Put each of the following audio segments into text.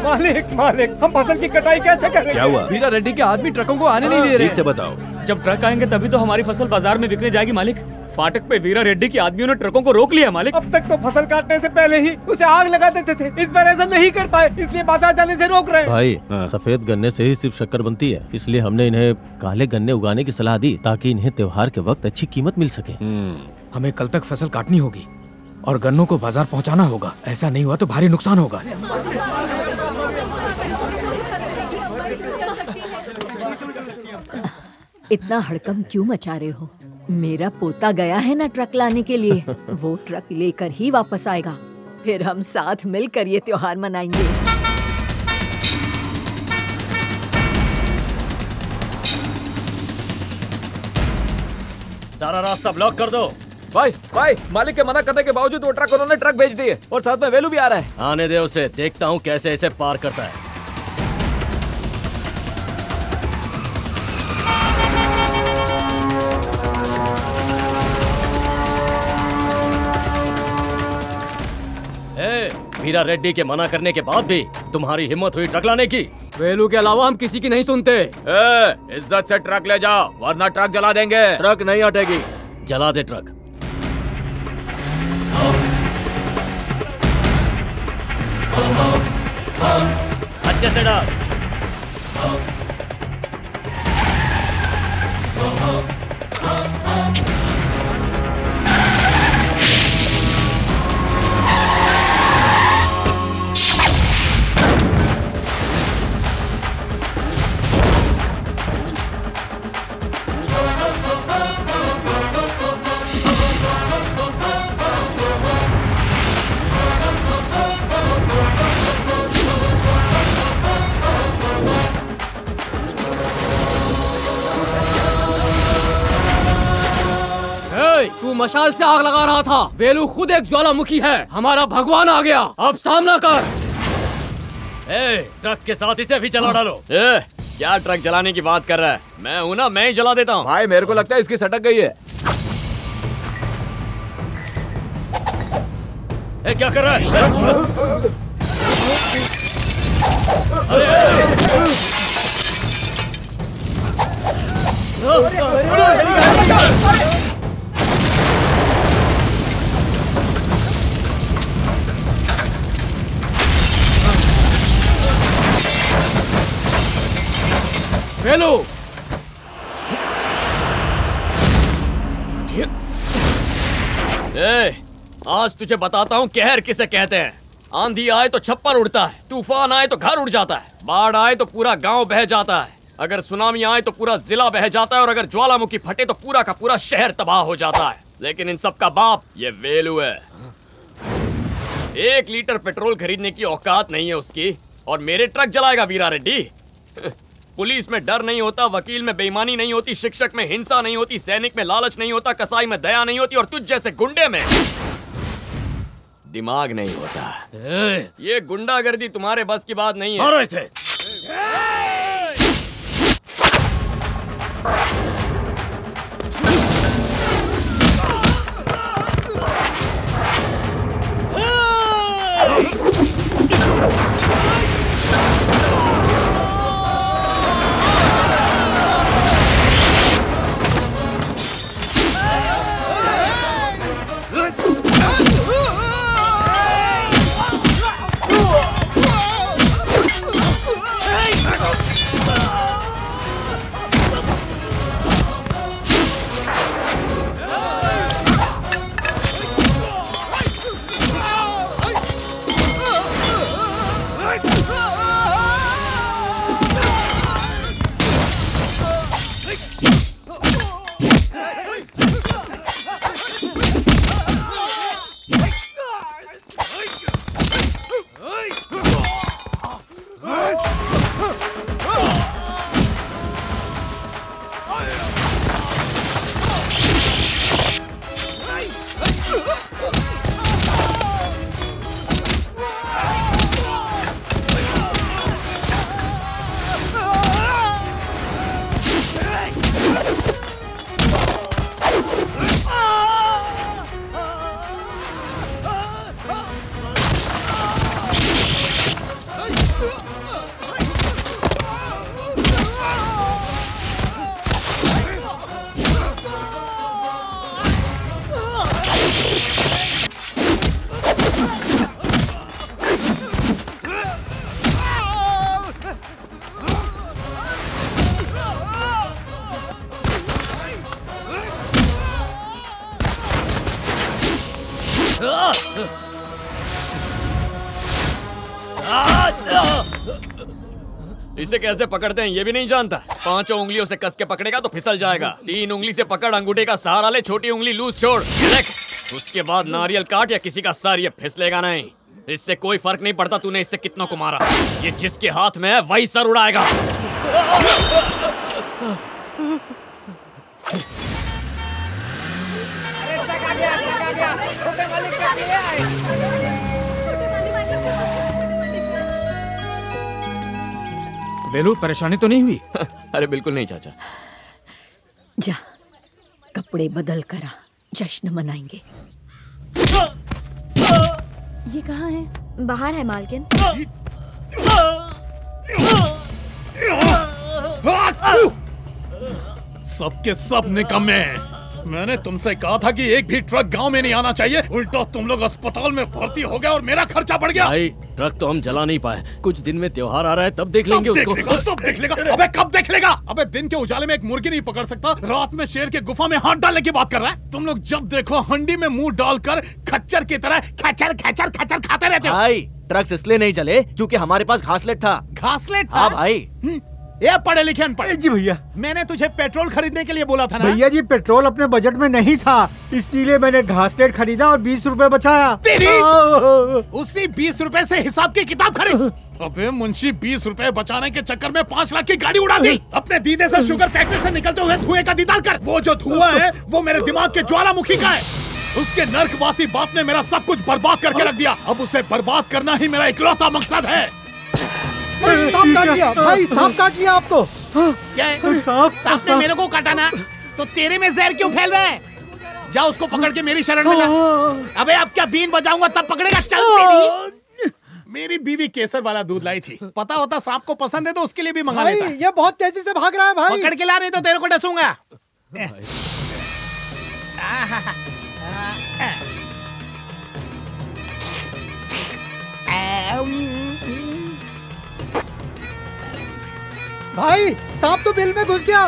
मालिक मालिक, हम फसल की कटाई कैसे करेंगे? क्या हुआ? वीरा रेड्डी के आदमी ट्रकों को आने नहीं दे रहे। ठीक से बताओ। जब ट्रक आएंगे तभी तो हमारी फसल बाजार में बिकने जाएगी मालिक। फाटक पे वीरा रेड्डी के आदमियों ने ट्रकों को रोक लिया मालिक। अब तक तो फसल काटने से पहले ही उसे आग लगा देते थे, इस बार ऐसा नहीं कर पाए, इसलिए बाजार जाने से रोक रहे हैं। भाई, सफेद गन्ने से ही सिर्फ शक्कर बनती है, इसलिए हमने इन्हें काले गन्ने उगाने की सलाह दी ताकि इन्हें त्योहार के वक्त अच्छी कीमत मिल सके। हमें कल तक फसल काटनी होगी और गन्नों को बाजार पहुंचाना होगा। ऐसा नहीं हुआ तो भारी नुकसान होगा। इतना हड़कंप क्यों मचा रहे हो? मेरा पोता गया है ना ट्रक लाने के लिए, वो ट्रक लेकर ही वापस आएगा, फिर हम साथ मिलकर ये त्योहार मनाएंगे। सारा रास्ता ब्लॉक कर दो। भाई, मालिक के मना करने के बावजूद वो ट्रक उन्होंने ट्रक भेज दिए और साथ में वेलू भी आ रहा है। आने दे उसे, देखता हूँ कैसे इसे पार करता है। वीरा रेड्डी के मना करने के बाद भी तुम्हारी हिम्मत हुई ट्रक लाने की? वेलू के अलावा हम किसी की नहीं सुनते। इज्जत से ट्रक ले जाओ वरना ट्रक जला देंगे। ट्रक नहीं हटेगी। जला दे ट्रक। अच्छे से डाल। तू मशाल से आग लगा रहा था, वेलू खुद एक ज्वालामुखी है। हमारा भगवान आ गया, अब सामना कर। ट्रक के साथ इसे भी जला डालो। क्या ट्रक जलाने की बात कर रहा है? मैं हूं ना, मैं ही जला देता हूँ। भाई मेरे को लगता है इसकी सटक गई है। क्या कर रहा है? वेलू, आज तुझे बताता हूँ कहर किसे कहते हैं। आंधी आए तो छप्पर उड़ता है, तूफान आए तो घर उड़ जाता है, बाढ़ आए तो पूरा गांव बह जाता है, अगर सुनामी आए तो पूरा जिला बह जाता है और अगर ज्वालामुखी फटे तो पूरा का पूरा शहर तबाह हो जाता है। लेकिन इन सब का बाप ये वेलू है। 1 लीटर पेट्रोल खरीदने की औकात नहीं है उसकी, और मेरे ट्रक जलाएगा वीरा रेड्डी। पुलिस में डर नहीं होता, वकील में बेईमानी नहीं होती, शिक्षक में हिंसा नहीं होती, सैनिक में लालच नहीं होता, कसाई में दया नहीं होती, और तुझ जैसे गुंडे में दिमाग नहीं होता। ये गुंडागर्दी तुम्हारे बस की बात नहीं है। मारो इसे। इसे कैसे पकड़ते हैं ये भी नहीं जानता। 5 उंगलियों से कस के पकड़ेगा तो फिसल जाएगा। 3 उंगली से पकड़, अंगूठे का सहारा ले, छोटी उंगली लूज छोड़, देख। उसके बाद नारियल काट या किसी का सर, ये फिसलेगा नहीं। इससे कोई फर्क नहीं पड़ता तूने इससे कितनों को मारा। ये जिसके हाथ में है वही सर उड़ाएगा। वेलू, परेशानी तो नहीं हुई? अरे बिल्कुल नहीं चाचा। जा, कपड़े बदल कर आ, जश्न मनाएंगे। ये कहाँ है? बाहर है मालकिन। सबके सब निकम्मे। मैंने तुमसे कहा था कि एक भी ट्रक गांव में नहीं आना चाहिए, उल्टा तुम लोग अस्पताल में भर्ती हो गए और मेरा खर्चा बढ़ गया। भाई, ट्रक तो हम जला नहीं पाए। कुछ दिन में त्योहार आ रहा है, तब देख लेंगे उसको। तब देख लेगा। अबे कब देख लेगा? अबे दिन के उजाले में एक मुर्गी नहीं पकड़ सकता, रात में शेर के गुफा में हाथ डालने की बात कर रहा है। तुम लोग जब देखो हंडी में मुंह डालकर खच्चर की तरह खचर खचर खचर खाते रहते हो। भाई, ट्रक्स इसलिए नहीं चले क्योंकि हमारे पास घासलेट था। घासलेट था? हाँ भाई। ये पढ़े लिखे अनपढ़। जी भैया, मैंने तुझे पेट्रोल खरीदने के लिए बोला था ना। भैया जी, पेट्रोल अपने बजट में नहीं था, इसीलिए मैंने घासलेट खरीदा और 20 रुपए बचाया। तेरी उसी 20 रुपए से हिसाब की किताब खरीद। अबे मुंशी, 20 रुपए बचाने के चक्कर में 5 लाख की गाड़ी उड़ा दी। अपने दीदे से शुगर फैक्ट्री से निकलते हुए धुएं का दीदार कर। वो जो धुआं है वो मेरे दिमाग के ज्वालामुखी का है। उसके नर्कवासी बाप ने मेरा सब कुछ बर्बाद करके रख दिया। अब उसे बर्बाद करना ही मेरा इकलौता मकसद है। सांप काट लिया भाई, सांप काट लिया आपको। क्या है? सांप ने मेरे को काटा ना, तो तेरे में जहर क्यों फैल रहा है? जा उसको पकड़ के मेरी शरण में ला। अबे अब क्या बीन बजाऊंगा तब पकड़ेगा? चल तेरी। मेरी बीवी केसर वाला दूध लाई थी, पता होता सांप को पसंद है तो उसके लिए भी मंगा लेता। ये बहुत तेजी से भाग रहा है भाई। पकड़ के ला, नहीं तो तेरे को डसूंगा। भाई, सांप तो बिल में घुस गया।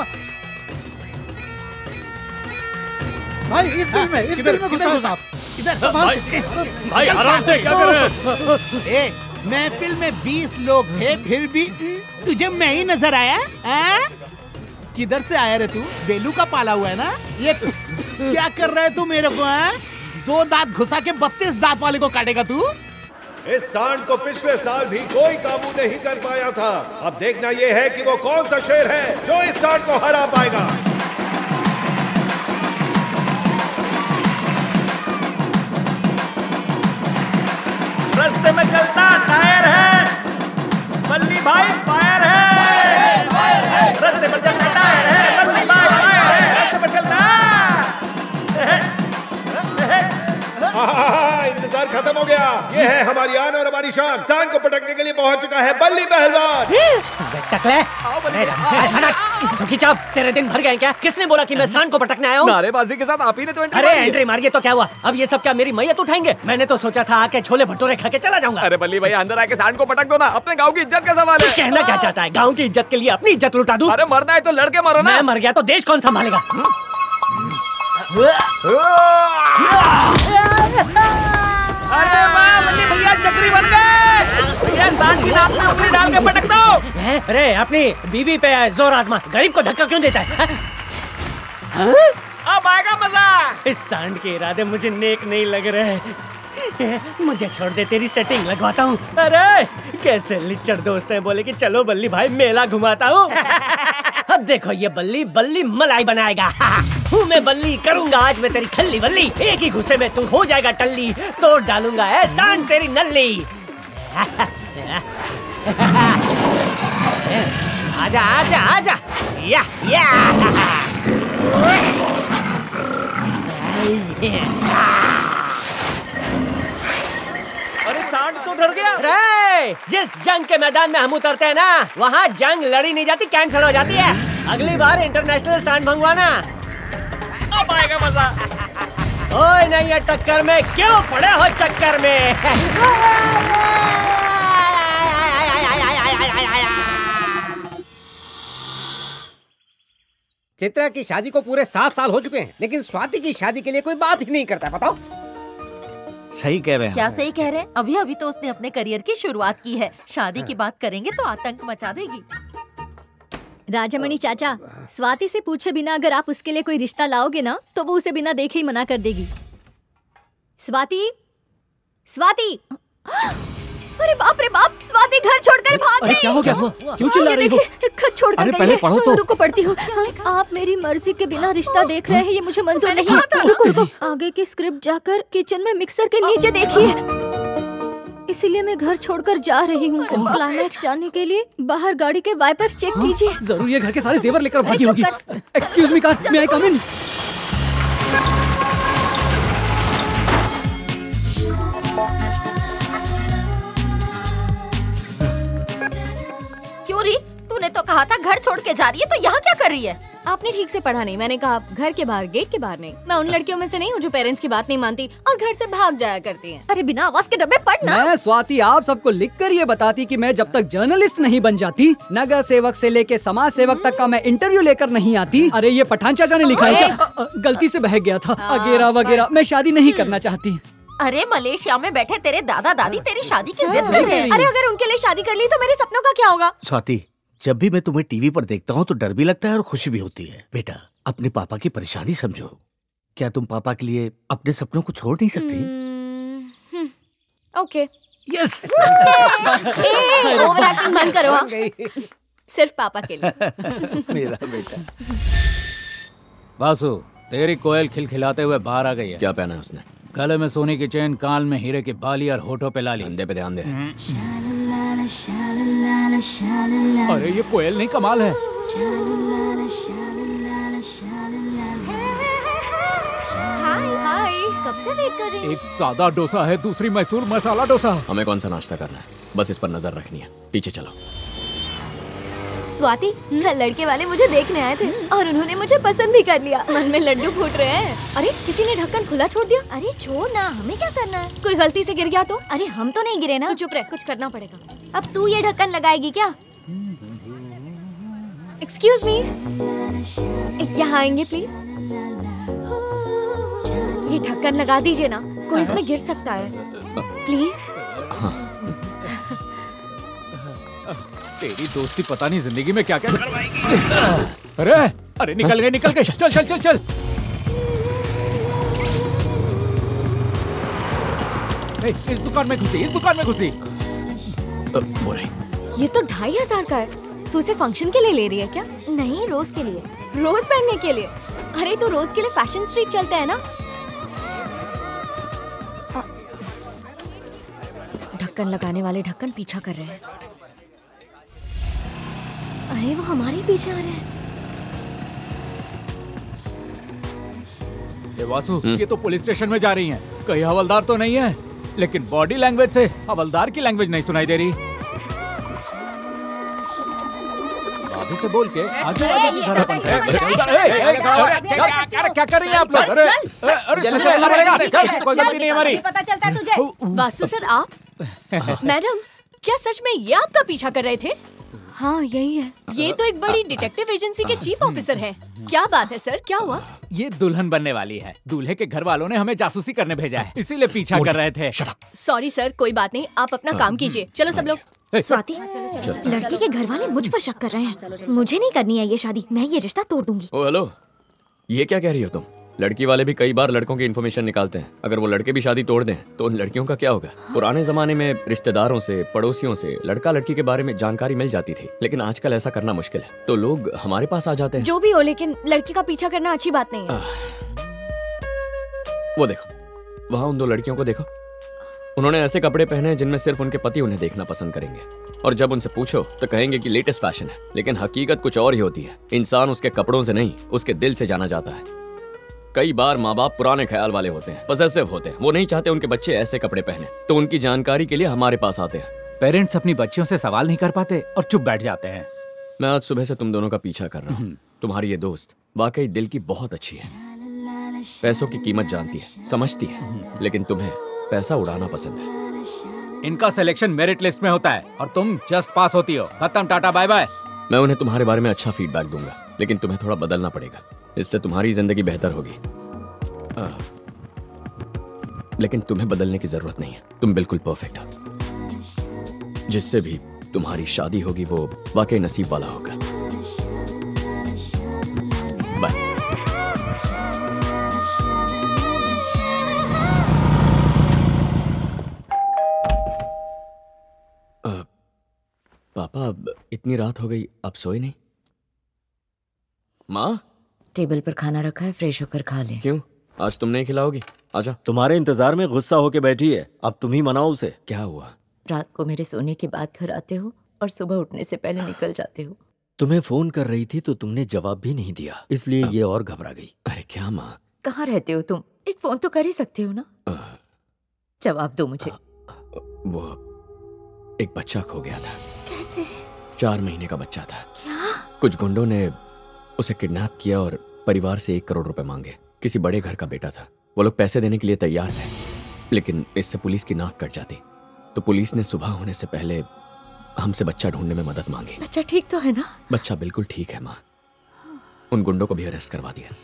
भाई, इस बिल में घुसा सांप। इधर भाई आराम से, क्या कर रहे हैं? महफिल में 20 लोग थे, फिर भी तुझे मैं ही नजर आया? किधर से आया रे तू? बेलू का पाला हुआ है ना? ये क्या कर रहा है तू मेरे को? 2 दांत घुसा के 32 दांत वाले को काटेगा तू? इस सांड को पिछले साल भी कोई काबू नहीं कर पाया था। अब देखना यह है कि वो कौन सा शेर है जो इस सांड को हरा पाएगा। रास्ते में चलता टायर है, बल्ली भाई फायर है। रास्ते में चलता टायर है, बल्ली भाई फायर है। रास्ते में चलता। इंतजार खत्म हो गया। ये है हमारी आन और हमारी शान। सांड को पटकने के लिए पहुंच चुका है बल्ली पहलवान। सुखी चाप, तेरे दिन भर गए क्या? किसने बोला कि मैं सांड को पटकने आया हूँ? नारेबाजी के साथ आप ही ने तो अरे एंट्री मारिए तो क्या हुआ? अब ये सब क्या मेरी मैयत उठाएंगे? मैंने तो सोचा था आके छोले भटूरे खा के चला जाऊंगा। अरे बल्ली भाई, अंदर आके सांड को पटक दो ना, अपने गांव की इज्जत का सवाल है। कहना क्या चाहता है? गांव की इज्जत के लिए अपनी इज्जत लुटा दूं? अरे मरना है तो लड़के मरो ना। मैं मर गया तो देश कौन संभालेगा? अरे वाह बल्ली भैया, चक्री बन गए भैया। सांड की नाक में उंगली डाल के पटक दो। अरे अपनी बीवी पे जोर आजमा, गरीब को धक्का क्यों देता है? अब आएगा मजा। इस सांड के इरादे मुझे नेक नहीं लग रहे। मुझे छोड़ दे, तेरी सेटिंग लगवाता हूँ। अरे कैसे लिच्चड़ दोस्त हैं, बोले कि चलो बल्ली भाई मेला घुमाता हूँ। अब देखो ये बल्ली बल्ली मलाई बनाएगा। हूँ मैं बल्ली, करूंगा आज मैं तेरी खल्ली बल्ली। एक ही घुसे में तू हो जाएगा टल्ली, तोड़ डालूंगा ऐ सांड तेरी नल्ली। आजा आजा आजा, या या। अरे सांड तो डर गया। अरे जिस जंग के मैदान में हम उतरते हैं ना, वहाँ जंग लड़ी नहीं जाती, कैंसिल हो जाती है। अगली बार इंटरनेशनल सांड मंगवाना। अब आएगा मजा। ओए नहीं है टक्कर में, क्यों पड़े हो चक्कर में? चित्रा की शादी को पूरे 7 साल हो चुके हैं, लेकिन स्वाति की शादी के लिए कोई बात ही नहीं करता। बताओ, सही कह रहे हैं। क्या सही कह रहे हैं? अभी अभी तो उसने अपने करियर की शुरुआत की है, शादी की बात करेंगे तो आतंक मचा देगी। राजामणि चाचा, स्वाति से पूछे बिना अगर आप उसके लिए कोई रिश्ता लाओगे ना तो वो उसे बिना देखे ही मना कर देगी। स्वाति, स्वाति! अरे बाप रे बाप, स्वाति घर छोड़कर भाग गई। अरे क्या हो गया? क्यों चिल्ला रही हो? घर छोड़कर अरे गई पहले है। पढ़ो तो। रुको पढ़ती हूँ। आप मेरी मर्जी के बिना रिश्ता देख रहे हैं, ये मुझे मंजूर नहीं। रुको रुको, आगे की स्क्रिप्ट जाकर किचन में मिक्सर के नीचे देखिए। इसीलिए मैं घर छोड़कर जा रही हूँ। क्लाइमैक्स जानने के लिए बाहर गाड़ी के वाइपर्स चेक कीजिए। जरूर ये घर के सारे जेवर लेकर भागी होगी। Excuse me car, may I come in? क्यों री? तूने तो कहा था घर छोड़ के जा रही है, तो यहाँ क्या कर रही है? आपने ठीक से पढ़ा नहीं। मैंने कहा घर के बाहर, गेट के बाहर नहीं। मैं उन लड़कियों में से नहीं हूँ जो पेरेंट्स की बात नहीं मानती और घर से भाग जाया करती हैं। अरे बिना आवाज के डब्बे पढ़ना। मैं स्वाति आप सबको लिखकर ये बताती कि मैं जब तक जर्नलिस्ट नहीं बन जाती, नगर सेवक से लेके समाज सेवक तक का मैं इंटरव्यू लेकर नहीं आती। अरे ये पठान चाचा ने लिखा है क्या? गलती से बहक गया था। वगैरह वगैरह। मैं शादी नहीं करना चाहती। अरे मलेशिया में बैठे तेरे दादा दादी तेरी शादी की जिद कर रहे हैं। अरे अगर उनके लिए शादी कर ली तो मेरे सपनों का क्या होगा? स्वाति, जब भी मैं तुम्हें टीवी पर देखता हूँ तो डर भी लगता है और खुशी भी होती है। बेटा, अपने पापा की परेशानी समझो। क्या तुम पापा के लिए अपने सपनों को छोड़ नहीं सकती? ओके। यस। ओवर एक्टिंग बंद करो। सिर्फ पापा के लिए। मेरा बेटा। वासु, तेरी कोयल खिलखिलाते हुए बाहर आ गई है। क्या पहना है उसने? गले में सोने की चेन, कान में हीरे की बाली और होठों पे लाली। धंधे पे ध्यान दे। अरे ये कोयल नहीं, कमाल है। हाय, कब से वेट कर रही? एक सादा डोसा है, दूसरी मैसूर मसाला डोसा। हमें कौन सा नाश्ता करना है? बस इस पर नजर रखनी है। पीछे चलो। स्वाति, कल लड़के वाले मुझे देखने आए थे और उन्होंने मुझे पसंद भी कर लिया। मन में लड्डू फूट रहे हैं। अरे किसी ने ढक्कन खुला छोड़ दिया। अरे छोड़ ना, हमें क्या करना है? कोई गलती से गिर गया तो? अरे हम तो नहीं गिरे ना। तू चुप रह, कुछ करना पड़ेगा। अब तू ये ढक्कन लगाएगी क्या? एक्सक्यूज मी, यहाँ आएंगे प्लीज। ये ढक्कन लगा दीजिए ना, कोई इसमें गिर सकता है। प्लीज। तेरी दोस्ती पता नहीं जिंदगी में क्या क्या करवाएगी। अरे अरे निकल गए निकल गए। चल चल चल चल। इस दुकान में घुसी, इस दुकान में घुसी। ये तो 2500 का है। तू इसे फंक्शन के लिए ले रही है क्या? नहीं, रोज के लिए। रोज पहनने के लिए? अरे तो रोज के लिए फैशन स्ट्रीट चलते हैं ना। ढक्कन लगाने वाले ढक्कन पीछा कर रहे हैं। अरे वो हमारे पीछे आ रहे हैं। ये वासु, ये तो पुलिस स्टेशन में जा रही हैं। कहीं हवलदार तो नहीं है, लेकिन बॉडी लैंग्वेज से हवलदार की लैंग्वेज नहीं सुनाई दे रही। भाभी से बोल के आजू बाजू की घर अपन। क्या कर रही हैं आप लोग? अरे कोई गलती नहीं हमारी। पता चलता है तुझे? वासु सर, आप? मैडम, क्या सच में ये आपका पीछा कर रहे थे? हाँ, यही है। ये तो एक बड़ी डिटेक्टिव एजेंसी के चीफ ऑफिसर हैं। क्या बात है सर, क्या हुआ? ये दुल्हन बनने वाली है। दूल्हे के घर वालों ने हमें जासूसी करने भेजा है, इसीलिए पीछा कर रहे थे। सॉरी सर, कोई बात नहीं, आप अपना काम कीजिए। चलो सब लोग। स्वाति, लड़के के घर वाले मुझ पर शक कर रहे हैं। मुझे नहीं करनी है ये शादी, मैं ये रिश्ता तोड़ दूंगी। ओ हेलो, ये क्या कह रही हो तुम? लड़की वाले भी कई बार लड़कों की इन्फॉर्मेशन निकालते हैं। अगर वो लड़के भी शादी तोड़ दें तो उन लड़कियों का क्या होगा? पुराने जमाने में रिश्तेदारों से, पड़ोसियों से लड़का लड़की के बारे में जानकारी मिल जाती थी, लेकिन आजकल ऐसा करना मुश्किल है, तो लोग हमारे पास आ जाते हैं। जो भी हो, लेकिन लड़की का पीछा करना अच्छी बात नहीं है। वो देखो, वहाँ उन दो लड़कियों को देखो। उन्होंने ऐसे कपड़े पहने हैं जिनमें सिर्फ उनके पति उन्हें देखना पसंद करेंगे, और जब उनसे पूछो तो कहेंगे कि लेटेस्ट फैशन है, लेकिन हकीकत कुछ और ही होती है। इंसान उसके कपड़ों से नहीं, उसके दिल से जाना जाता है। कई बार माँ बाप पुराने ख्याल वाले होते हैं, पॉसेसिव होते हैं, वो नहीं चाहते उनके बच्चे ऐसे कपड़े पहने, तो उनकी जानकारी के लिए हमारे पास आते हैं। पेरेंट्स अपनी बच्चियों से सवाल नहीं कर पाते और चुप बैठ जाते हैं। मैं आज सुबह से तुम दोनों का पीछा कर रहा हूँ। तुम्हारी ये दोस्त वाकई दिल की बहुत अच्छी है, पैसों की कीमत जानती है, समझती है, लेकिन तुम्हें पैसा उड़ाना पसंद है। इनका सिलेक्शन मेरिट लिस्ट में होता है और तुम जस्ट पास होती हो। खत्म, टाटा बाय बाय। मैं उन्हें तुम्हारे बारे में अच्छा फीडबैक दूंगा, लेकिन तुम्हें थोड़ा बदलना पड़ेगा, इससे तुम्हारी जिंदगी बेहतर होगी। लेकिन तुम्हें बदलने की जरूरत नहीं है। तुम बिल्कुल परफेक्ट हो। जिससे भी तुम्हारी शादी होगी वो वाकई नसीब वाला होगा। बाय। पापा, इतनी रात हो गई, आप सोए नहीं? माँ, टेबल पर खाना रखा है, फ्रेश होकर खा ले। क्यों, आज तुम नहीं खिलाओगी? आजा। तुम्हारे इंतजार में गुस्सा होके बैठी है, अब तुम ही मनाओ उसे। क्या हुआ? रात को मेरे सोने के बाद घर आते हो और सुबह उठने से पहले निकल जाते हो। तुम्हें फोन कर रही थी तो तुमने जवाब भी नहीं दिया, इसलिए ये और घबरा गई। अरे क्या माँ? कहाँ रहते हो तुम? एक फोन तो कर ही सकते हो ना। जवाब दो मुझे। वो एक बच्चा खो गया था। कैसे? 4 महीने का बच्चा था। क्या? कुछ गुंडों ने उसे किडनैप किया और परिवार से 1 करोड़ रुपए मांगे। किसी बड़े घर का बेटा था। वो लोग पैसे देने के लिए तैयार थे, लेकिन इससे पुलिस की नाक कट जाती। तो पुलिस ने सुबह होने से पहले हमसे बच्चा ढूंढने में मदद मांगी। बच्चा ठीक तो है ना? बच्चा बिल्कुल ठीक है माँ। उन गुंडों को भी अरेस्ट करवा दिया।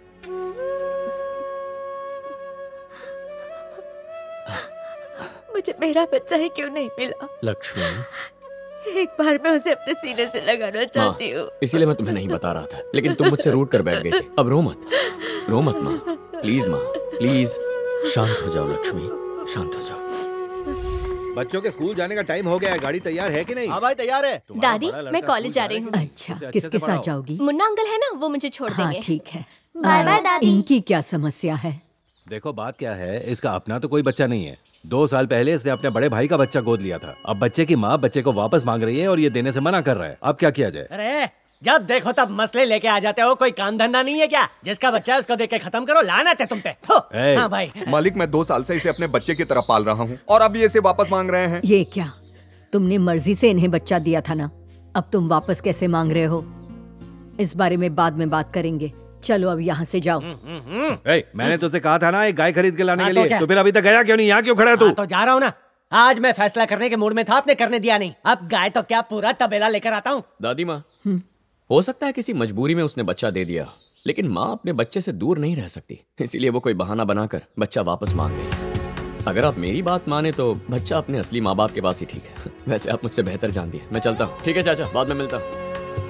मुझे मेरा बच्चा ही क्यों नहीं मिला? लक्ष्मी, एक बार मैं उसे अपने सीने से लगाना चाहती हूँ। इसीलिए मैं तुम्हें नहीं बता रहा था, लेकिन तुम मुझसे रूठ कर बैठ गई थी। अब रो मत, रो मत माँ, प्लीज माँ, प्लीज। शांत हो जाओ लक्ष्मी, शांत हो जाओ। बच्चों के स्कूल जाने का टाइम हो गया है। गाड़ी तैयार है कि नहीं? हाँ भाई, तैयार है। दादी, मैं कॉलेज जा रही हूँ। अच्छा, किसके साथ जाओगी? मुन्ना अंकल है ना, वो मुझे छोड़ हाँ, देंगे। ठीक है। बाय बाय दादी। इनकी क्या समस्या है? देखो बात क्या है, इसका अपना तो कोई बच्चा नहीं है। 2 साल पहले इसने अपने बड़े भाई का बच्चा गोद लिया था। अब बच्चे की माँ बच्चे को वापस मांग रही है और ये देने से मना कर रहा है। अब क्या किया जाए? अरे जब देखो तब मसले लेके आ जाते हो। कोई काम धंधा नहीं है क्या? जिसका बच्चा है उसको देख के खत्म करो। लानत है तुम पे। हाँ भाई। मालिक, मैं 2 साल से इसे अपने बच्चे की तरह पाल रहा हूँ और अब ये इसे वापस मांग रहे हैं। ये क्या? तुमने मर्जी से इन्हें बच्चा दिया था ना, अब तुम वापस कैसे मांग रहे हो? इस बारे में बाद में बात करेंगे। चलो अब यहाँ से जाओ। मैंने तुझसे कहा था ना एक गाय खरीद के लाने के तो लिए, तो फिर अभी तक गया क्यों नहीं? यहाँ क्यों खड़ा है तू? तो जा रहा हूँ ना। आज मैं फैसला करने के मूड में था, आपने करने दिया नहीं। अब गाय तो क्या, पूरा तबेला लेकर आता हूँ। दादी माँ, हो सकता है किसी मजबूरी में उसने बच्चा दे दिया, लेकिन माँ अपने बच्चे से दूर नहीं रह सकती, इसीलिए वो कोई बहाना बनाकर बच्चा वापस मांग गई। अगर आप मेरी बात माने तो बच्चा अपने असली माँ बाप के पास ही ठीक है। वैसे आप मुझसे बेहतर जानती है। मैं चलता हूँ। ठीक है चाचा, बाद में मिलता हूँ।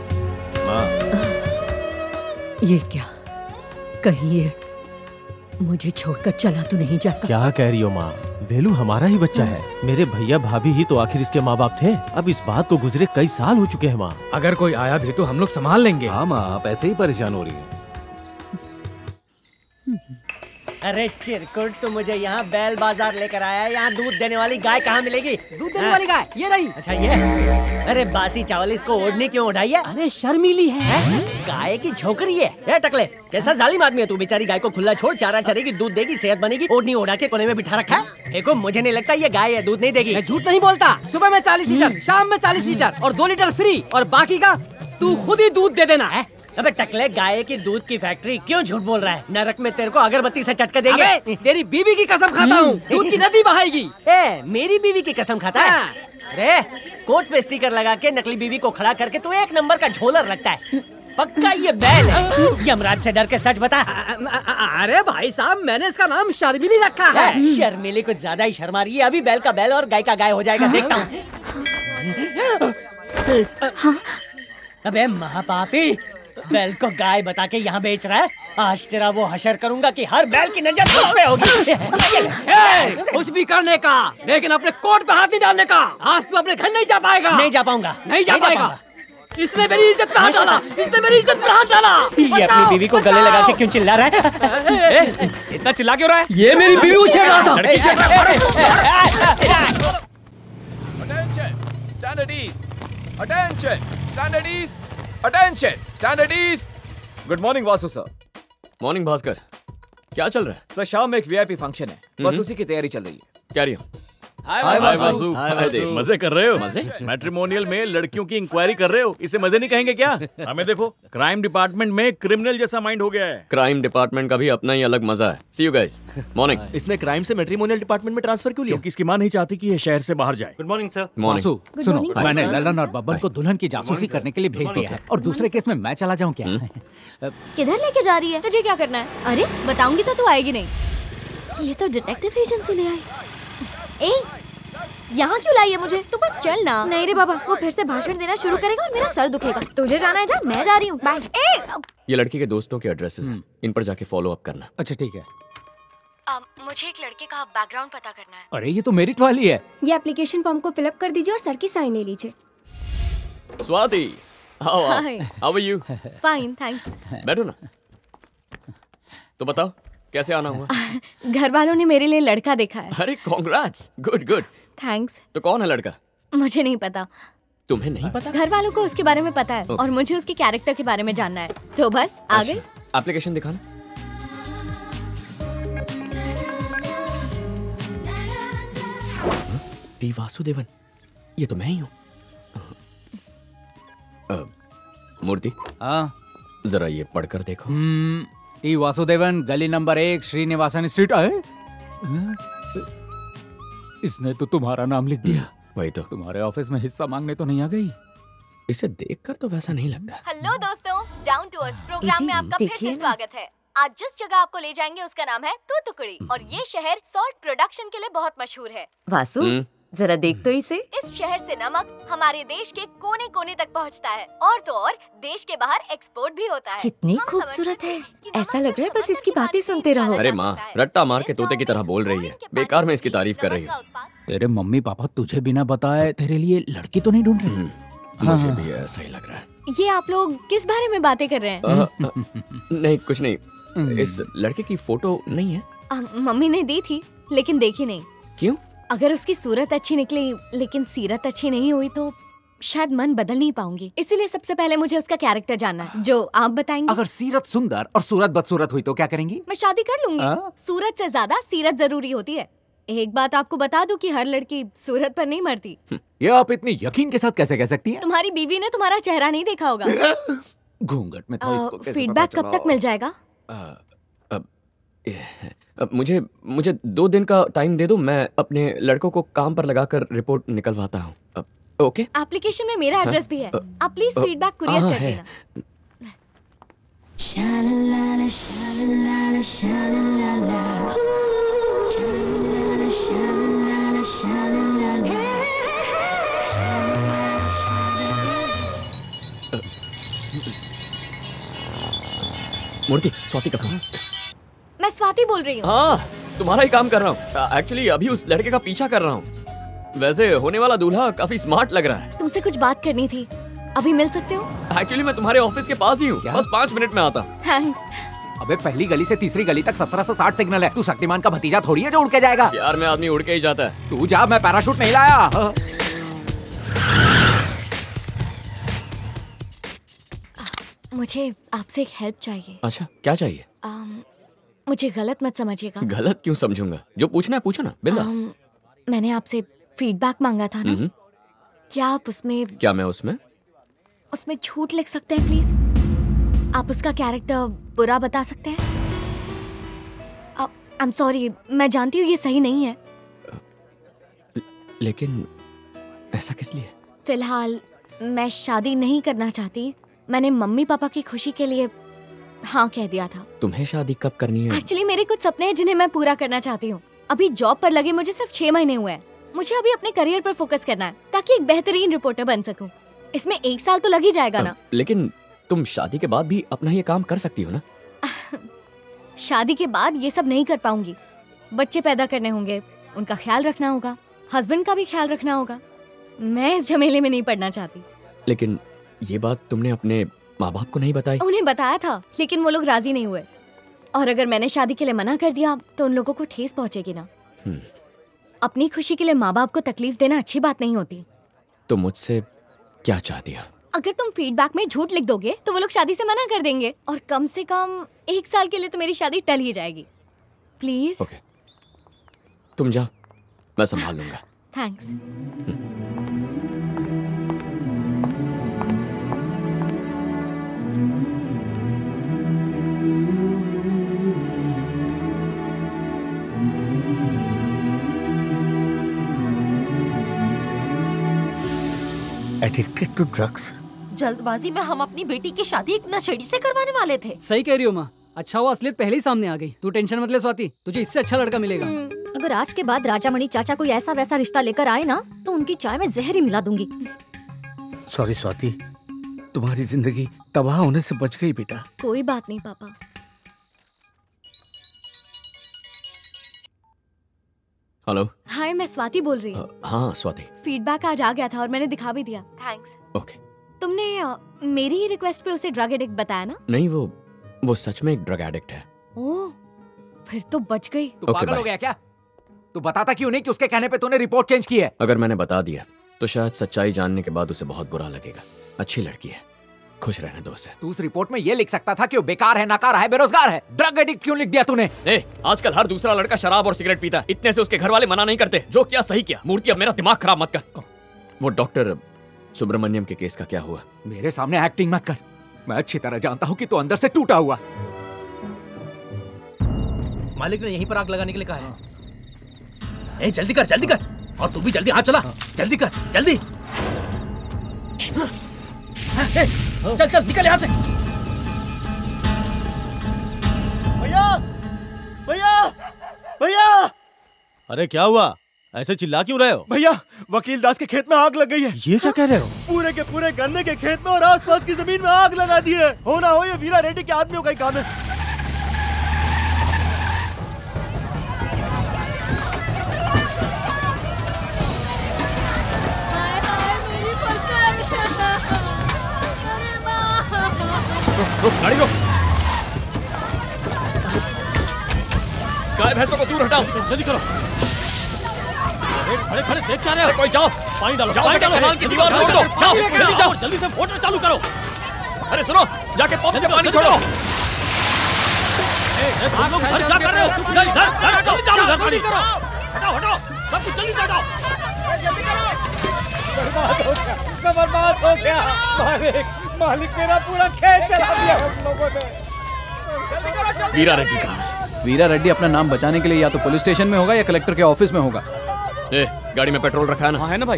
ये क्या? कहीं ये मुझे छोड़कर चला तो नहीं जाता? क्या कह रही हो माँ? वेलू हमारा ही बच्चा है। मेरे भैया भाभी ही तो आखिर इसके माँ बाप थे। अब इस बात को गुजरे कई साल हो चुके हैं माँ। अगर कोई आया भी तो हम लोग संभाल लेंगे। हाँ माँ, आप ऐसे ही परेशान हो रही हैं। अरे चिरकुट, तू मुझे यहाँ बैल बाजार लेकर आया है। यहाँ दूध देने वाली गाय कहाँ मिलेगी? दूध देने वाली गाय ये रही। अच्छा ये? अरे बासी चावल इसको ओढ़नी क्यों उठाई है? अरे शर्मीली है। गाय की झोकरी है। ये टकले, कैसा जालिम आदमी है तू? बेचारी गाय को खुला छोड़, चारा चरेगी, दूध देगी, सेहत बनेगी। ओढ़नी ओढ़ा के कोने में बिठा रखा है। देखो मुझे नहीं लगता ये गाय है, दूध नहीं देगी। मैं झूठ नहीं बोलता। सुबह में 40 लीटर, शाम में 40 लीटर और 2 लीटर फ्री, और बाकी का तू खुद ही दूध दे देना है। अबे टकले, गाय की दूध की फैक्ट्री क्यों झूठ बोल रहा है? नरक में तेरे को अगरबत्ती से चटके देंगे। अबे तेरी बीवी की कसम खाता हूँ, दूध की नदी बहाएगी। मेरी बीवी की कसम खाता है? अरे कोट पे स्टिकर लगा के नकली बीवी को खड़ा करके तू 1 नंबर का झोलर लगता है। पक्का ये बैल है। यमराज से डर के सच बता। अरे भाई साहब, मैंने इसका नाम शर्मिली रखा है। शर्मिली कुछ ज्यादा ही शर्मा रही है। अभी बैल का बैल और गाय का गाय हो जाएगा। देखता हूँ। अबे महापापी, बैल को गाय बता के यहाँ बेच रहा है। आज तेरा वो हशर करूंगा कि हर बैल की नजर तुझ पे होगी। कुछ भी करने का, लेकिन अपने कोट पे हाथ नहीं डालने का। आज तू अपने घर नहीं जा पाएगा। नहीं जा पाऊंगा। नहीं जा पाएगा। इसने मेरी इज्जत पे हाथ डाला। इसने मेरी इज्जत पे हाथ डाला। ये अपनी बीवी को गले लगा के क्यों चिल्ला रहा है? इतना चिल्ला क्यों रहा है? ये मेरी बीवी उछेड़ रहा था। Attention! Standard East! Good morning, Vasu sir. Morning Bhaskar, क्या चल रहा है? सर शाम में एक वीआईपी फंक्शन है, बस उसी की तैयारी चल रही है। क्या रही हो? हाय वासु। मजे कर रहे हो? मजे? मैट्रिमोनियल में लड़कियों की इंक्वायरी कर रहे हो, इसे मजे नहीं कहेंगे क्या? हमें देखो, क्राइम डिपार्टमेंट में क्रिमिनल जैसा माइंड हो गया है। क्राइम डिपार्टमेंट का भी अपना ही अलग मजा है। See you guys. मॉर्निंग। इसने क्राइम से मैट्रिमोनियल डिपार्टमेंट में ट्रांसफर क्यों लिया? क्योंकि इसकी माँ नहीं चाहती कि ये शहर से बाहर जाए। Good morning sir. मॉर्निंग। सुनो, मैंने ललन और बब्बन को दुल्हन की जासूसी करने के लिए भेज दिया है, और दूसरे केस में मैं चला जाऊँ क्या? किधर लेके जा रही है? तुझे क्या करना है? अरे बताऊंगी तो तू आएगी नहीं। ये तो डिटेक्टिव एजेंसी ले आई। ए, यहाँ क्यों लाई है मुझे? तू बस चल ना। नहीं रे बाबा, वो फिर से भाषण देना शुरू करेगा और मेरा सर दुखेगा। तुझे जाना है जा, मैं जा रही हूँ, बाय। ये लड़की के दोस्तों के एड्रेसेस हैं, इन पर जाके फॉलो अप करना। अच्छा ठीक है। मुझे एक लड़के का बैकग्राउंड पता करना है। अरे ये तो मेरिट वाली है। ये एप्लीकेशन फॉर्म को फिलअप कर दीजिए और सर की साइन ले लीजिए। Swati, how are you? Fine, thanks. बैठो ना। तो बताओ कैसे आना हुआ? घर वालों ने मेरे लिए लड़का देखा है। अरे कांग्रेट्स, गुड गुड। थैंक्स। तो कौन है लड़का? मुझे नहीं पता। तुम्हें नहीं पता? घर वालों को उसके बारे में पता है और मुझे उसके कैरेक्टर के बारे में जानना है, तो बस आ गई। एप्लीकेशन दिखाना। टी वासुदेवन, ये तो मैं ही हूँ। मूर्ति, जरा ये पढ़कर देखो। टी वासुदेवन, गली नंबर 1, श्रीनिवासन स्ट्रीट। इसने तो तुम्हारा नाम लिख दिया। वही तो। तुम्हारे ऑफिस में हिस्सा मांगने तो नहीं आ गई? इसे देखकर तो वैसा नहीं लगता। हेलो दोस्तों, डाउन टू अर्थ प्रोग्राम में आपका फिर से स्वागत है। आज जिस जगह आपको ले जाएंगे उसका नाम है तूतुकुड़ी और ये शहर सॉल्ट प्रोडक्शन के लिए बहुत मशहूर है। वासु, जरा देख तो इसे। इस शहर से नमक हमारे देश के कोने कोने तक पहुंचता है और तो और देश के बाहर एक्सपोर्ट भी होता है। कितनी खूबसूरत है, ऐसा लग रहा है बस इसकी बातें सुनते रहो। अरे माँ, रट्टा मार के तोते की तरह बोल रही है, बेकार में इसकी तारीफ कर रही है। तेरे मम्मी पापा तुझे बिना बताए तेरे लिए लड़की तो नहीं ढूंढ रहे? मुझे भी ऐसा ही लग रहा है। ये आप लोग किस बारे में बातें कर रहे हैं? नहीं कुछ नहीं, इस लड़के की फोटो नहीं है? मम्मी ने दी थी लेकिन देखी नहीं। क्यों? अगर उसकी सूरत अच्छी निकली लेकिन सीरत अच्छी नहीं हुई तो शायद मन बदल नहीं पाऊंगी। इसीलिए सबसे पहले मुझे उसका कैरेक्टर जानना है, जो आप बताएंगे। अगर सीरत सुंदर और सूरत बदसूरत हुई तो क्या करेंगी? मैं शादी कर लूंगी। सूरत से ज्यादा सीरत जरूरी होती है। एक बात आपको बता दूं कि हर लड़की सूरत पर नहीं मरती। ये आप इतनी यकीन के साथ कैसे कह सकती हैं? तुम्हारी बीवी ने तुम्हारा चेहरा नहीं देखा होगा। घूंघट में था, इसको कैसे फीडबैक पता कब चला? तक मिल जाएगा? मुझे 2 दिन का टाइम दे दो, मैं अपने लड़कों को काम पर लगाकर रिपोर्ट निकलवाता हूँ। ओके? एप्लीकेशन में मेरा एड्रेस भी है, आप प्लीज फीडबैक कुरियर कर देना। मूर्ति, स्वाति का फोन। मैं स्वाति बोल रही हूँ। हाँ, तुम्हारा ही काम कर रहा हूँ। एक्चुअली अभी उस लड़के का पीछा कर रहा हूँ। वैसे होने वाला दूल्हा काफी स्मार्ट लग रहा है। तुमसे कुछ बात करनी थी, अभी मिल सकते हो? एक्चुअली मैं तुम्हारे ऑफिस के पास ही हूँ, बस 5 मिनट में आता हूँ। थैंक्स। अबे पहली गली से तीसरी गली तक 1760 सिग्नल है। तू शक्तिमान का भतीजा थोड़ी है जो उड़ के जाएगा। यार में आदमी उड़ के ही जाता है। तू जा, मैं पैराशूट नहीं लाया। मुझे आपसे एक हेल्प चाहिए। अच्छा, क्या चाहिए? मुझे गलत मत समझिएगा। गलत क्यों समझूंगा? जो पूछना है पूछो ना, बिंदास। मैंने आपसे फीडबैक मांगा था ना, क्या आप उसमें उसमें झूठ लिख सकते हैं प्लीज? आप उसका कैरेक्टर बुरा बता सकते हैं? आई एम सॉरी, मैं जानती हूँ ये सही नहीं है। लेकिन ऐसा किस लिए? फिलहाल मैं शादी नहीं करना चाहती। मैंने मम्मी पापा की खुशी के लिए हाँ कह दिया था। तुम्हें शादी कब करनी है? एक्चुअली मेरे कुछ सपने हैं जिन्हें मैं पूरा करना चाहती हूँ। अभी जॉब पर लगे मुझे सिर्फ 6 महीने हुए हैं। मुझे अभी अपने करियर पर फोकस करना है ताकि एक बेहतरीन रिपोर्टर बन सकूं। इसमें 1 साल तो लग ही जाएगा ना। लेकिन तुम शादी के बाद भी अपना ये काम कर सकती हो ना? शादी के बाद ये सब नहीं कर पाऊंगी। बच्चे पैदा करने होंगे, उनका ख्याल रखना होगा, हस्बैंड का भी ख्याल रखना होगा। मैं इस झमेले में नहीं पड़ना चाहती। लेकिन ये बात तुमने अपने माँ बाप को नहीं बताई? उन्हें बताया था लेकिन वो लोग राजी नहीं हुए। और अगर मैंने शादी के लिए मना कर दिया तो उन लोगों को ठेस पहुंचेगी ना। अपनी खुशी के लिए माँ बाप को तकलीफ देना अच्छी बात नहीं होती। तो मुझसे क्या चाहती हो? अगर तुम फीडबैक में झूठ लिख दोगे तो वो लोग शादी से मना कर देंगे और कम से कम 1 साल के लिए तो मेरी शादी टल ही जाएगी। प्लीज। ओके, तुम जाओ, मैं संभाल लूंगा। थैंक्स। Addicted to drugs? जल्दबाजी में हम अपनी बेटी की शादी एक नशेड़ी से करवाने वाले थे। सही कह रही हो माँ, अच्छा वो असलियत पहले ही सामने आ गई। तू टेंशन मत ले स्वाति, तुझे इससे अच्छा लड़का मिलेगा। अगर आज के बाद राजामणि चाचा कोई ऐसा वैसा रिश्ता लेकर आए ना तो उनकी चाय में जहर ही मिला दूंगी। सॉरी स्वाति, तुम्हारी जिंदगी तबाह होने से बच गई बेटा। कोई बात नहीं पापा। हेलो। हाय, मैं स्वाति बोल रही हूँ। हाँ स्वाति। फीडबैक आज आ गया था और मैंने दिखा भी दिया। थैंक्स। ओके। तुमने मेरी ही रिक्वेस्ट पे उसे ड्रग एडिक्ट बताया ना? नहीं, वो सच में एक ड्रग एडिक्ट है। ओह, फिर तो बच गई। तू पागल हो गया क्या? तू बताता क्यों नहीं कि उसके कहने पे तूने रिपोर्ट चेंज की है? अगर मैंने बता दिया तो शायद सच्चाई जानने के बाद उसे बहुत बुरा लगेगा। अच्छी लड़की है, खुश रहने दो उसे। तू उस रिपोर्ट में ये लिख सकता था कि वो बेकार है, नाकारा है, बेरोजगार है। ड्रग एडिक्ट क्यों लिख दिया तूने? आजकल हर दूसरा लड़का शराब और सिगरेट पीता है। इतने से उसके घर वाले मना नहीं करते। जो किया सही किया। मूर्ति, अब मेरा दिमाग खराब मत कर। वो डॉक्टर सुब्रमण्यम के केस का क्या हुआ? मेरे सामने एक्टिंग मत कर। मैं अच्छी तरह जानता हूँ कि तू अंदर से टूटा हुआ। मालिक ने यहीं पर आग लगाने के लिए कहा है। जल्दी कर, जल्दी कर। और तू भी जल्दी हाथ चला। जल्दी कर, जल्दी। चल चल निकल यहाँ से। भैया, भैया, भैया। अरे क्या हुआ? ऐसे चिल्ला क्यों रहे हो? भैया, वकील दास के खेत में आग लग गई है। ये क्या कह रहे हो? पूरे के पूरे गन्ने के खेत में और आसपास की जमीन में आग लगा दी है। हो ना हो ये वीरा रेड्डी के आदमियों का ही काम है। रुक, गाड़ी रुक। गाय भैंसों को दूर हटाओ। जल्दी करो। खड़े खड़े देख क्या रहे हो? कोई जाओ, पानी डालो। जाओ, कनाल की दीवार तोड़ दो। जाओ, जल्दी जाओ। जल्दी से मोटर चालू करो। अरे सुनो, जाके पंप से पानी छोड़ो। तुम लोग इधर क्या कर रहे हो? इधर इधर जल्दी चालू कर पानी। हटाओ हटाओ, सब कुछ जल्दी से हटाओ। जल्दी करो। बर्बाद हो गया। मालिक मेरा पूरा खेत चला दिया हम लोगों ने। वीरा रेड्डी कहाँ है? वीरा रेड्डी अपना नाम बचाने के लिए या तो पुलिस स्टेशन में होगा या कलेक्टर के ऑफिस में होगा। गाड़ी में पेट्रोल रखा है ना? हाँ है ना भाई।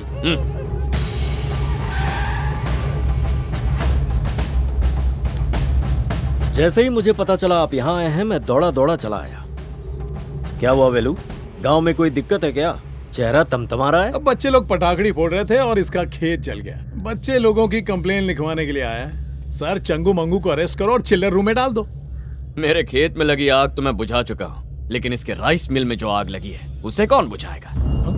जैसे ही मुझे पता चला आप यहाँ आए हैं, मैं दौड़ा दौड़ा चला आया। क्या हुआ वेलू, गांव में कोई दिक्कत है क्या? चेहरा तमतमा रहा है। अब बच्चे लोग पटाखड़ी फोड़ रहे थे और इसका खेत जल गया। बच्चे लोगों की कंप्लेन लिखवाने के लिए आया है। सर, चंगू मंगू को अरेस्ट करो और चिल्लर रूम में डाल दो। मेरे खेत में लगी आग तो मैं बुझा चुका हूँ, लेकिन इसके राइस मिल में जो आग लगी है उसे कौन बुझाएगा?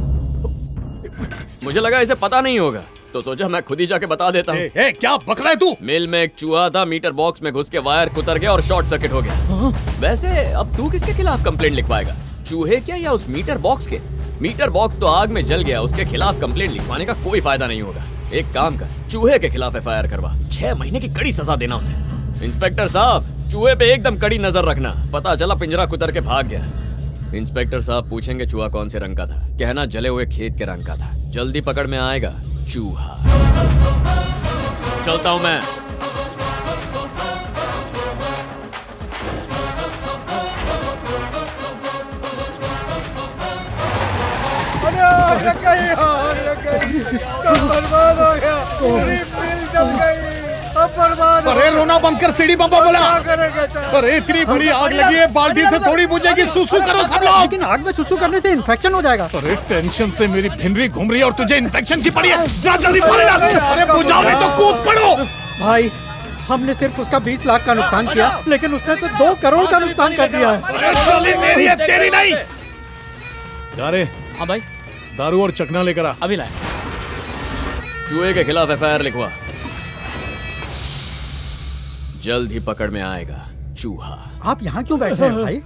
मुझे लगा इसे पता नहीं होगा, तो सोचा मैं खुद ही जाके बता देता हूँ। क्या बक रहा है तू? मिल में एक चूहा था, मीटर बॉक्स में घुस के वायर कुतर गया और शॉर्ट सर्किट हो गया। वैसे अब तू किसके खिलाफ कंप्लेंट लिखवाएगा? चूहे क्या या उस मीटर बॉक्स के? मीटर बॉक्स तो आग में जल गया, उसके खिलाफ कंप्लेंट लिखवाने का कोई फायदा नहीं होगा। एक काम कर, चूहे के खिलाफ एफआईआर करवा। 6 महीने की कड़ी सजा देना उसे। इंस्पेक्टर साहब, चूहे पे एकदम कड़ी नजर रखना। पता चला पिंजरा कुतर के भाग गया। इंस्पेक्टर साहब पूछेंगे चूहा कौन से रंग का था, कहना जले हुए खेत के रंग का था। जल्दी पकड़ में आएगा चूहा। चलता हूं मैं। बर्बाद हो गया। पूरी मिल जल गई। अब बर्बाद। अरे रोना बंद कर, सीढ़ी बम्बा बोला। अरे इतनी बड़ी आग लगी है, बाल्टी से थोड़ी बुझेगी। सुसु करो सब लोग। लेकिन आग में सुसु करने से इन्फेक्शन हो जाएगा। अरे टेंशन से मेरी भिनरी घूम रही है और तुझे इन्फेक्शन की पड़ी है। जरा जल्दी पानी डाल। अरे बुझाओ नहीं तो कूद पड़ो। भाई, हमने सिर्फ उसका 20 लाख का नुकसान किया, लेकिन उसने तो 2 करोड़ का नुकसान कर दिया है। अरे चली मेरी है, तेरी नहीं। जा रे। हाँ भाई। दारू और चकना लेकर आ। अभी लाए। चूहे के खिलाफ एफआईआर लिखवा। जल्द ही पकड़ में आएगा चूहा। आप यहाँ क्यों बैठे हैं भाई?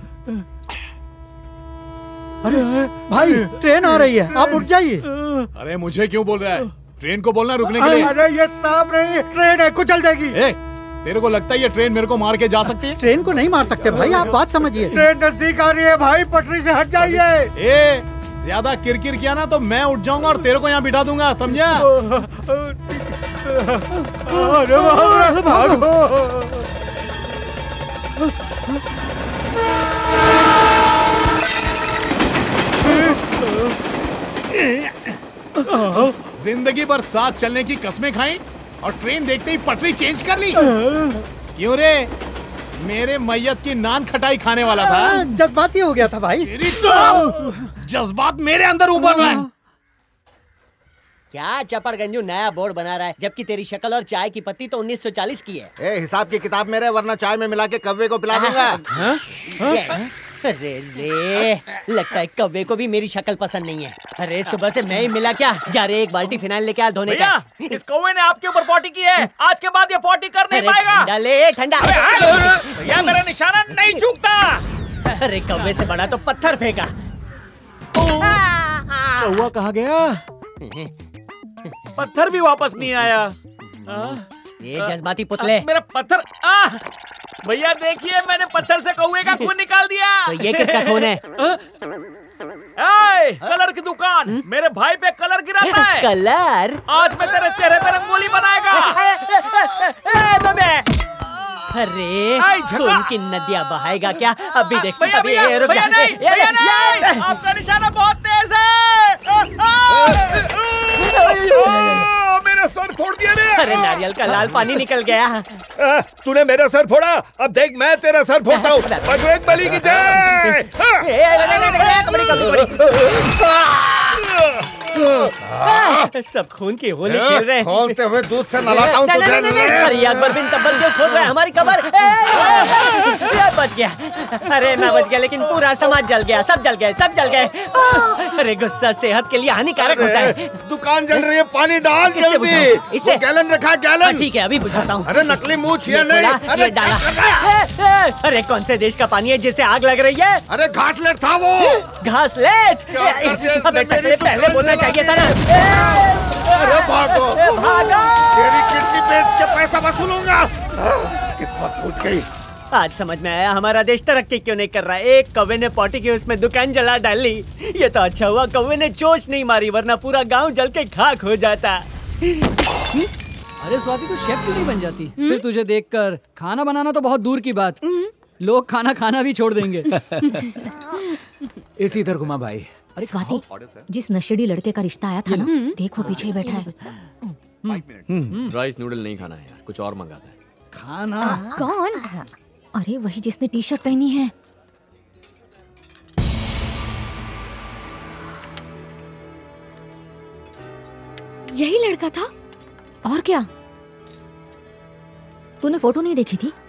अरे भाई, ट्रेन आ रही है, आप उठ जाइए। अरे मुझे क्यों बोल रहा है? ट्रेन को बोलना रुकने के लिए। अरे ये सांप नहीं, ट्रेन है, कुचल देगी। तेरे को लगता है ये ट्रेन मेरे को मार के जा सकती है? ट्रेन को नहीं मार सकते भाई, आप बात समझिए। ट्रेन नजदीक आ रही है भाई, पटरी से हट जाइए। ज्यादा किरकिर किया ना तो मैं उठ जाऊंगा और तेरे को यहाँ बिठा दूंगा, समझा? अरे भागो। जिंदगी भर साथ चलने की कस्में खाई और ट्रेन देखते ही पटरी चेंज कर ली। क्यों रे? मेरे मैयत की नान खटाई खाने वाला था। जज्बाती हो गया था भाई। जज्बात मेरे अंदर उभर रहा है। क्या चपड़गंजू नया बोर्ड बना रहा है, जबकि तेरी शक्ल और चाय की पत्ती तो 1940 की है। ए, हिसाब की किताब मेरे, वरना चाय में मिला के कव्वे को पिला दूंगा। अरे रे, लगता है कव्वे को भी मेरी शक्ल पसंद नहीं है। अरे सुबह से मैं ही मिला क्या? जा रे, एक बाल्टी फिनाइल लेके आ धोने का। इस कौवे ने आपके ऊपर पॉटी की है, आज के बाद ये पॉटी कर नहीं पाएगा। ठंडा ले, ठंडा। भैया मेरा निशाना नहीं चूकता। अरे कौवे से बड़ा तो पत्थर फेंका। कौवा कहाँ गया? पत्थर भी वापस नहीं आया। ये जज्बाती पुतले। मेरा पत्थर। भैया देखिए, मैंने पत्थर से कौवे का खून निकाल दिया। तो ये किसका खून है? कलर की दुकान मेरे भाई पे कलर गिराता है। कलर? आज मैं तेरे चेहरे पे रंगोली बनाएगा। अरे खून की नदियाँ बहाएगा क्या? अभी देख। भैया आपका निशाना बहुत तेज है। मेरा सर फोड़ दिया रे। अरे नारियल का लाल पानी निकल गया। तूने मेरा सर फोड़ा, अब देख मैं तेरा सर फोड़ता हूँ। बजरंग बली की जय। सब खून की होली खेल रहे हैं। खोलते हुए दूध से नलाता हूँ तुझे। अरे अकबर बिन तब्बर क्यों खोद रहा है हमारी कबर? बच गया। अरे मैं बच गया, लेकिन पूरा समाज जल गया। सब जल गए, सब जल गए। अरे गुस्सा सेहत के लिए हानिकारक होता है। दुकान जल रही है, पानी डाल जल्दी। इसे गैलन रखा, गैलन। ठीक है, अभी बुझाता हूँ। अरे नकली मूछ ये नहीं। अरे डाला। अरे कौन से देश का पानी है जिसे आग लग रही है? अरे घासलेट था वो। घासलेट? अबे पहले बोलना चाहिए था ना। अरे भागो भागो, तेरी किडनी बेच के पैसा वसूलूंगा। किस्मत फूट गई। आज समझ में आया हमारा देश तरक्की क्यों नहीं कर रहा है। एक कौवे ने पॉटी की उसमें दुकान जला डाली। ये तो अच्छा हुआ कौवे ने चोंच नहीं मारी, वरना पूरा गांव जल के खाक हो जाता। अरे स्वाति, तू शेफ क्यों नहीं बन जाती? फिर तुझे देखकर खाना बनाना तो बहुत दूर की बात, लोग खाना खाना भी छोड़ देंगे। इसी इधर घुमा भाई। अरे स्वाति, जिस नशेड़ी लड़के का रिश्ता आया था ना, देखो पीछे ही बैठा है। राइस नूडल नहीं खाना है यार, कुछ और मंगाता है। खाना? कौन? अरे वही जिसने टी शर्ट पहनी है। यही लड़का था। और क्या? तूने फोटो नहीं देखी थी?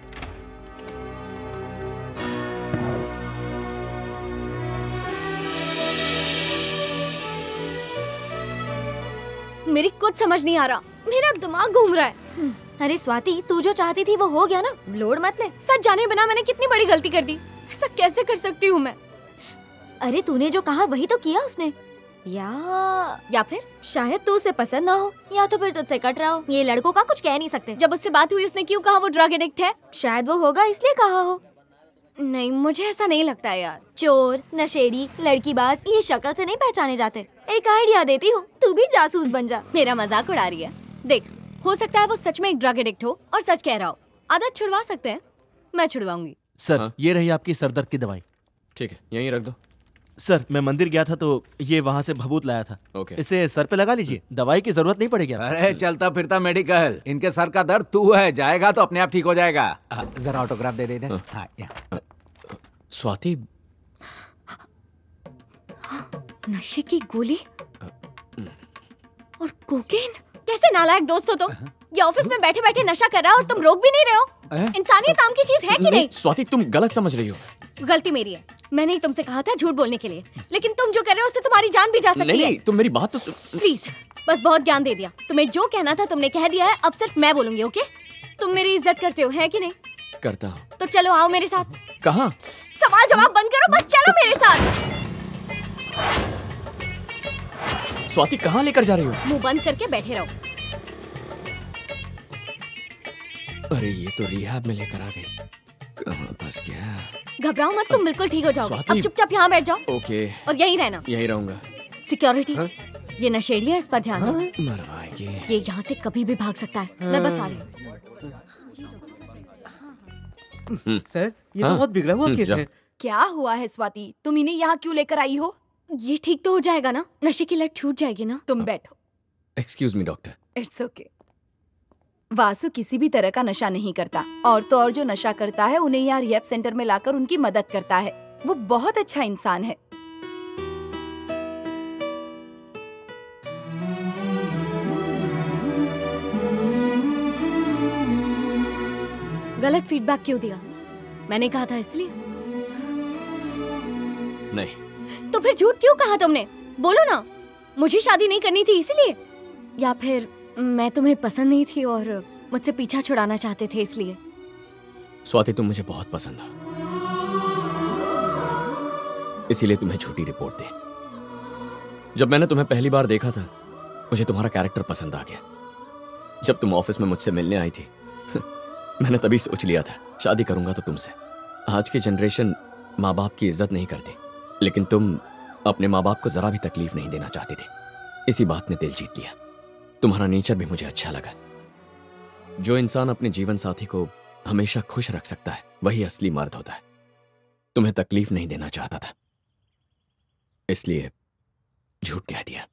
मेरी कुछ समझ नहीं आ रहा, मेरा दिमाग घूम रहा है। अरे स्वाति, तू जो चाहती थी वो हो गया ना, लोड मत ले। सच जाने बिना मैंने कितनी बड़ी गलती कर दी, ऐसा कैसे कर सकती हूँ मैं? अरे तूने जो कहा वही तो किया उसने। या फिर शायद तू उसे पसंद ना हो, या तो फिर तुझसे कट रहा हो। ये लड़कों का कुछ कह नहीं सकते। जब उससे बात हुई उसने क्यों कहा वो ड्रग एडिक्ट है? शायद वो होगा इसलिए कहा हो। नहीं, मुझे ऐसा नहीं लगता है यार। चोर, नशेड़ी, लड़कीबाज ये शक्ल से नहीं पहचाने जाते। एक आइडिया देती हूँ, तू भी जासूस बन जा। मेरा मजाक उड़ा रही है? देख, हो सकता है वो सच में एक ड्रग एडिक्ट हो और सच कह रहा हो। आदत छुड़वा सकते हैं, मैं छुड़वाऊंगी। सर, ये रही आपकी सरदर्द की दवाई। ठीक है, यहीं रख दो। सर, मैं मंदिर गया था तो ये वहाँ से भभूत लाया था। ओके। इसे सर पे लगा लीजिए, दवाई की जरूरत नहीं पड़ेगी। अरे चलता फिरता मेडिकल, इनके सर का दर्द तू है, जाएगा तो अपने आप ठीक हो जाएगा। जरा ऑटोग्राफ दे दे। हाँ, स्वाति, नशे की गोली और कोकेन? कैसे नालायक दोस्त हो तुम? ये ऑफिस में बैठे बैठे नशा कर रहा है और तुम रोक भी नहीं रहे हो। इंसानियत नाम की चीज है कि नहीं? स्वाति, तुम गलत समझ रही हो। गलती मेरी है, मैंने ही तुमसे कहा था झूठ बोलने के लिए, लेकिन तुम जो कर रहे हो उससे तुम्हारी जान भी जा सकती है। नहीं, तुम मेरी बात तो प्लीज, बस बहुत ज्ञान दे दिया। तुम्हें जो कहना था तुमने कह दिया है, अब सिर्फ मैं बोलूंगी। ओके? तुम मेरी इज्जत करते हो, है कि नहीं? करता हूँ। तो चलो आओ मेरे साथ। कहाँ? सवाल जवाब बंद करो, बस चलो मेरे साथ। स्वाति, कहाँ लेकर जा रही हो? मुंह बंद करके बैठे रहो। अरे ये तो रिहैब में लेकर आ गई। कहाँ फंस गया? घबराओ मत, तुम बिल्कुल ठीक हो जाओगे। स्वाति, अब चुपचाप यहाँ बैठ जाओ। ओके। और यहीं रहना। यहीं रहूंगा। सिक्योरिटी, ये नशेड़ी है, इस पर ध्यान दो। मरवाएगी। ये यहाँ से कभी भी भाग सकता है। मैं बस आ रही हूँ। सर, ये तो बहुत बिगड़ा हुआ केस है। क्या हुआ है स्वाति? तुम इन्हें यहाँ क्यों लेकर आई हो? ये ठीक तो हो जाएगा ना? नशे की लत छूट जाएगी ना? तुम बैठो। Excuse me doctor. It's okay. Vasu किसी भी तरह का नशा नहीं करता, और तो और जो नशा करता है उन्हें यहाँ रिहैब सेंटर में लाकर उनकी मदद करता है। वो बहुत अच्छा इंसान है। गलत फीडबैक क्यों दिया? मैंने कहा था इसलिए। नहीं। तो फिर झूठ क्यों कहा तुमने? बोलो ना, मुझे शादी नहीं करनी थी इसलिए, या फिर मैं तुम्हें पसंद नहीं थी और मुझसे पीछा छुड़ाना चाहते थे इसलिए? स्वाति, तुम मुझे बहुत पसंद है, इसीलिए तुम्हें झूठी रिपोर्ट दी। जब मैंने तुम्हें पहली बार देखा था, मुझे तुम्हारा कैरेक्टर पसंद आ गया। जब तुम ऑफिस में मुझसे मिलने आई थी मैंने तभी सोच लिया था शादी करूंगा तो तुमसे। आज की जनरेशन माँ बाप की इज्जत नहीं करती, लेकिन तुम अपने माँ बाप को जरा भी तकलीफ नहीं देना चाहती थी। इसी बात ने दिल जीत लिया। तुम्हारा नेचर भी मुझे अच्छा लगा। जो इंसान अपने जीवन साथी को हमेशा खुश रख सकता है वही असली मर्द होता है। तुम्हें तकलीफ नहीं देना चाहता था, इसलिए झूठ कह दिया।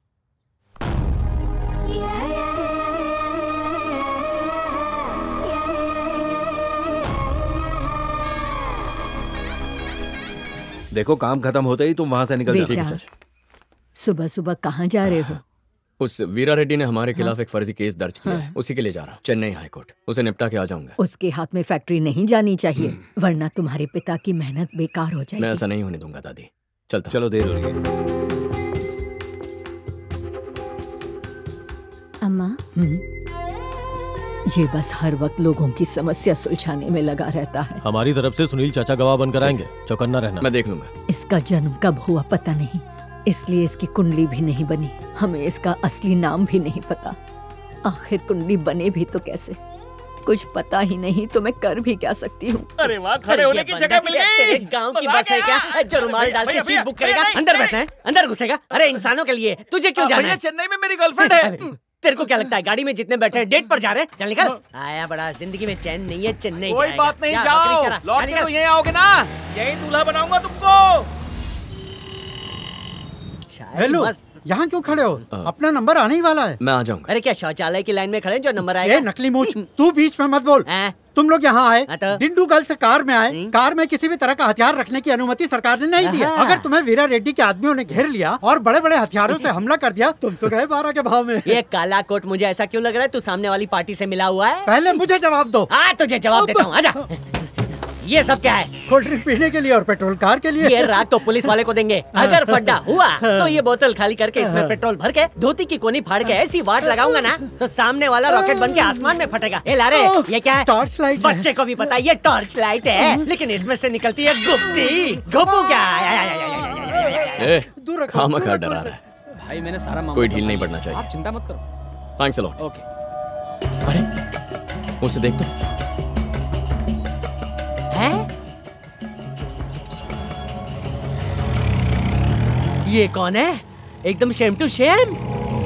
देखो, काम खत्म होते ही तुम वहां से निकल जाओ। सुबह सुबह कहाँ जा रहे हो? उस वीरा रेड्डी ने हमारे खिलाफ एक फर्जी केस दर्ज किया है, उसी के लिए जा रहा हूँ चेन्नई हाई कोर्ट। उसे निपटा के आ जाऊंगा। उसके हाथ में फैक्ट्री नहीं जानी चाहिए, वरना तुम्हारे पिता की मेहनत बेकार हो जाएगी। मैं ऐसा नहीं होने दूंगा दादी। चलता। चलो, देर हो रही है। अम्मा, ये बस हर वक्त लोगों की समस्या सुलझाने में लगा रहता है। हमारी तरफ से सुनील चाचा गवाह बनकर आएंगे, चौकन्ना रहना। मैं देख लूंगा। इसका जन्म कब हुआ पता नहीं, इसलिए इसकी कुंडली भी नहीं बनी। हमें इसका असली नाम भी नहीं पता। आखिर कुंडली बने भी तो कैसे? कुछ पता ही नहीं तो मैं कर भी क्या सकती हूँ? अरे वाह, खड़े होने की जगह मिल गई। तेरे गांव की बस है क्या जो रुमाल डाल के सीट बुक करेगा, अंदर बैठना है, अंदर घुसेगा? अरे इंसानों के लिए, तुझे क्यों जाना है? चेन्नई में मेरी गर्लफ्रेंड है। तेरे को क्या लगता है गाड़ी में जितने बैठे हैं डेट पर जा रहे हैं? चल निकल। आया बड़ा, जिंदगी में चैन नहीं है, चेन्नई कोई जाएगा। बात नहीं, जा, जाओ बकरी चरा। लौट के तो यहीं आओगे ना, यही दूल्हा बनाऊंगा तुमको। हेलो, यहाँ क्यों खड़े हो? अपना नंबर आने ही वाला है। मैं आ जाऊंगा। अरे क्या शौचालय की लाइन में खड़े हैं जो नंबर आएगा? ए नकली मूछ, तू बीच में मत बोल। तुम लोग यहाँ आए, डिंडू गर्ल से कार में आए। कार में किसी भी तरह का हथियार रखने की अनुमति सरकार ने नहीं दी है। अगर तुम्हें वीरा रेड्डी के आदमियों ने घेर लिया और बड़े बड़े हथियारों से हमला कर दिया, तुम तो गए 12 के भाव में। ये काला कोट मुझे ऐसा क्यों लग रहा है तू सामने वाली पार्टी से मिला हुआ है? पहले मुझे जवाब दो। हाँ, तुझे जवाब देता हूँ, आजा। ये सब क्या है? कोल्ड ड्रिंक पीने के लिए और पेट्रोल कार के लिए। ये रात तो पुलिस वाले को देंगे। अगर फड्डा हुआ तो ये बोतल खाली करके इसमें पेट्रोल भर के धोती की कोनी फाड़ के ऐसी वाट लगाऊंगा ना तो सामने वाला रॉकेट बन के आसमान में फटेगा। ए लारे, ये क्या है? Torch light. बच्चे को भी पता ये टॉर्च लाइट है, लेकिन इसमें से निकलती है गुप्ती। गुप्पू क्या? खामखा डरा रहा है भाई, मैंने सारा मामला कोई ढील नहीं बढ़ना चाहिए। आप चिंता मत करो। Thanks a lot. ओके। अरे उसे देख तो। है? ये कौन है? एकदम शेम टू शेम।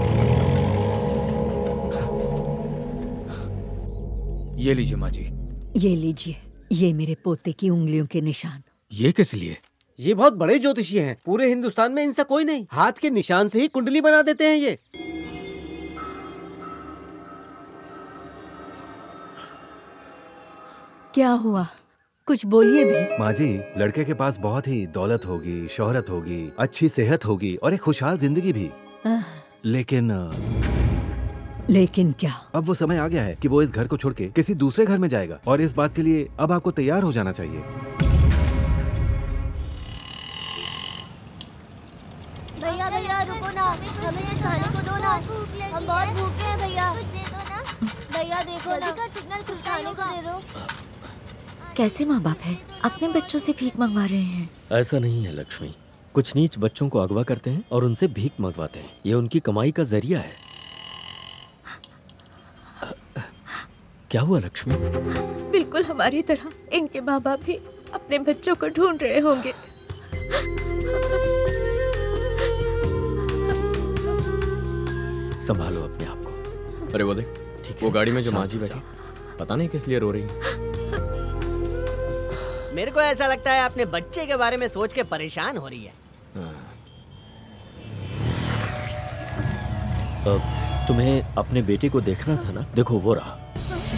ये लीजिए माँ जी। ये लीजिए, ये मेरे पोते की उंगलियों के निशान। ये किस लिए? ये बहुत बड़े ज्योतिषी हैं, पूरे हिंदुस्तान में इनसा कोई नहीं। हाथ के निशान से ही कुंडली बना देते हैं ये। क्या हुआ? कुछ बोलिए भी। माँ जी, लड़के के पास बहुत ही दौलत होगी, शोहरत होगी, अच्छी सेहत होगी और एक खुशहाल जिंदगी भी। लेकिन क्या? अब वो समय आ गया है कि वो इस घर को छोड़ के किसी दूसरे घर में जाएगा, और इस बात के लिए अब आपको तैयार हो जाना चाहिए। भैया भैया रुको ना, हमें ये खाने को दो ना, हम बहुत भूखे हैं भैया। भैया देखो ना, सिग्नल कुछ खाने को दे दो। कैसे माँ बाप है, अपने बच्चों से भीख मंगवा रहे हैं? ऐसा नहीं है लक्ष्मी, कुछ नीच बच्चों को अगवा करते हैं और उनसे भीख मंगवाते हैं। ये उनकी कमाई का जरिया है। क्या हुआ लक्ष्मी? बिल्कुल हमारी तरह इनके माँ बाप भी अपने बच्चों को ढूंढ रहे होंगे। संभालो अपने आप को। अरे वो देख, ठीक वो गाड़ी में जो माँ जी बैठी, पता नहीं किस लिए रो रही है। मेरे को ऐसा लगता है अपने बच्चे के बारे में सोच के परेशान हो रही है। तुम्हें अपने बेटे को देखना था ना, देखो वो रहा।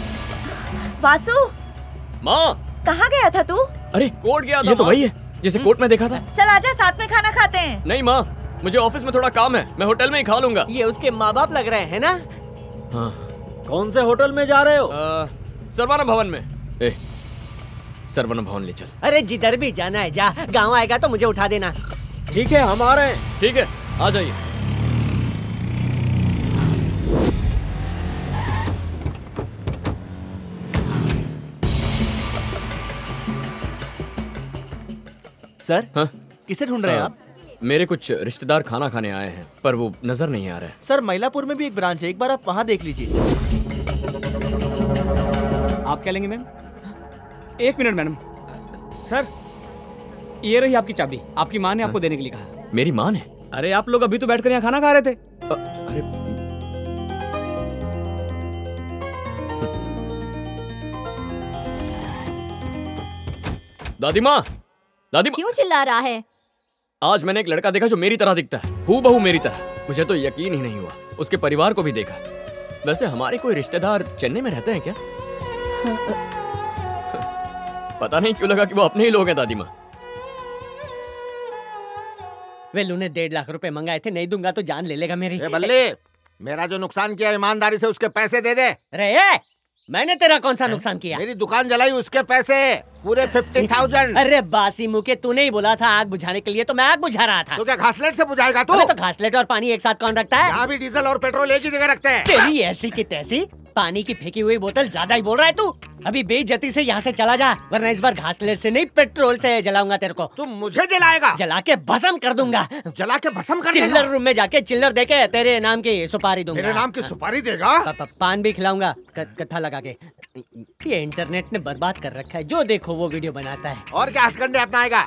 वासु, माँ कहाँ गया था तू? अरे कोर्ट गया था। ये तो वही है जिसे कोर्ट में देखा था। चल आजा, साथ में खाना खाते हैं। नहीं माँ, मुझे ऑफिस में थोड़ा काम है, मैं होटल में ही खा लूंगा। ये उसके माँ बाप लग रहे हैं ना? हाँ। कौन से होटल में जा रहे हो? सरवना भवन में। ए, सरवना भवन ले चल। अरे जिधर भी जाना है जा, गाँव आएगा तो मुझे उठा देना। ठीक है, हम आ रहे हैं। ठीक है, आ जाइए। सर, हाँ? किसे ढूंढ रहे हैं आप? मेरे कुछ रिश्तेदार खाना खाने आए हैं, पर वो नजर नहीं आ रहे। सर, मइलापुर में भी एक ब्रांच है, एक बार आप वहाँ देख लीजिए। आप क्या लेंगे मैम? 1 minute madam. सर, ये रही आपकी चाबी। आपकी माँ ने आपको देने के लिए कहा। मेरी माँ ने? अरे आप लोग अभी तो बैठकर यहाँ खाना खा रहे थे। अरे दादी माँ, दादी माँ। क्यों चिल्ला रहा है? आज मैंने एक लड़का देखा जो मेरी तरह दिखता है, हूबहू मेरी तरह। मुझे तो यकीन ही नहीं हुआ। उसके परिवार को भी देखा। वैसे हमारे कोई रिश्तेदार चेन्नई में रहते हैं क्या? पता नहीं क्यों लगा कि वो अपने ही लोग हैं दादी माँ। वेलू ने 1.5 लाख रुपए मंगाए थे, नहीं दूंगा तो जान ले लेगा मेरी। बल्ले, मेरा जो नुकसान किया ईमानदारी से उसके पैसे दे दे। रे, मैंने तेरा कौन सा नुकसान किया? मेरी दुकान जलाई, उसके पैसे पूरे 50,000। अरे बासी मुके, तूने ही बोला था आग बुझाने के लिए, तो मैं आग बुझा रहा था। तो क्या घासलेट से बुझाएगा तू? तो घासलेट और पानी एक साथ कौन रखता है? यहाँ भी डीजल और पेट्रोल एक ही जगह रखते हैं। तेरी ऐसी की तैसी, पानी की फेंकी हुई बोतल ज्यादा ही बोल रहा है तू। अभी बेइज्जती से यहाँ से चला जा, वरना इस बार घासलेट से नहीं पेट्रोल से जलाऊंगा तेरे को। तुम मुझे जलाएगा? जला के भस्म कर दूंगा। जला के भस्म कर चिल्लर रूम में जाके चिल्लर देके तेरे नाम की सुपारी दूंगा। मेरे नाम की सुपारी देगा? पान भी खिलाऊंगा कथा लगा के। ये इंटरनेट ने बर्बाद कर रखा है, जो देखो वो वीडियो बनाता है। और क्या हथकंडे अपनाएगा?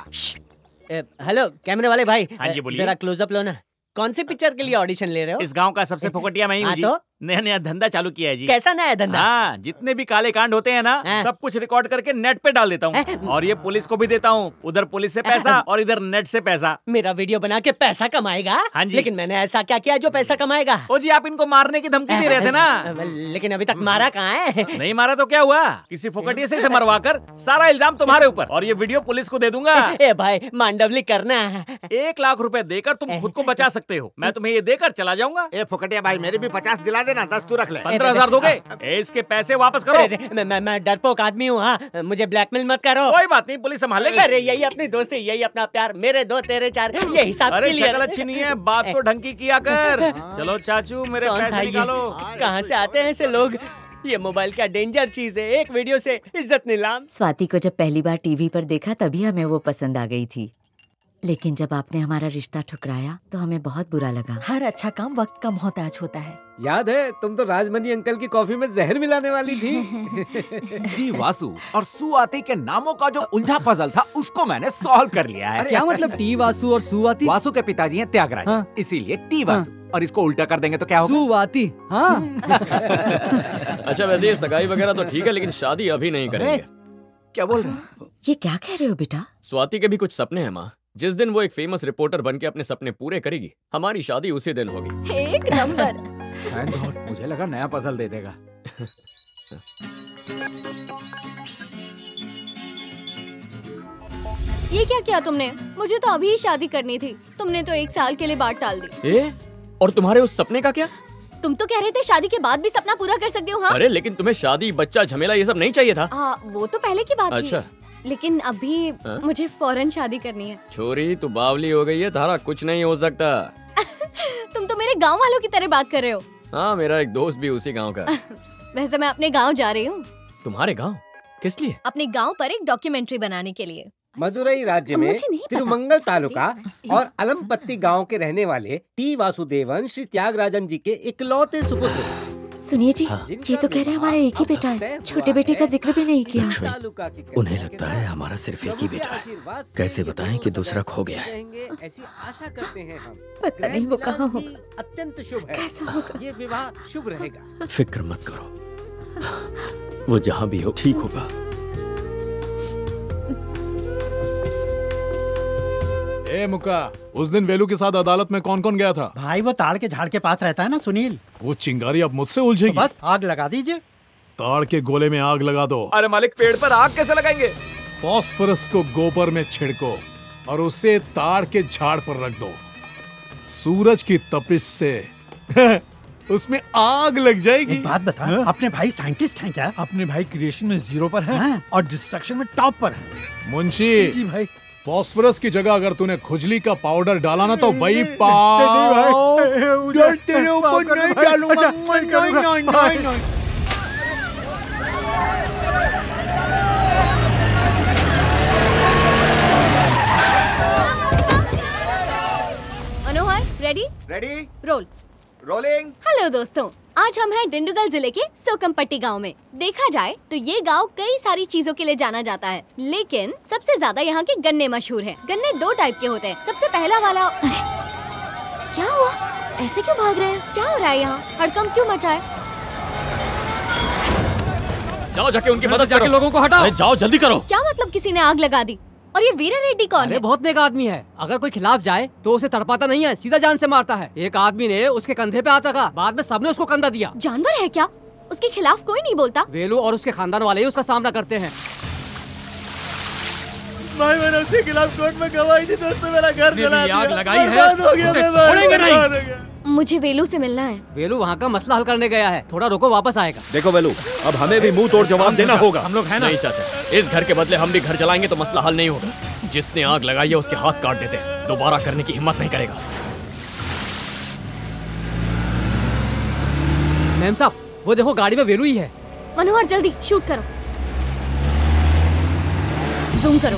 हेलो कैमरे वाले भाई, हाँ जी, बोलिए। जरा क्लोजअप लो ना। कौन से पिक्चर के लिए ऑडिशन ले रहे हो? इस गांव का सबसे फोकटिया मैं ही हूँ जी। तो नया नया धंधा चालू किया है जी। कैसा नया धंधा? हाँ, जितने भी काले कांड होते हैं ना, सब कुछ रिकॉर्ड करके नेट पे डाल देता हूँ। और ये पुलिस को भी देता हूँ। उधर पुलिस से पैसा और इधर नेट से पैसा। मेरा वीडियो बना के पैसा कमाएगा? हाँ जी। लेकिन मैंने ऐसा क्या किया जो पैसा कमाएगा? ओ जी, आप इनको मारने की धमकी दे रहे थे ना। लेकिन अभी तक मारा कहाँ है? नहीं मारा तो क्या हुआ, किसी फोकटिया से इसे मरवा कर सारा इल्जाम तुम्हारे ऊपर, और ये वीडियो पुलिस को दे दूंगा। ए भाई, मांडवली करना है। 1 लाख रुपए देकर तुम खुद को बचा सकते हो। मैं तुम्हें ये देकर चला जाऊंगा। ए फोकटिया भाई, मेरे भी 50 दिला देना, 10 तू रख ले। 15,000 दोगे? इसके पैसे वापस करो। मैं डरपोक आदमी हूँ। हाँ, मुझे ब्लैकमेल मत करो। कोई बात नहीं, पुलिस संभाल लेगी। अरे यही अपनी दोस्ती, यही अपना प्यार। मेरे 2 तेरे 4, ये हिसाब अरे क्लियर। शक्ल अच्छी नहीं है, बात तो ढंग की किया कर। चलो चाचू, मेरे पैसे निकालो। कहाँ से आते हैं ऐसे लोग? ये मोबाइल क्या डेंजर चीज है, एक वीडियो से इज्जत नीलाम। स्वाति को जब पहली बार टीवी पर देखा तभी हमें वो पसंद आ गई थी, लेकिन जब आपने हमारा रिश्ता ठुकराया तो हमें बहुत बुरा लगा। हर अच्छा काम वक्त का मोहताज होता है। याद है, तुम तो राजमनी अंकल की कॉफी में जहर मिलाने वाली थी। जी, वासु और सुआती के नामों का जो उलझा पजल था उसको मैंने सॉल्व कर लिया है। क्या मतलब टी वासु और सुवाती? वासु के पिताजी हैं त्यागराज, हाँ। इसीलिए टी वासु। और इसको उल्टा कर देंगे तो क्या होगा? सुवाती। हाँ। अच्छा, वैसे ये सगाई वगैरह तो ठीक है, लेकिन शादी अभी नहीं करेंगे। क्या बोल रहे हो? ये क्या कह रहे हो बेटा? स्वाति के भी कुछ सपने हैं माँ। जिस दिन वो एक फेमस रिपोर्टर बन के अपने सपने पूरे करेगी, हमारी शादी उसी दिन होगी। एक नंबर। मुझे लगा नया पजल दे देगा। ये क्या किया तुमने? मुझे तो अभी ही शादी करनी थी, तुमने तो 1 साल के लिए बात टाल दी। और तुम्हारे उस सपने का क्या? तुम तो कह रहे थे शादी के बाद भी सपना पूरा कर सकते हो। हाँ? अरे लेकिन तुम्हें शादी, बच्चा, झमेला ये सब नहीं चाहिए था। वो तो पहले की बात थी। अच्छा, लेकिन अभी मुझे फौरन शादी करनी है। छोरी तू बावली हो गई है, तारा कुछ नहीं हो सकता। तुम तो मेरे गांव वालों की तरह बात कर रहे हो। हाँ, मेरा एक दोस्त भी उसी गांव का। वैसे मैं अपने गांव जा रही हूँ। तुम्हारे गांव? किस लिए? अपने गांव पर एक डॉक्यूमेंट्री बनाने के लिए। मदुरई राज्य में तिरुमंगल तालुका और अलमपत्ती गांव के रहने वाले टी वासुदेवन श्री त्यागराजन जी के इकलौते सुपुत्र। सुनिए जी, ये तो कह रहे हैं हमारा एक ही बेटा है, छोटे बेटे का जिक्र भी नहीं किया। उन्हें लगता है हमारा सिर्फ एक ही बेटा है। कैसे बताएं कि दूसरा खो गया है? ऐसी आशा करते हैं हम। पता नहीं वो कहाँ होगा। अत्यंत शुभ है। कैसा होगा? ये विवाह शुभ रहेगा। फिक्र मत करो, वो जहाँ भी हो ठीक होगा। ए मुक्का, उस दिन वेलू के साथ अदालत में कौन कौन गया था? भाई वो ताड़ के झाड़ के पास रहता है ना, सुनील। वो चिंगारी अब मुझसे उलझेगी। तो बस आग लगा दीजिए। ताड़ के गोले में आग लगा दो। अरे मालिक, पेड़ पर आग कैसे लगाएंगे? फास्फोरस को गोबर में छिड़को और उसे ताड़ के झाड़ पर रख दो। सूरज की तपिश से उसमें आग लग जाएगी। एक बात बता, अपने भाई साइंटिस्ट हैं क्या? अपने भाई क्रिएशन में 0 पर है और डिस्ट्रक्शन में टॉप पर है। मुंशी जी भाई, फास्फोरस की जगह अगर तूने खुजली का पाउडर डाला ना तो वही पाओ। तेरे ऊपर नहीं डालूंगा। नहीं। Manohar, ready? Ready? Roll. Rolling. Hello दोस्तों, आज हम हैं डिंडुगल जिले के सोकमपट्टी गांव में। देखा जाए तो ये गांव कई सारी चीजों के लिए जाना जाता है, लेकिन सबसे ज्यादा यहाँ के गन्ने मशहूर हैं। गन्ने 2 टाइप के होते हैं। सबसे पहला वाला। अरे क्या हुआ? ऐसे क्यों भाग रहे हैं? क्या हो रहा है यहाँ? हड़कंप क्यों मचा है? जाओ जाके उनकी मदद जाके करो। लोगों को हटाओ। जाओ जल्दी करो। क्या मतलब किसी ने आग लगा दी? और ये वीरा रेड्डी कौन है? बहुत नेक आदमी है। अगर कोई खिलाफ जाए तो उसे तड़पाता नहीं है, सीधा जान से मारता है। एक आदमी ने उसके कंधे पे हाथ रखा, बाद में सबने उसको कंधा दिया। जानवर है क्या? उसके खिलाफ कोई नहीं बोलता? वेलू और उसके खानदान वाले ही उसका सामना करते हैं। भाई मैंने उसके खिलाफ कोर्ट में गवाही दी, दोस्तों मेरा घर जला दिया। आग लगाई है, बर्बाद हो गया, उसे मैं भाई, छोड़ेंगे नहीं। बर्बाद हो गया। मुझे वेलू से मिलना है। वेलू वहाँ का मसला हल करने गया है, थोड़ा रुको, वापस आएगा। देखो वेलू, अब हमें भी मुंह तोड़ जवाब देना होगा। हम लोग हैं ना? नहीं चाचा, इस घर के बदले हम भी घर जलाएंगे तो मसला हल नहीं होगा। जिसने आग लगाई है उसके हाथ काट देते हैं, दोबारा करने की हिम्मत नहीं करेगा। मैम साहब, वो देखो गाड़ी में वेलू ही है। मनोहर जल्दी शूट करो, जूम करो।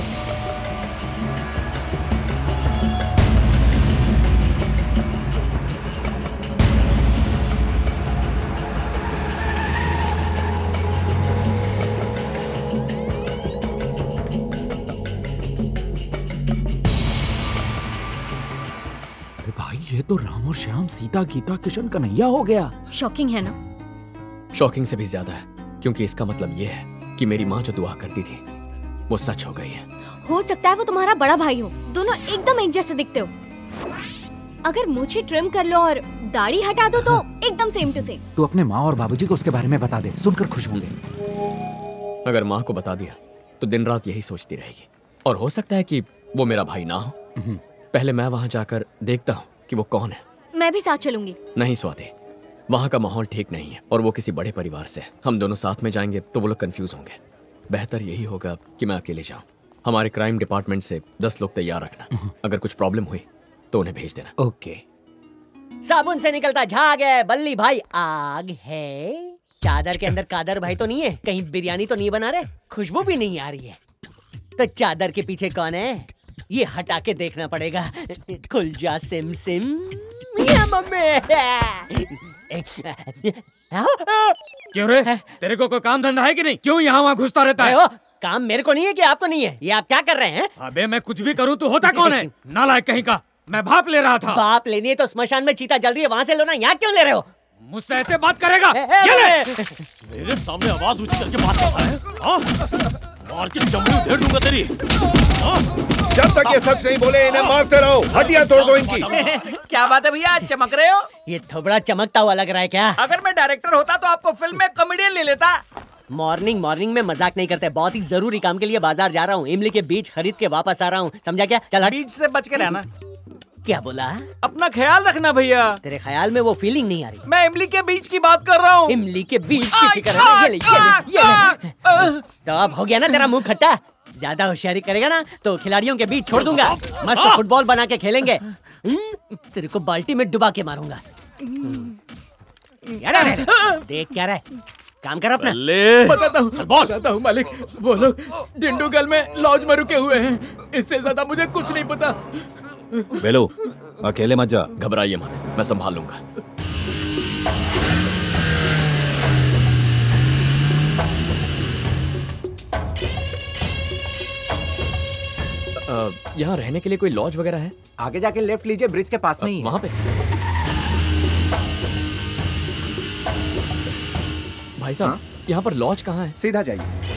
भाई ये तो राम और श्याम, सीता, गीता, किशन, कन्हैया हो गया। शॉकिंग है ना? शॉकिंग से भी ज्यादा है, क्योंकि इसका मतलब ये है कि मेरी माँ जो दुआ करती थी वो सच हो गई है। हो सकता है वो तुम्हारा बड़ा भाई हो। दोनों एकदम एक जैसे दिखते हो। अगर मूछें ट्रिम कर लो और दाढ़ी हटा दो तो एकदम सेम टू सेम। तू अपने माँ और बाबूजी को उसके बारे में बता दे, सुनकर खुश होंगे। अगर माँ को बता दिया तो दिन रात यही सोचती रहेगी, और हो सकता है कि वो मेरा भाई ना हो। पहले मैं वहाँ जाकर देखता हूँ कि वो कौन है। मैं भी साथ चलूंगी। नहीं स्वाति, वहाँ का माहौल ठीक नहीं है और वो किसी बड़े परिवार से है। हम दोनों साथ में जाएंगे तो वो लोग कंफ्यूज होंगे। बेहतर यही होगा कि मैं अकेले जाऊँ। हमारे क्राइम डिपार्टमेंट से 10 लोग तैयार रखना। अगर कुछ प्रॉब्लम हुई तो उन्हें भेज देना। ओके। साबुन से निकलता झाग है, बल्ली भाई आग है। चादर के अंदर कादर भाई तो नहीं है? कहीं बिरयानी तो नहीं बना रहे? खुशबू भी नहीं आ रही है। तो चादर के पीछे कौन है? ये हटा के देखना पड़ेगा। खुल जा सिम सिम। ये मम्मी। क्यों रे? तेरे को कोई काम धंधा है कि नहीं? क्यों यहाँ वहाँ घुसता रहता है? काम मेरे को नहीं है कि आपको नहीं है? ये आप क्या कर रहे हैं? अबे मैं कुछ भी करूँ तो होता कौन है? नालायक कहीं का। मैं भाप ले रहा था। भाप लेनी है तो स्मशान में चीता जल रही है, वहाँ से लो ना। यहाँ क्यों ले रहे हो? मुझसे ऐसे बात करेगा? ये ले! मेरे सामने आवाज ऊंची करके बात करता है? हाँ? मार के चमड़ी उधेड़ दूंगा तेरी। जब तक ये सच नहीं बोले इन्हें मारते रहो। हड्डियां तोड़ दो इनकी। क्या बात है भैया, चमक रहे हो? ये थोबड़ा चमकता हुआ लग रहा है क्या? अगर मैं डायरेक्टर होता तो आपको फिल्म में कॉमेडियन ले लेता। मॉर्निंग में मजाक नहीं करते। बहुत ही जरूरी काम के लिए बाजार जा रहा हूँ। इमली के बीज खरीद के वापस आ रहा हूँ, समझा क्या? चल हट। बीज से बच के रहना। क्या बोला? अपना ख्याल रखना भैया। तेरे ख्याल में वो फीलिंग नहीं आ रही। मैं इमली के बीज की बात कर रहा हूँ। इमली के बीज की फिक्र है ना? ये ले। तो अब हो गया ना तेरा मुंह खट्टा? ज्यादा होशियारी करेगा ना तो खिलाड़ियों के बीच छोड़ दूंगा। मस्त फुटबॉल बना के खेलेंगे। तेरे को बाल्टी में डुबा के मारूंगा। देख क्या रहा है? काम कर अपना। बताता हूँ मालिक। वो लोग डिंडुगल में लॉज में रुके हुए हैं। इससे ज्यादा मुझे कुछ नहीं पता। बेलो, अकेले मत जा। घबराइए मत, मैं संभाल लूंगा। यहाँ रहने के लिए कोई लॉज वगैरह है? आगे जाके लेफ्ट लीजिए, ब्रिज के पास में ही है। वहाँ पे? भाई साहब, यहाँ पर लॉज कहाँ है? सीधा जाइए।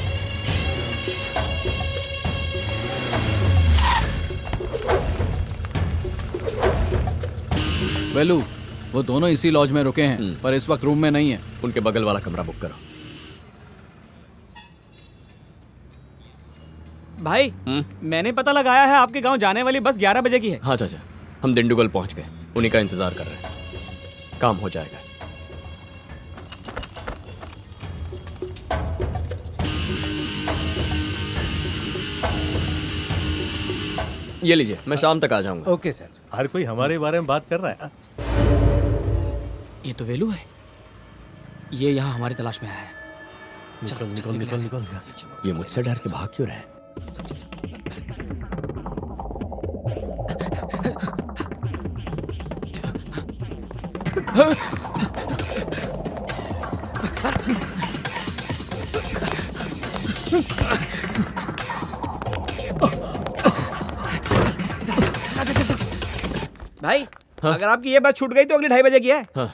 वेलू, वो दोनों इसी लॉज में रुके हैं, पर इस वक्त रूम में नहीं है। उनके बगल वाला कमरा बुक करो। भाई मैंने पता लगाया है आपके गांव जाने वाली बस 11 बजे की है। हाँ चाचा, हम दिंडुगल पहुंच गए, उन्हीं का इंतजार कर रहे हैं। काम हो जाएगा। ये लीजिए, मैं शाम तक आ जाऊंगा। Okay sir. हर कोई हमारे बारे में बात कर रहा है। ये तो वेलू है, ये यहाँ हमारी तलाश में आया है। निकल निकल निकल निकल। ये मुझसे डर के भाग क्यों रहे? भाई अगर आपकी ये बात छूट गई तो अगली 2:30 बजे की है। हाँ।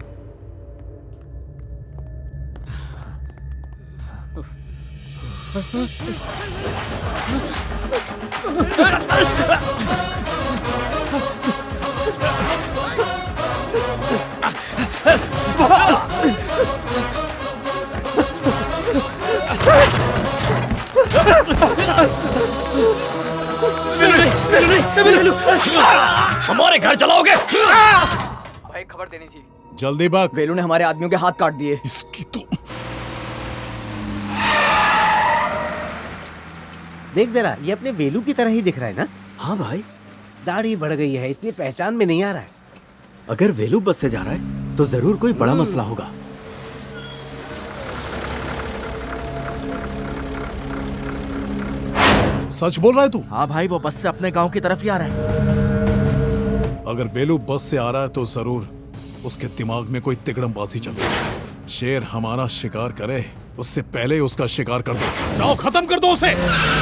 हमारे घर चलाओगे? भाई खबर देनी थी। जल्दी भाग। वेलू ने हमारे आदमियों के हाथ काट दिए। इसकी तो देख जरा, ये अपने वेलू की तरह ही दिख रहा है ना? हाँ भाई, दाढ़ी बढ़ गई है इसलिए पहचान में नहीं आ रहा है। अगर वेलू बस से जा रहा है तो जरूर कोई बड़ा मसला होगा। सच बोल रहा है तू? हाँ भाई, वो बस से अपने गांव की तरफ ही आ रहा है। अगर वेलू बस से आ रहा है तो जरूर उसके दिमाग में कोई तिगड़मबाजी चल रही है। शेर हमारा शिकार करे उससे पहले ही उसका शिकार कर दो। जाओ खत्म कर दो उसे।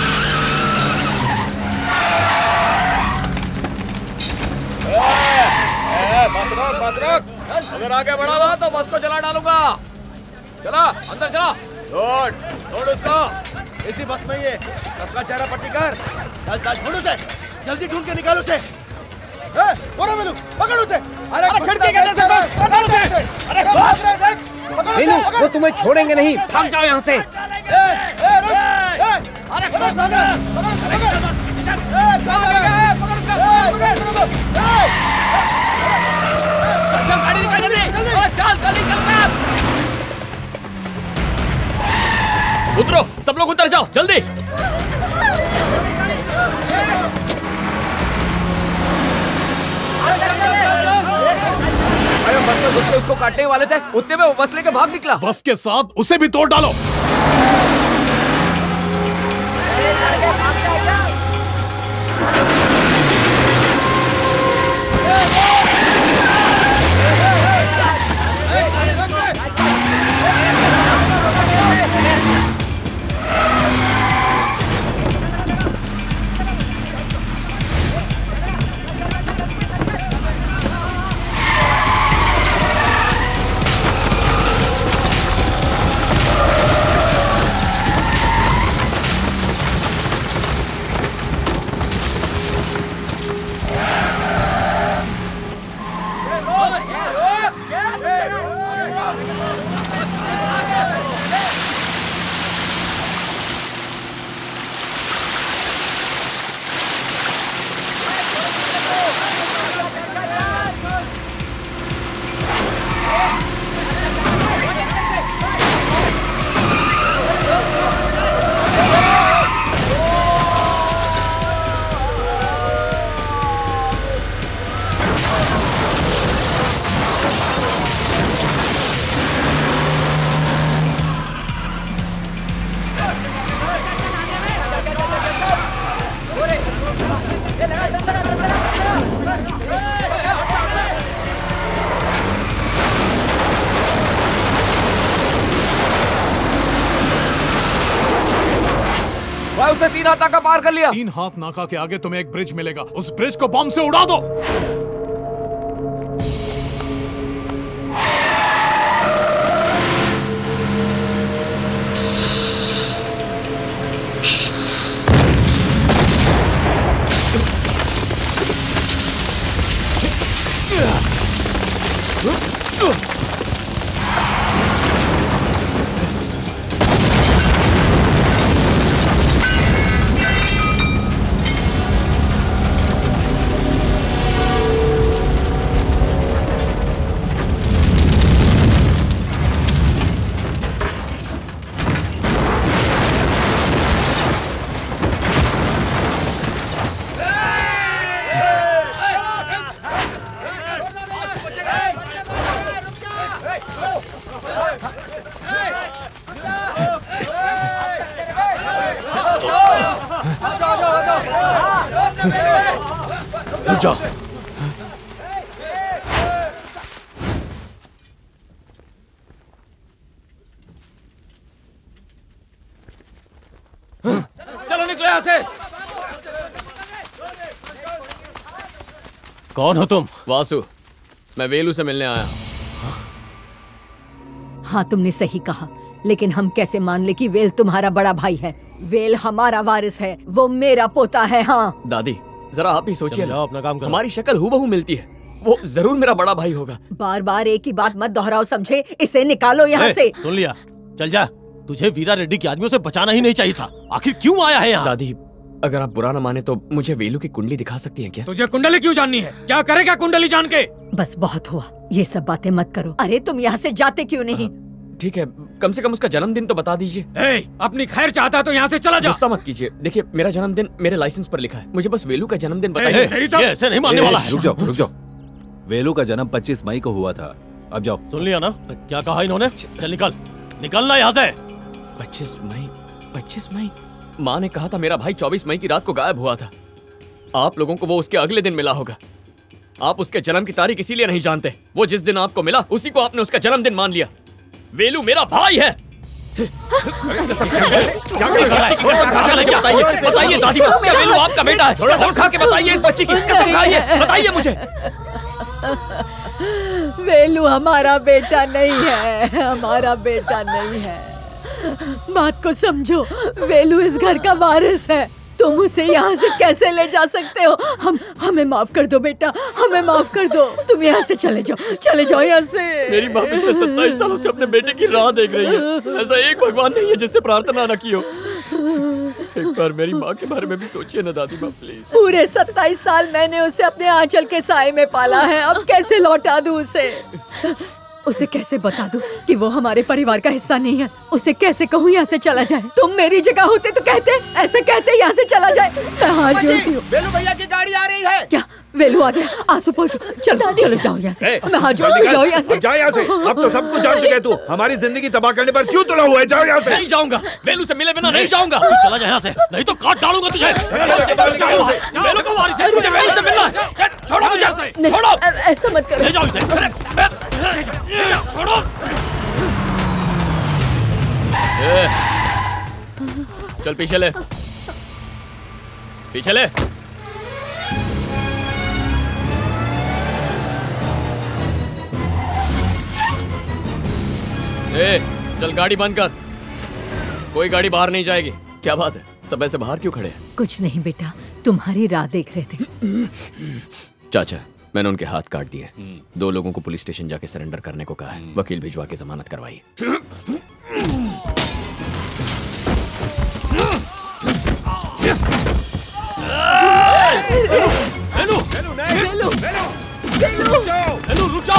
बस रोक। अगर आगे बढ़ा तो बस को जला डालूंगा। चला अंदर चला। छोड़ उसको। इसी बस में ये सबका चेहरा पट्टी कर। चल चल, ढूंढ उसे, जल्दी ढूंढ के निकाल उसे। वेलू, पकड़ उसे। अरे खिड़की के अंदर से बस पकड़ उसे। अरे वेलू, वो तुम्हें छोड़ेंगे नहीं, भाग जाओ यहाँ से। गाड़ी निकाल जल्दी। चल जल्दी चल। उतरो, सब लोग उतर जाओ जल्दी। अरे बस में घुस के उसको काटने वाले थे, उतने में वो बस लेके भाग निकला। बस के साथ उसे भी तोड़ डालो। उसने 3 हाथ नाका पार कर लिया। 3 हाथ नाका के आगे तुम्हें एक ब्रिज मिलेगा, उस ब्रिज को बम से उड़ा दो। रुक जाओ। चलो निकलो यहाँ से। कौन हो तुम? वासु, मैं वेलू से मिलने आया। हाँ, तुमने सही कहा, लेकिन हम कैसे मान ले कि वेल तुम्हारा बड़ा भाई है? वेल हमारा वारिस है, वो मेरा पोता है। हाँ दादी, जरा आप ही सोचिए ना, अपना काम करो। हमारी शक्ल हूबहू मिलती है, वो जरूर मेरा बड़ा भाई होगा। बार बार एक ही बात मत दोहराओ, समझे? इसे निकालो यहाँ से। सुन लिया, चल जा। तुझे वीरा रेड्डी के आदमियों से बचाना ही नहीं चाहिए था। आखिर क्यों आया है यहाँ? दादी, अगर आप बुरा न माने तो मुझे वेलू की कुंडली दिखा सकती हैं क्या? तुझे कुंडली क्यों जाननी है? क्या करेगा कुंडली जान के? बस बहुत हुआ, ये सब बातें मत करो। अरे तुम यहाँ से जाते क्यों नहीं? ठीक है, कम से कम उसका जन्मदिन तो बता दीजिए। अपनी खैर चाहता तो यहाँ से चला जा। गुस्सा मत कीजिए, देखिए मेरा जन्मदिन मेरे लाइसेंस पर लिखा है, मुझे बस वेलू का जन्मदिन बताइए। ये ऐसे नहीं मानने वाला है। रुक जाओ। वेलू का जन्म 25 मई को हुआ था। अब जाओ। सुन लिया ना क्या कहा इन्होंने? चल निकलना यहाँ से। 25 मई? माँ ने कहा था मेरा भाई 24 मई की रात को गायब हुआ था। आप लोगों को वो उसके अगले दिन मिला होगा। आप उसके जन्म की तारीख इसीलिए नहीं जानते, वो जिस दिन आपको मिला उसी को आपने उसका जन्मदिन मान लिया। वेलू मेरा भाई है। बताइए दादी, क्या वेलू आपका बेटा है? कसम खा के बताइए इस बच्ची की, कसम खाइए, बताइए मुझे। वेलू हमारा बेटा नहीं है, हमारा बेटा नहीं है। बात को समझो, वेलू इस घर का वारिस है। तुम उसे यहाँ से कैसे ले जा सकते हो? हमें माफ कर दो बेटा, हमें माफ कर दो। तुम यहाँ से चले जाओ यहाँ से। मेरी माँ पिछले 27 सालों से अपने बेटे की राह देख रही है। ऐसा एक भगवान नहीं है जिससे प्रार्थना न की हो। एक बार मेरी माँ के बारे में भी सोचिए ना दादी माँ, प्लीज। पूरे 27 साल मैंने उसे अपने आंचल के साए में पाला है, अब कैसे लौटा दूं उसे? उसे कैसे बता दूं कि वो हमारे परिवार का हिस्सा नहीं है? उसे कैसे कहूँ यहाँ से चला जाए? तुम मेरी जगह होते तो कहते, ऐसे कहते यहाँ से चला जाए। मैं हाथ जोड़ती हूँ। वेलू भैया की गाड़ी आ रही है। क्या वेलू आ गया? आंसू पोंछो, चलो जाओ यहाँ से। मैं हाथ जोड़ती हूँ, जाओ यहाँ से। जा यहाँ से, अब तो सब कुछ जान चुके तू। हमारी जिंदगी तबाह करने पर क्यों तुला हुआ है? जाओ यहाँ से। नहीं जाऊंगा, वेलू से मिले बिना नहीं जाऊंगा। चला जा यहाँ से, नहीं तो काट डालूंगा तुझे। वेलू को वारिस है, मुझे वेलू से मिलना है। छोड़ो मुझे, छोड़ो। ऐसा मत करो। ले जाओ इसे। छोड़ो। चल पीछे ले। चल गाड़ी बंद कर, कोई गाड़ी बाहर नहीं जाएगी। क्या बात है, सब ऐसे बाहर क्यों खड़े हैं? कुछ नहीं बेटा, तुम्हारी राह देख रहे थे। चाचा, मैंने उनके हाथ काट दिए। 2 लोगों को पुलिस स्टेशन जाके सरेंडर करने को कहा है। वकील भिजवा के जमानत करवाई। रुक जा।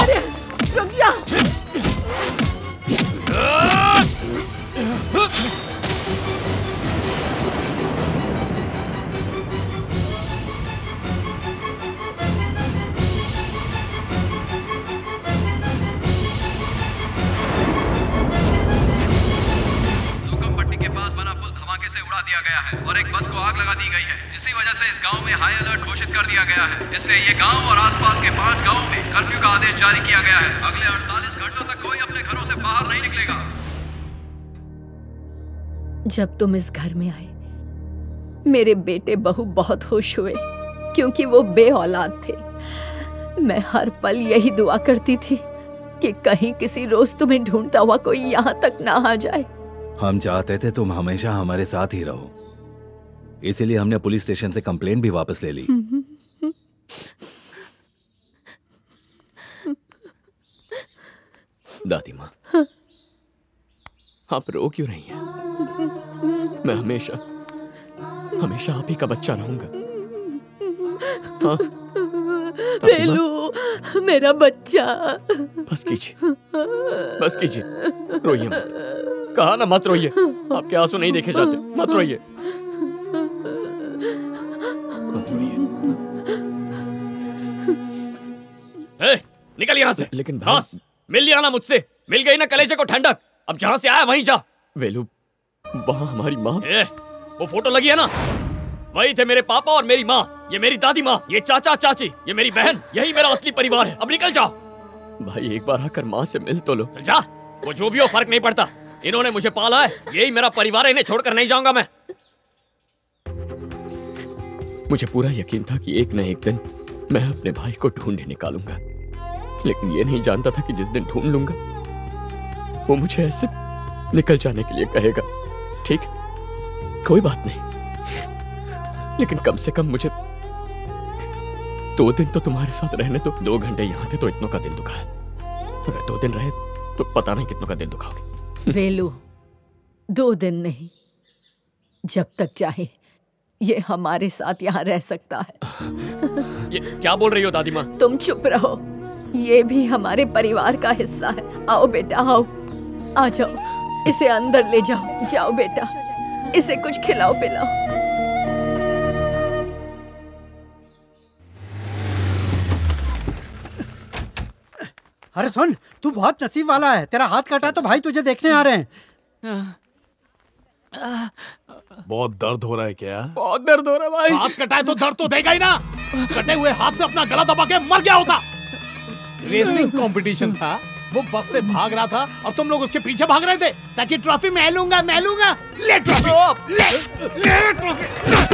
दिया गया है और एक बस को आग लगा दी गई है। इसी वजह से इस गांव में हाई अलर्ट घोषित कर दिया गया है। इसलिए ये गांव और आसपास के 5 गांवों में कर्फ्यू का आदेश जारी किया गया है। अगले 48 घंटों तक कोई अपने घरों से बाहर नहीं निकलेगा। जब तुम इस घर में आए, मेरे बेटे बहू बहुत खुश हुए, क्योंकि वो बे औलाद थे। मैं हर पल यही दुआ करती थी कि कहीं किसी रोज तुम्हें ढूंढता हुआ कोई यहाँ तक ना आ जाए। हम चाहते थे तुम हमेशा हमारे साथ ही रहो, इसीलिए हमने पुलिस स्टेशन से कंप्लेंट भी वापस ले ली। दादी माँ, आप रो क्यों रही हैं? मैं हमेशा हमेशा आप ही का बच्चा रहूंगा। हाँ? वेलू, मेरा बच्चा। बस कीजिए, रोइए मत। कहा ना मत रोइए, आपके आंसू नहीं देखे जाते। मत रोइए। निकल यहाँ से। लेकिन बस मिल लिया ना मुझसे, मिल गई ना कलेजे को ठंडक। अब जहाँ से आया वहीं जा। वेलू, वहाँ हमारी माँ। वो फोटो लगी है ना, वही थे मेरे पापा और मेरी माँ, ये मेरी दादी माँ, ये चाचा चाची, ये मेरी बहन, यही मेरा असली परिवार है। अब निकल जाओ। भाई एक बार आकर माँ से मिल तो लो। चल जा, वो जो भी हो फर्क नहीं पड़ता। इन्होंने मुझे पाला है, यही मेरा परिवार है, इन्हें छोड़कर नहीं जाऊंगा मैं। मुझे पूरा यकीन था कि एक न एक दिन मैं अपने भाई को ढूंढे निकालूंगा, लेकिन ये नहीं जानता था कि जिस दिन ढूंढ लूंगा वो मुझे ऐसे निकल जाने के लिए कहेगा। ठीक, कोई बात नहीं, लेकिन कम से कम मुझे 2 दिन तो तुम्हारे साथ रहने दो। 2 घंटे यहाँ थे तो इतनों का दिल दुखा है, अगर 2 दिन रहे तो पता नहीं कितनों का दिल दुखाओगे। वेलू, 2 दिन नहीं, जब तक चाहे ये हमारे साथ यहाँ रह सकता है। ये क्या बोल रही हो दादी माँ? तुम चुप रहो, ये भी हमारे परिवार का हिस्सा है। आओ बेटा, आओ, आ जाओ, इसे अंदर ले जाओ। जाओ बेटा, इसे कुछ खिलाओ पिलाओ। अरे सुन, तू बहुत नसीब वाला है, तेरा हाथ कटा तो भाई तुझे देखने आ रहे हैं। बहुत दर्द हो रहा है क्या? बहुत दर्द हो रहा है भाई। हाथ कटा है तो दर्द तो देगा ही ना। कटे हुए हाथ से अपना गला दबा के मर गया होता। रेसिंग कंपटीशन था, वो बस से भाग रहा था और तुम लोग उसके पीछे भाग रहे थे ताकि ट्रॉफी मैं लूंगा। ले ट्रॉफी, ले ट्रॉफी।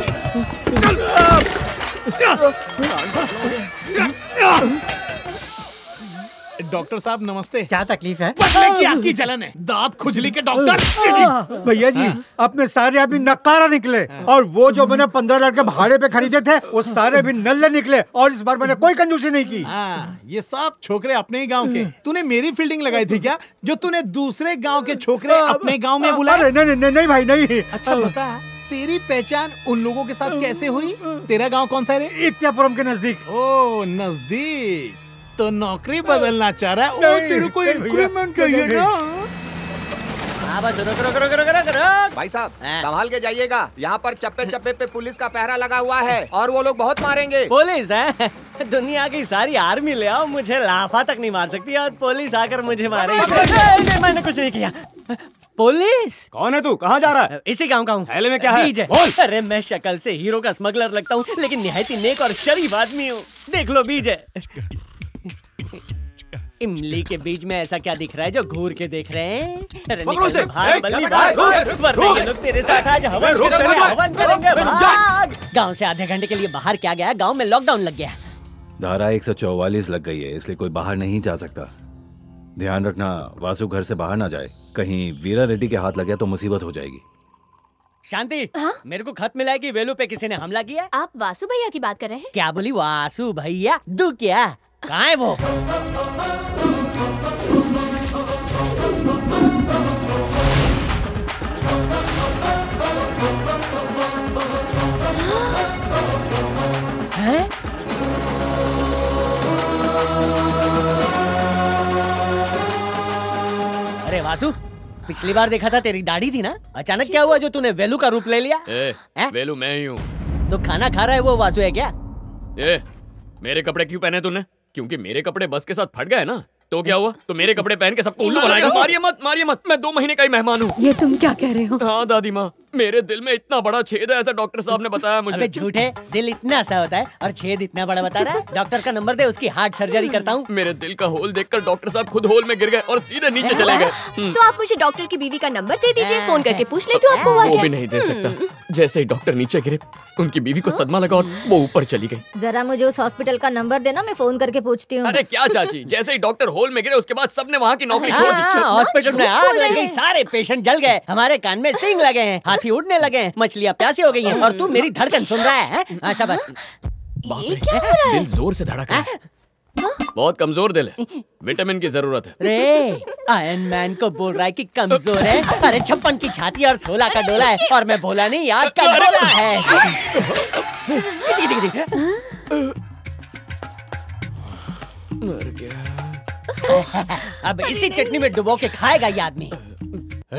डॉक्टर साहब नमस्ते। क्या तकलीफ है? बदले की आग की जलन है, दांत खुजली के डॉक्टर। भैया जी, अपने सारे अभी नकारा निकले और वो जो मैंने 15 लाख के भाड़े पे खरीदे थे वो सारे भी नल्ले निकले और इस बार मैंने कोई कंजूसी नहीं की। ये सब छोकरे अपने ही गांव के। तूने मेरी फील्डिंग लगाई थी क्या, जो तूने दूसरे गांव के छोकरे अपने गांव में बुलाए? नहीं भाई नहीं। अच्छा बता, तेरी पहचान उन लोगों के साथ कैसे हुई? तेरा गांव कौन सा है? इत्यापुरम के नजदीक। ओ नजदीक, तो नौकरी बदलना चाह रहा है? ओ तेरे को इंक्रीमेंट चाहिए ना? बस रुक। भाई साहब संभाल के जाइएगा, यहाँ पर चप्पे चप्पे पे पुलिस का पहरा लगा हुआ है और वो लोग बहुत मारेंगे। पुलिस है? दुनिया की सारी आर्मी ले आओ, मुझे लाफा तक नहीं मार सकती और पुलिस आकर मुझे मारेगी। मैंने कुछ नहीं किया। पुलिस? कौन है तू? कहाँ जा रहा है? इसी गांव का हूँ। थैले में क्या है? बीज है। अरे मैं शक्ल से हीरो का स्मगलर लगता हूँ, लेकिन निहायती नेक और शरीफ आदमी हूँ। देख लो बीज है। इमली के बीज में ऐसा क्या दिख रहा है जो घूर के देख रहे हैं? अरे निकल भाग बल्ली भाग, वरना ये लोग तेरे साथ आज हवन करेंगे। भाग! गांव से आधे घंटे के लिए बाहर क्या गया? गांव में लॉकडाउन लग गया। धारा 144 लग गई है, इसलिए कोई बाहर नहीं जा सकता। ध्यान रखना वासु घर से बाहर ना जाए, कहीं वीरा रेड्डी के हाथ लग गया तो मुसीबत हो जाएगी। शांति, मेरे को खत मिला है कि वेलू पे किसी ने हमला किया। आप वासु भैया की बात कर रहे हैं? क्या बोली? वासु भैया? दू क्या? कहाँ है वो? हैं? अरे वासु, पिछली बार देखा था तेरी दाढ़ी थी ना, अचानक क्या हुआ जो तूने वेलू का रूप ले लिया? वेलू मैं ही हूँ। तो खाना खा रहा है वो वासु है क्या? मेरे कपड़े क्यों पहने तूने? क्योंकि मेरे कपड़े बस के साथ फट गए ना, तो क्या हुआ? तो मेरे कपड़े पहन के सबको उल्लू बनाएगा? मारिए मत, मारिए मत, मैं 2 महीने का ही मेहमान हूँ। ये तुम क्या कह रहे हो? हाँ दादी माँ, मेरे दिल में इतना बड़ा छेद है, ऐसा डॉक्टर साहब ने बताया मुझे। अबे झूठे, दिल इतना सा होता है और छेद इतना बड़ा बता रहा है? डॉक्टर का नंबर दे, उसकी हार्ट सर्जरी करता हूँ। मेरे दिल का होल देखकर डॉक्टर साहब खुद होल में गिर गए और सीधे नीचे चले गए। तो आप मुझे डॉक्टर की बीवी का नंबर दे दीजिए, फोन करके पूछ लेती हूँ आपको हुआ वो क्या? भी नहीं दे सकता। जैसे ही डॉक्टर नीचे गिरे, उनकी बीवी को सदमा लगा और वो ऊपर चली गई। जरा मुझे उस हॉस्पिटल का नंबर देना, मैं फोन करके पूछती हूँ। अरे क्या चाची, जैसे ही डॉक्टर होल में गिरे उसके बाद सबने वहाँ की नौकरी छोड़ दी। हॉस्पिटल में आग लग गई, सारे पेशेंट जल गए, हमारे कान में सींग लगे हैं, हाथी उड़ने लगे हैं, मछलियाँ प्यासी हो गई हैं और तू मेरी धड़कन सुन रहा है? आशा बस। ये क्या हो रहा है? दिल जोर से धड़क रहा है। बहुत कमजोर दिल है, विटामिन की जरूरत है। रे आयरन मैन को बोल रहा है कि कमजोर है? अरे 56 की छाती और 16 का डोला है और मैं भोला नहीं, आग का डोला है। मर गया। अब इसी चटनी में डुबो के खाएगा ये आदमी।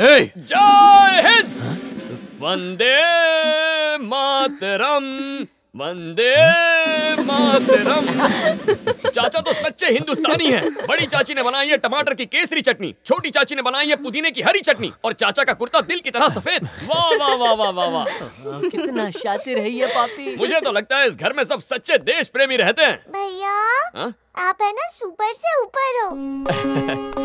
जय हिंद, वंदे मातरम, वंदे मातरम। चाचा तो सच्चे हिंदुस्तानी हैं। बड़ी चाची ने बनाई है टमाटर की केसरी चटनी, छोटी चाची ने बनाई है पुदीने की हरी चटनी, और चाचा का कुर्ता दिल की तरह सफेद। वाह वाह वाह वाह वाह वाह। कितना शातिर है ये पापी। मुझे तो लगता है इस घर में सब सच्चे देश प्रेमी रहते हैं। भैया हाँ? आप है ना सुपर से ऊपर हो।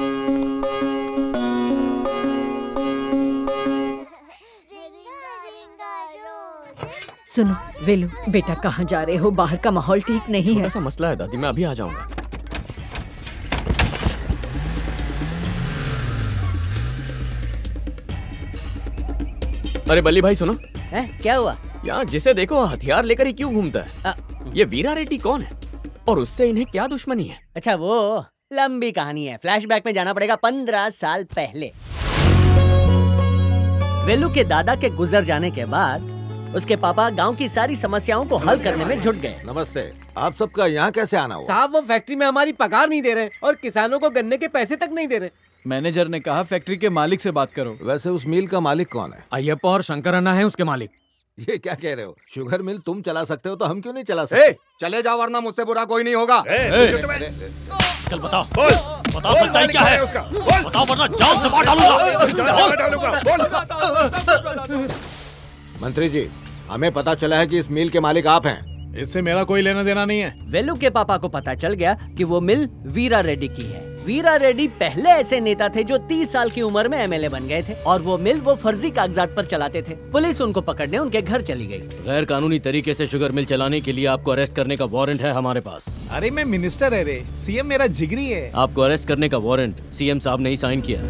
सुनो वेलू, बेटा कहाँ जा रहे हो? बाहर का माहौल ठीक नहीं है। छोटा सा मसला है दादी, मैं अभी आ जाऊंगा। अरे बल्ली भाई सुनो। क्या हुआ? यहाँ जिसे देखो हथियार लेकर ही क्यों घूमता है? ये वीरा रेड्डी कौन है और उससे इन्हें क्या दुश्मनी है? अच्छा वो लंबी कहानी है, फ्लैशबैक में जाना पड़ेगा 15 साल पहले। वेलू के दादा के गुजर जाने के बाद उसके पापा गांव की सारी समस्याओं को हल करने में जुट गए। नमस्ते, आप सबका यहाँ कैसे आना हुआ? साहब वो फैक्ट्री में हमारी पगार नहीं दे रहे और किसानों को गन्ने के पैसे तक नहीं दे रहे। मैनेजर ने कहा फैक्ट्री के मालिक से बात करो। वैसे उस मिल का मालिक कौन है? अय्यप्पा और शंकर अन्ना है उसके मालिक। ये क्या कह रहे हो? शुगर मिल तुम चला सकते हो तो हम क्यों नहीं चला सकते? चले जाओ वरना मुझसे बुरा कोई नहीं होगा। चल बताओ, बताओ सच्चाई क्या है? बताओ वरना जान से मार डालूंगा। मंत्री जी, हमें पता चला है कि इस मिल के मालिक आप हैं। इससे मेरा कोई लेना देना नहीं है। वेलू के पापा को पता चल गया कि वो मिल वीरा रेड्डी की है। वीरा रेड्डी पहले ऐसे नेता थे जो 30 साल की उम्र में एमएलए बन गए थे और वो मिल वो फर्जी कागजात पर चलाते थे। पुलिस उनको पकड़ने उनके घर चली गई। गैर कानूनी तरीके से शुगर मिल चलाने के लिए आपको अरेस्ट करने का वारंट है हमारे पास। अरे मैं मिनिस्टर है रे, सीएम मेरा जिगरी है। आपको अरेस्ट करने का वारंट सीएम साहब ने ही साइन किया।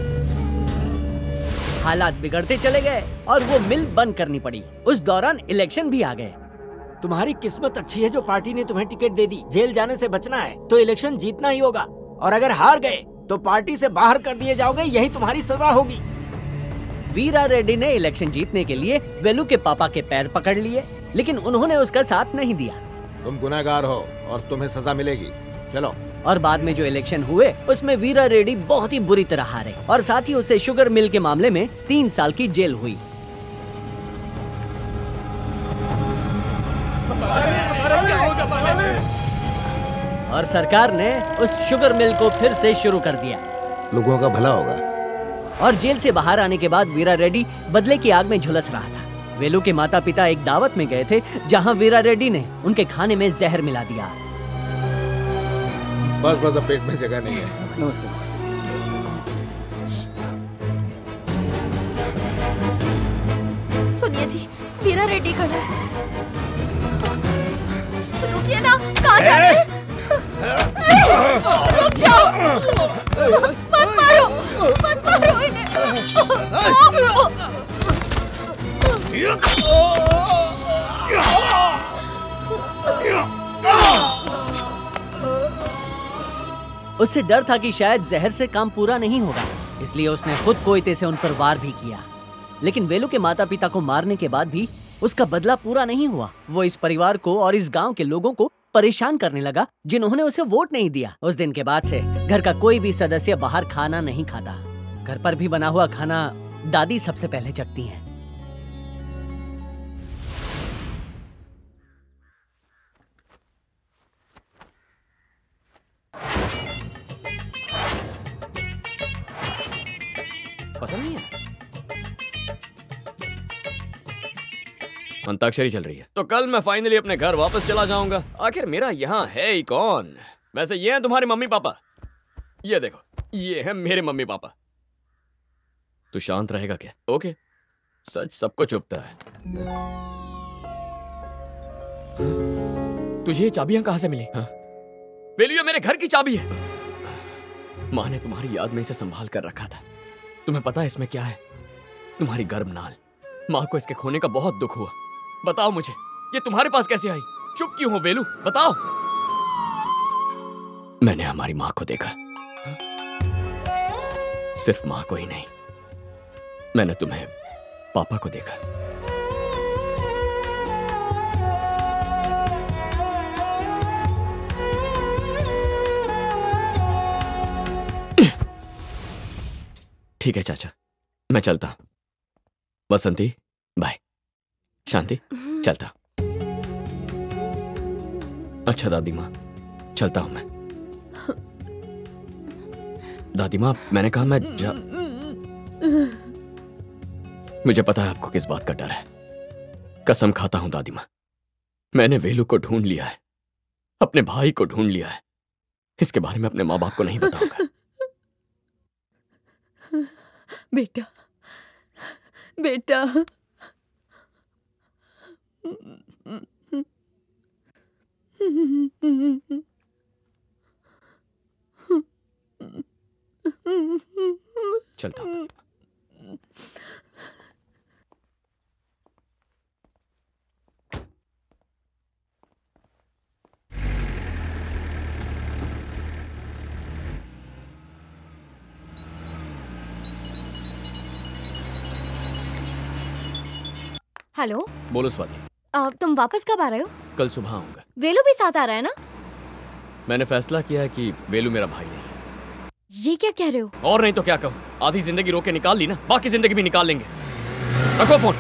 हालात बिगड़ते चले गए और वो मिल बंद करनी पड़ी। उस दौरान इलेक्शन भी आ गए। तुम्हारी किस्मत अच्छी है जो पार्टी ने तुम्हें टिकट दे दी। जेल जाने से बचना है तो इलेक्शन जीतना ही होगा, और अगर हार गए तो पार्टी से बाहर कर दिए जाओगे, यही तुम्हारी सजा होगी। वीरा रेड्डी ने इलेक्शन जीतने के लिए वेलू के पापा के पैर पकड़ लिए, लेकिन उन्होंने उसका साथ नहीं दिया। तुम गुनहगार हो और तुम्हें सजा मिलेगी। चलो। और बाद में जो इलेक्शन हुए उसमें वीरा रेड्डी बहुत ही बुरी तरह हारे और साथ ही उसे शुगर मिल के मामले में 3 साल की जेल हुई। और सरकार ने उस शुगर मिल को फिर से शुरू कर दिया। लोगों का भला होगा। और जेल से बाहर आने के बाद वीरा रेड्डी बदले की आग में झुलस रहा था। वेलू के माता पिता एक दावत में गए थे जहां वीरा रेड्डी ने उनके खाने में जहर मिला दिया। बस बस, अब पेट में जगह नहीं है। नमस्ते। सुनिए जी, वीरा रेड्डी खड़ा है। रुकिए ना, कहाँ जा रहे हैं? रुक जाओ, मत मारो, मत मारो इन्हें। उससे डर था कि शायद जहर से काम पूरा नहीं होगा, इसलिए उसने खुद कोयते से उन पर वार भी किया। लेकिन वेलू के माता पिता को मारने के बाद भी उसका बदला पूरा नहीं हुआ। वो इस परिवार को और इस गांव के लोगों को परेशान करने लगा जिन्होंने उसे वोट नहीं दिया। उस दिन के बाद से घर का कोई भी सदस्य बाहर खाना नहीं खाता। घर पर भी बना हुआ खाना दादी सबसे पहले चखती हैं। पसंद नहीं है? अंताक्षरी चल रही है तो कल मैं फाइनली अपने घर वापस चला जाऊंगा। आखिर मेरा यहाँ है ही कौन? वैसे ये हैं तुम्हारे मम्मी पापा। ये देखो, ये हैं मेरे मम्मी पापा। तू शांत रहेगा क्या? ओके, सच सबको चुभता है। तुझे ये चाबियां कहां से मिली? वेलू, ये मेरे घर की चाबी है। माँ ने तुम्हारी याद में इसे संभाल कर रखा था। तुम्हें पता है इसमें क्या है? तुम्हारी गर्भनाल। माँ को इसके खोने का बहुत दुख हुआ। बताओ मुझे, ये तुम्हारे पास कैसे आई? चुप क्यों हो वेलू, बताओ। मैंने हमारी माँ को देखा, सिर्फ माँ को ही नहीं, मैंने तुम्हें पापा को देखा। ठीक है चाचा, मैं चलता हूं। बसंती बाय। शांति, चलता। अच्छा दादी माँ, चलता हूं मैं। दादी माँ, मैंने कहा मैं मुझे पता है आपको किस बात का डर है। कसम खाता हूं दादी माँ, मैंने वेलू को ढूंढ लिया है, अपने भाई को ढूंढ लिया है। इसके बारे में अपने माँ बाप को नहीं बताऊंगा। बेटा, बेटा। चलता हूं। हेलो। बोलो स्वाति। तुम वापस कब आ रहे हो? कल सुबह आऊंगा। वेलू भी साथ आ रहा है ना? मैंने फैसला किया है कि वेलू मेरा भाई नहीं। ये क्या कह रहे हो? और नहीं तो क्या कहूं, आधी जिंदगी रोके निकाल ली ना, बाकी जिंदगी भी निकाल लेंगे। रखो फोन।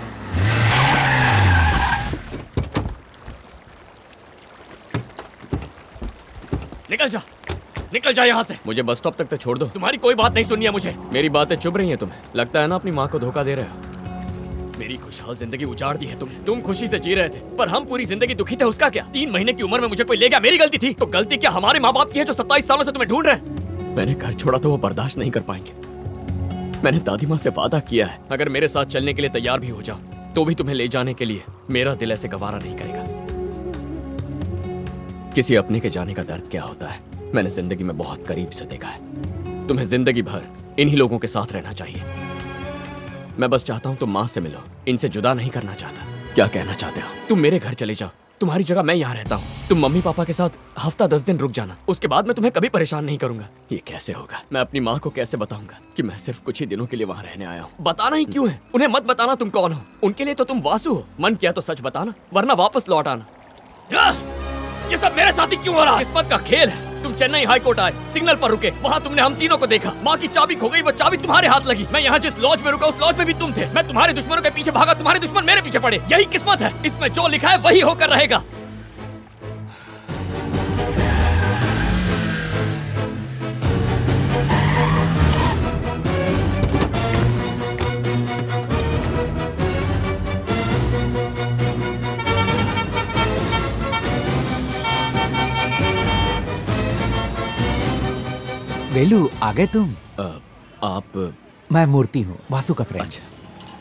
निकल जा यहाँ से। मुझे बस स्टॉप तक तो छोड़ दो। तुम्हारी कोई बात नहीं सुननी है मुझे। मेरी बातें चुभ रही हैं तुम्हें। लगता है ना अपनी माँ को धोखा दे रहे हो। मेरी खुशहाल जिंदगी उजाड़ दी है तुमने। तुम खुशी से जी रहे थे, पर हम पूरी जिंदगी दुखी थे। उसका क्या? 3 महीने की उम्र में मुझे कोई ले गया, मेरी गलती थी? तो गलती क्या हमारे माँ बाप की है जो 27 सालों से तुम्हें ढूंढ रहे हैं? मैंने घर छोड़ा तो वो बर्दाश्त नहीं कर पाएंगे। मैंने दादी माँ से वादा किया है, अगर मेरे साथ चलने के लिए तैयार भी हो जाओ तो भी तुम्हें ले जाने के लिए मेरा दिल ऐसे गवारा नहीं करेगा। किसी अपने के जाने का दर्द क्या होता है मैंने जिंदगी में बहुत करीब से देखा है। तुम्हें जिंदगी भर इन्हीं लोगों के साथ रहना चाहिए। मैं बस चाहता हूँ तुम माँ से मिलो, इनसे जुदा नहीं करना चाहता। क्या कहना चाहते हो? तुम मेरे घर चले जाओ, तुम्हारी जगह मैं यहाँ रहता हूँ। तुम मम्मी पापा के साथ हफ्ता 10 दिन रुक जाना, उसके बाद मैं तुम्हें कभी परेशान नहीं करूंगा। ये कैसे होगा? मैं अपनी माँ को कैसे बताऊंगा कि मैं सिर्फ कुछ ही दिनों के लिए वहाँ रहने आया हूँ? बताना ही क्यों है? उन्हें मत बताना तुम कौन हो। उनके लिए तो तुम वासु हो। मन किया तो सच बताना, वरना वापस लौट आना। ये सब मेरे साथ ही क्यों हो रहा है? किस्मत का खेल है। तुम चेन्नई हाई कोर्ट आए, सिग्नल पर रुके, वहाँ तुमने हम तीनों को देखा। माँ की चाबी खो गई, वो चाबी तुम्हारे हाथ लगी। मैं यहाँ जिस लॉज में रुका उस लॉज में भी तुम थे। मैं तुम्हारे दुश्मनों के पीछे भागा, तुम्हारे दुश्मन मेरे पीछे पड़े। यही किस्मत है। इसमें जो लिखा है वही होकर रहेगा। वेलू, आ गए तुम? आप? मैं मूर्ति हूँ, वासु का फ्रेंड। अच्छा।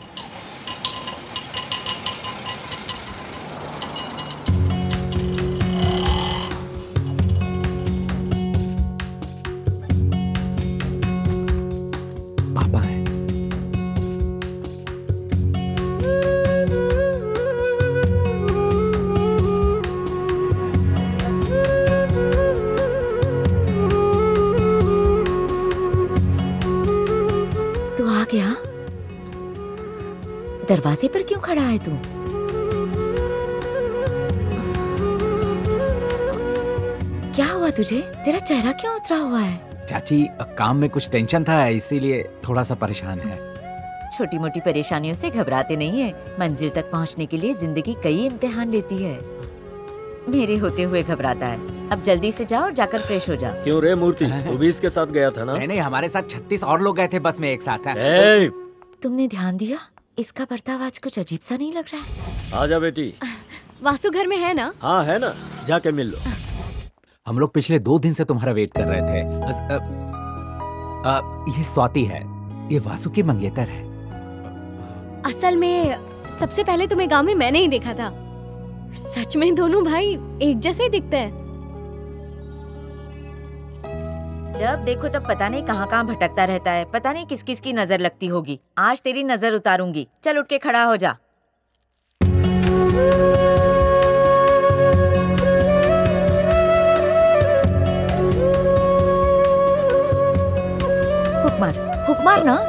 पापा है। क्या? दरवाजे पर क्यों खड़ा है तू? क्या हुआ तुझे? तेरा चेहरा क्यों उतरा हुआ है? चाची, काम में कुछ टेंशन था इसीलिए थोड़ा सा परेशान है। छोटी मोटी परेशानियों से घबराते नहीं है। मंजिल तक पहुंचने के लिए जिंदगी कई इम्तिहान लेती है। मेरे होते हुए घबराता है। अब जल्दी से जाओ और जाकर फ्रेश हो जा। क्यों रे मूर्ति, तू भी इसके साथ गया था ना? नहीं, हमारे साथ 36 और लोग गए थे बस में एक साथ। तुमने ध्यान दिया? इसका बर्ताव आज कुछ अजीब सा नहीं लग रहा है। आजा बेटी। वासु घर में है ना? हाँ है ना, जाके मिल लो। हम लोग पिछले 2 दिन से तुम्हारा वेट कर रहे थे। ये स्वाति है, ये वासु की मंगेतर है। असल में सबसे पहले तुम्हें गांव में मैंने ही देखा था। सच में दोनों भाई एक जैसे ही दिखते हैं। जब देखो तब पता नहीं कहाँ भटकता रहता है। पता नहीं किस किस की नजर लगती होगी। आज तेरी नजर उतारूंगी। चल उठ के खड़ा हो जा। हुक मार ना।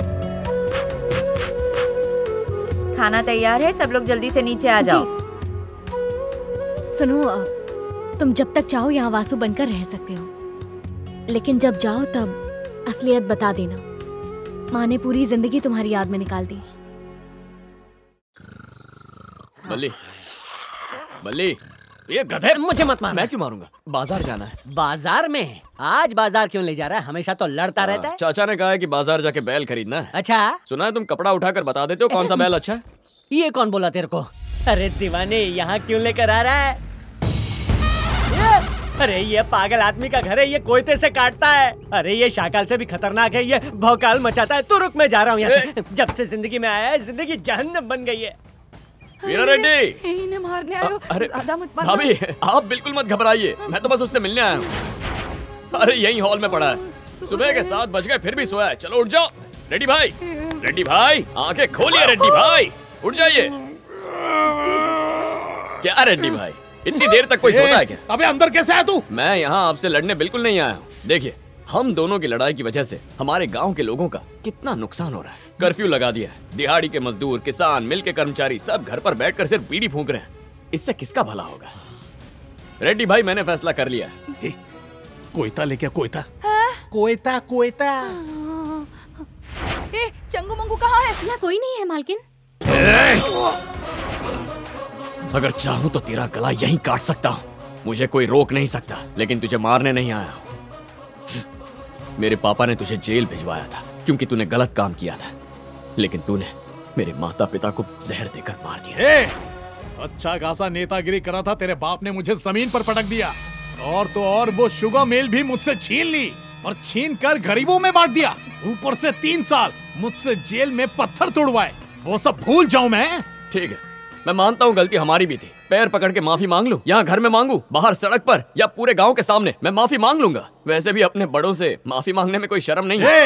खाना तैयार है, सब लोग जल्दी से नीचे आ जाओ। सुनो, तुम जब तक चाहो यहाँ वासु बनकर रह सकते हो, लेकिन जब जाओ तब असलियत बता देना। माँ ने पूरी जिंदगी तुम्हारी याद में निकाल दी। बल्ली, बल्ली, ये गधे, मुझे मत मार। मैं क्यों मारूंगा? बाजार जाना है। बाजार में? आज बाजार क्यों ले जा रहा है? हमेशा तो लड़ता रहता है। चाचा ने कहा है कि बाजार जाके बैल खरीदना है। अच्छा, सुना है तुम कपड़ा उठाकर बता देते हो कौन सा बैल अच्छा है? ये कौन बोला तेरे को? अरे दीवाने, यहाँ क्यों लेकर आ रहा है? अरे ये पागल आदमी का घर है, ये कोयते से काटता है। अरे ये शाकाल से भी खतरनाक है, ये भौकाल मचाता है। तू रुक, मैं जा रहा हूँ यहाँ से। जब से जिंदगी में आया है, जिंदगी जहन्नम बन गई है। वीरा रेड्डी, इन्हें मारने आए हो। अरे ज्यादा मत मारना। भाभी, आप बिल्कुल मत घबराइए, मैं तो बस उससे मिलने आया हूँ। अरे यही हॉल में पड़ा है। सुबह के 7 बज गए फिर भी सोया है। चलो उठ जाओ। रेड्डी भाई, रेड्डी भाई, आंखें खोलिए। रेड्डी भाई उठ जाइए। क्या रेड्डी भाई, इतनी देर तक कोई सोता है क्या? अबे अंदर कैसे आया तू? मैं यहाँ आपसे लड़ने बिल्कुल नहीं आया हूँ। देखिए, हम दोनों की लड़ाई की वजह से हमारे गांव के लोगों का कितना नुकसान हो रहा है। कर्फ्यू लगा दिया है। दिहाड़ी के मजदूर, किसान, मिल के कर्मचारी सब घर पर बैठकर सिर्फ बीड़ी फूंक रहे हैं। इससे किसका भला होगा? रेड्डी भाई, मैंने फैसला कर लिया है। कोयता लेके कोयता। कोयता कोयता। चंगू मंगू कहाँ है? यहाँ कोई नहीं है मालकिन। अगर चाहूं तो तेरा गला यहीं काट सकता हूं, मुझे कोई रोक नहीं सकता, लेकिन तुझे मारने नहीं आया हूं। मेरे पापा ने तुझे जेल भिजवाया था क्योंकि तूने गलत काम किया था, लेकिन तूने मेरे माता पिता को जहर देकर मार दिया। अच्छा खासा नेतागिरी करा था, तेरे बाप ने मुझे जमीन पर पटक दिया। और तो और वो शुगर मिल भी मुझसे छीन ली और छीन कर गरीबों में बांट दिया। ऊपर से 3 साल मुझसे जेल में पत्थर तोड़वाए। वो सब भूल जाऊं मैं? ठीक है, मैं मानता हूँ गलती हमारी भी थी। पैर पकड़ के माफी मांग लूं, यहाँ घर में मांगू, बाहर सड़क पर, या पूरे गांव के सामने, मैं माफी मांग लूंगा। वैसे भी अपने बड़ों से माफी मांगने में कोई शर्म नहीं है।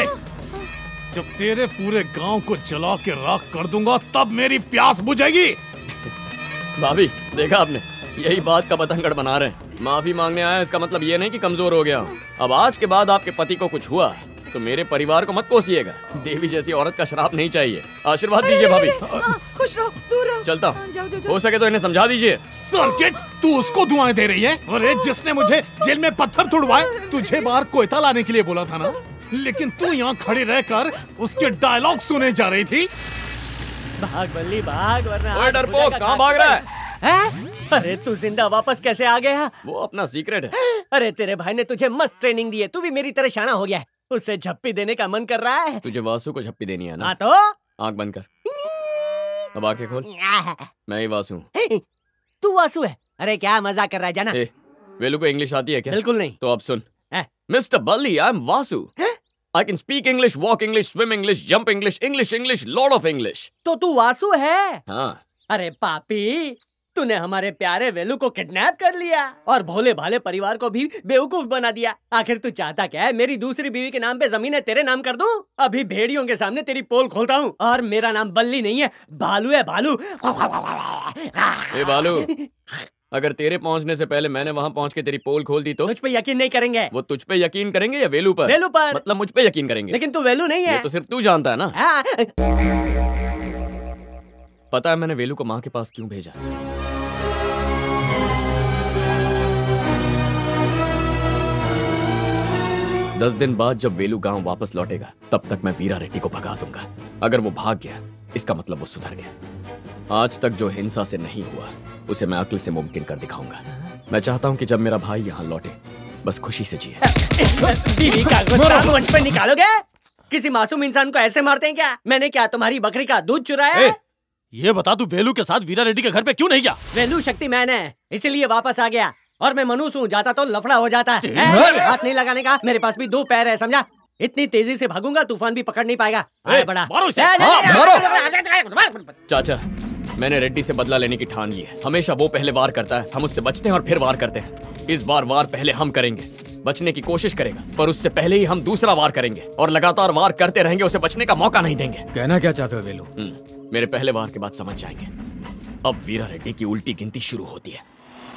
जब तेरे पूरे गांव को जला के राख कर दूंगा तब मेरी प्यास बुझेगी। भाभी, देखा आपने, यही बात का बतंगड़ बना रहे हैं। माफी मांगने आया इसका मतलब ये नहीं कि कमजोर हो गया हूँ। अब आज के बाद आपके पति को कुछ हुआ तो मेरे परिवार को मत कोसिएगा। देवी जैसी औरत का श्राप नहीं चाहिए। आशीर्वाद दीजिए भाभी। खुश रहो, दूर रहो। चलता हूँ, हो सके तो इन्हें समझा दीजिए। सर्किट, तू उसको दुआएं दे रही है? अरे जिसने मुझे जेल में पत्थर तुड़वाए, तुझे बाहर कोयता लाने के लिए बोला था ना, लेकिन तू यहाँ खड़ी रहकर उसके डायलॉग सुने जा रही थी। भाग बल्ली भाग, वरना ओए डरपोक, कहाँ भाग रहा है? अरे तू जिंदा वापस कैसे आ गया? वो अपना सीक्रेट है। अरे तेरे भाई ने तुझे मस्त ट्रेनिंग दी है, तू भी मेरी तरह शाना हो गया है। उसे झप्पी देने का मन कर रहा है। तुझे वासु को झप्पी देनी है ना? हाँ तो आंख बंद कर, अब आंखें खोल। मैं ही वासु हूँ। तू वासु है? अरे क्या मजाक कर रहा है, जाना। वेलू को इंग्लिश आती है क्या? बिल्कुल नहीं। तो अब सुन, mister Balli, I am Vasu. I can speak English, walk English, swim English, jump English, English, English, lot of English. तो तू वासु है? हाँ। अरे पापी, तूने हमारे प्यारे वेलू को किडनैप कर लिया और भोले भाले परिवार को भी बेवकूफ बना दिया। आखिर तू चाहता क्या है? मेरी दूसरी बीवी के नाम पे जमीनें तेरे नाम कर दूं? अभी भेड़ियों के सामने तेरी पोल खोलता हूँ। और मेरा नाम बल्ली नहीं है, भालू है, भालू। ए भालू, अगर तेरे पहुंचने से पहले मैंने वहां पहुंच के तेरी पोल खोल दी तो? तुझ पे यकीन नहीं करेंगे। वो तुझ पे यकीन करेंगे या वेलू पर? वेलू पर। मतलब मुझ पे यकीन करेंगे। लेकिन तू वेलू नहीं है। ये तो सिर्फ तू जानता है ना। पता है मैंने वेलू को माँ के पास क्यों भेजा? 10 दिन बाद जब वेलू गांव वापस लौटेगा तब तक मैं वीरा रेड्डी को भगा दूंगा। अगर वो भाग गया इसका मतलब वो सुधर गया। आज तक जो हिंसा से नहीं हुआ उसे मैं अक्ल से मुमकिन कर दिखाऊंगा। मैं चाहता हूं कि जब मेरा भाई यहाँ लौटे बस खुशी से जिए। बीवी का गुस्सा मुझ पे निकालोगे? किसी मासूम इंसान को ऐसे मारते हैं क्या? मैंने क्या तुम्हारी बकरी का दूध चुराया है? ये बता तू वेलू के साथ वीरा रेड्डी के घर पे क्यों नहीं गया? वेलू शक्तिमान है इसलिए वापस आ गया और मैं मनुष्य हूँ, जाता तो लफड़ा हो जाता है। हाथ नहीं लगाने का, मेरे पास भी 2 पैर है समझा। इतनी तेजी से भागूंगा तूफान भी पकड़ नहीं पाएगा। बड़ा चाचा, मैंने रेड्डी से बदला लेने की ठान ली है। हमेशा वो पहले वार करता है, हम उससे बचते हैं और फिर वार करते हैं। इस बार वार पहले हम करेंगे। बचने की कोशिश करेगा पर उससे पहले ही हम दूसरा वार करेंगे और लगातार वार करते रहेंगे, उसे बचने का मौका नहीं देंगे। कहना क्या चाहते हो वेलू? मेरे पहले वार के बाद समझ जाएंगे। अब वीरा रेड्डी की उल्टी गिनती शुरू होती है।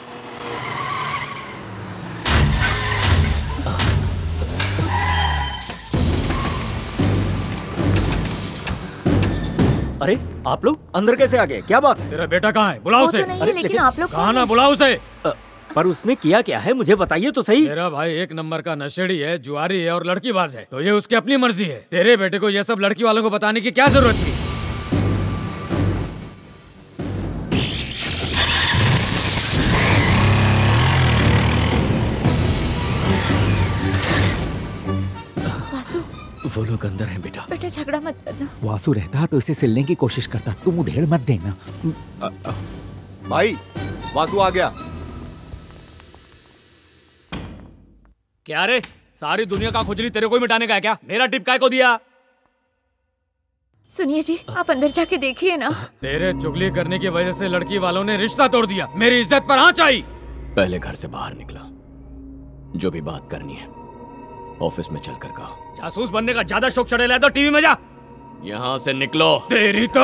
अरे आप लोग अंदर कैसे आ गए? क्या बात है? तेरा बेटा कहाँ है? बुलाओ उसे। लेकिन आप लोग कहाँ ना, बुलाओ उसे। पर उसने किया क्या है मुझे बताइए तो सही। मेरा भाई 1 नंबर का नशेड़ी है, जुआरी है और लड़कीबाज है, तो ये उसकी अपनी मर्जी है। तेरे बेटे को ये सब लड़की वालों को बताने की क्या जरूरत थी? वो लोग अंदर हैं बेटा। बेटा झगड़ा मत करना। वासु रहता तो इसे सिलने की कोशिश करता, तुम उधेड़ मत देना। भाई वासु आ गया। क्या रे, सारी दुनिया का खुजली तेरे को ही मिटाने का है क्या? मेरा टिप काय को दिया? सुनिए जी, आप अंदर जाके देखिए ना। तेरे चुगली करने की वजह से लड़की वालों ने रिश्ता तोड़ दिया, मेरी इज्जत पर आंच आई। पहले घर से बाहर निकला, जो भी बात करनी है ऑफिस में चलकर कहा। जासूस बनने का ज्यादा शौक चढ़ेला है तो टीवी में जा। यहाँ से निकलो। तेरी तो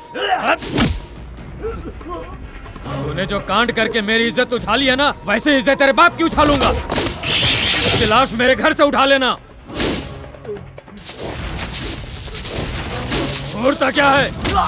तूने जो कांड करके मेरी इज्जत उछाली है ना, वैसे इज्जत तेरे बाप की उछालूंगा। उसकी लाश मेरे घर से उठा लेना। उड़ता क्या है?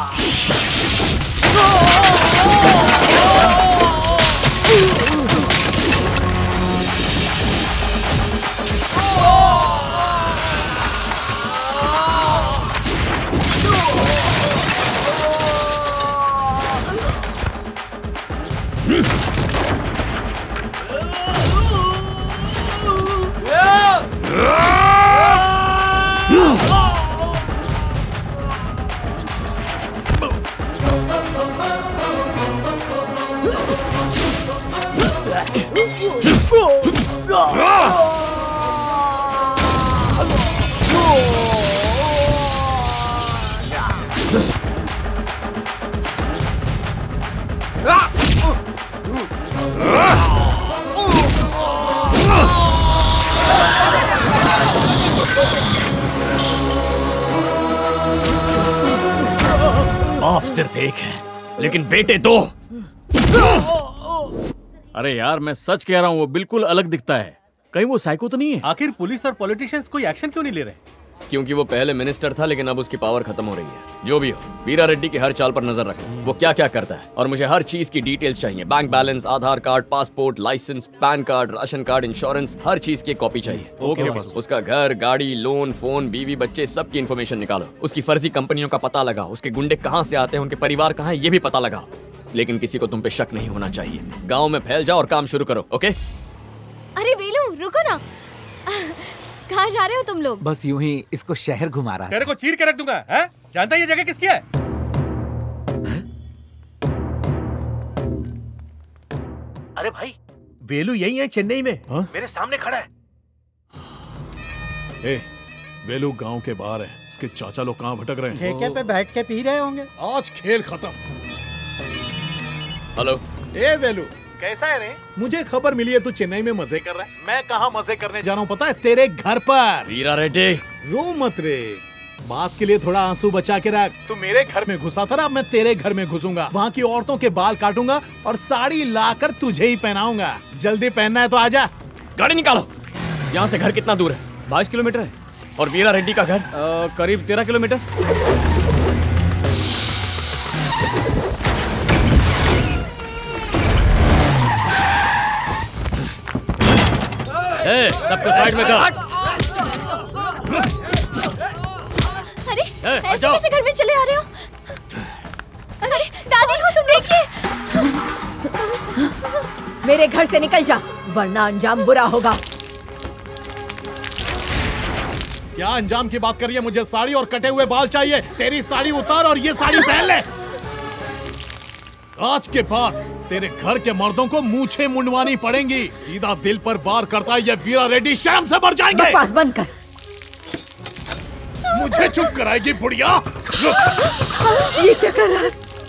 बाप सिर्फ एक है, लेकिन बेटे दो। अरे यार, मैं सच कह रहा हूँ, वो बिल्कुल अलग दिखता है। कहीं वो साइको तो नहीं है? आखिर पुलिस और पॉलिटिशियंस कोई एक्शन क्यों नहीं ले रहे? क्योंकि वो पहले मिनिस्टर था, लेकिन अब उसकी पावर खत्म हो रही है। जो भी हो, वीरा रेड्डी की हर चाल पर नजर रखो, वो क्या क्या करता है, और मुझे हर चीज की डिटेल्स चाहिए। Bank balance, Aadhaar card, passport, licence, PAN card, ration card, insurance, हर चीज की कॉपी चाहिए। ओके बस। उसका घर, गाड़ी, लोन, फोन, बीवी, बच्चे, सबकी इन्फॉर्मेशन निकालो। उसकी फर्जी कंपनियों का पता लगाओ। उसके गुंडे कहाँ से आते हैं, उनके परिवार कहाँ है, ये भी पता लगाओ। लेकिन किसी को तुम पे शक नहीं होना चाहिए। गाँव में फैल जाओ और काम शुरू करो। ओके? अरे वेलू, रुको ना। कहाँ जा रहे हो तुम लोग? बस यूं ही इसको शहर घुमा रहा है। तेरे को चीर के रख दूंगा, है? जानता है ये जगह किसकी है? अरे भाई, वेलू यही है चेन्नई में। मेरे सामने खड़ा है। ए, वेलू गांव के बाहर है। इसके चाचा लोग कहाँ भटक रहे हैं? ठेके पे बैठ के पी रहे होंगे। आज खेल खत्म। हेलो। ए वेलू, कैसा है रे? मुझे खबर मिली है तू चेन्नई में मजे कर रहा है। मैं कहाँ मजे करने जा रहा हूँ पता है? तेरे घर पर। वीरा रेड्डी, रो मत रे, बाप के लिए थोड़ा आंसू बचा के रख। तू मेरे घर में घुसा था ना, अब मैं तेरे घर में घुसूंगा। वहाँ की औरतों के बाल काटूंगा और साड़ी लाकर तुझे ही पहनाऊंगा। जल्दी पहनना है तो आजा। गाड़ी निकालो। यहाँ से घर कितना दूर है? 22 किलोमीटर है। और वीरा रेड्डी का घर? करीब 13 किलोमीटर। सबको साइड में कर। अरे ऐसे कैसे घर में चले आ रहे हो? अरे दादी हो, तुम देखिए। मेरे घर से निकल जा, वरना अंजाम बुरा होगा। क्या अंजाम की बात कर रही है? मुझे साड़ी और कटे हुए बाल चाहिए। तेरी साड़ी उतार और ये साड़ी पहन ले। आज के बाद तेरे घर के मर्दों को मूछें मुंडवानी पड़ेंगी। सीधा दिल पर वार करता है ये वीरा रेड्डी, शर्म से मर जाएंगे। बकवास बंद कर। मुझे चुप कराएगी बुढ़िया? ये क्या कर रहा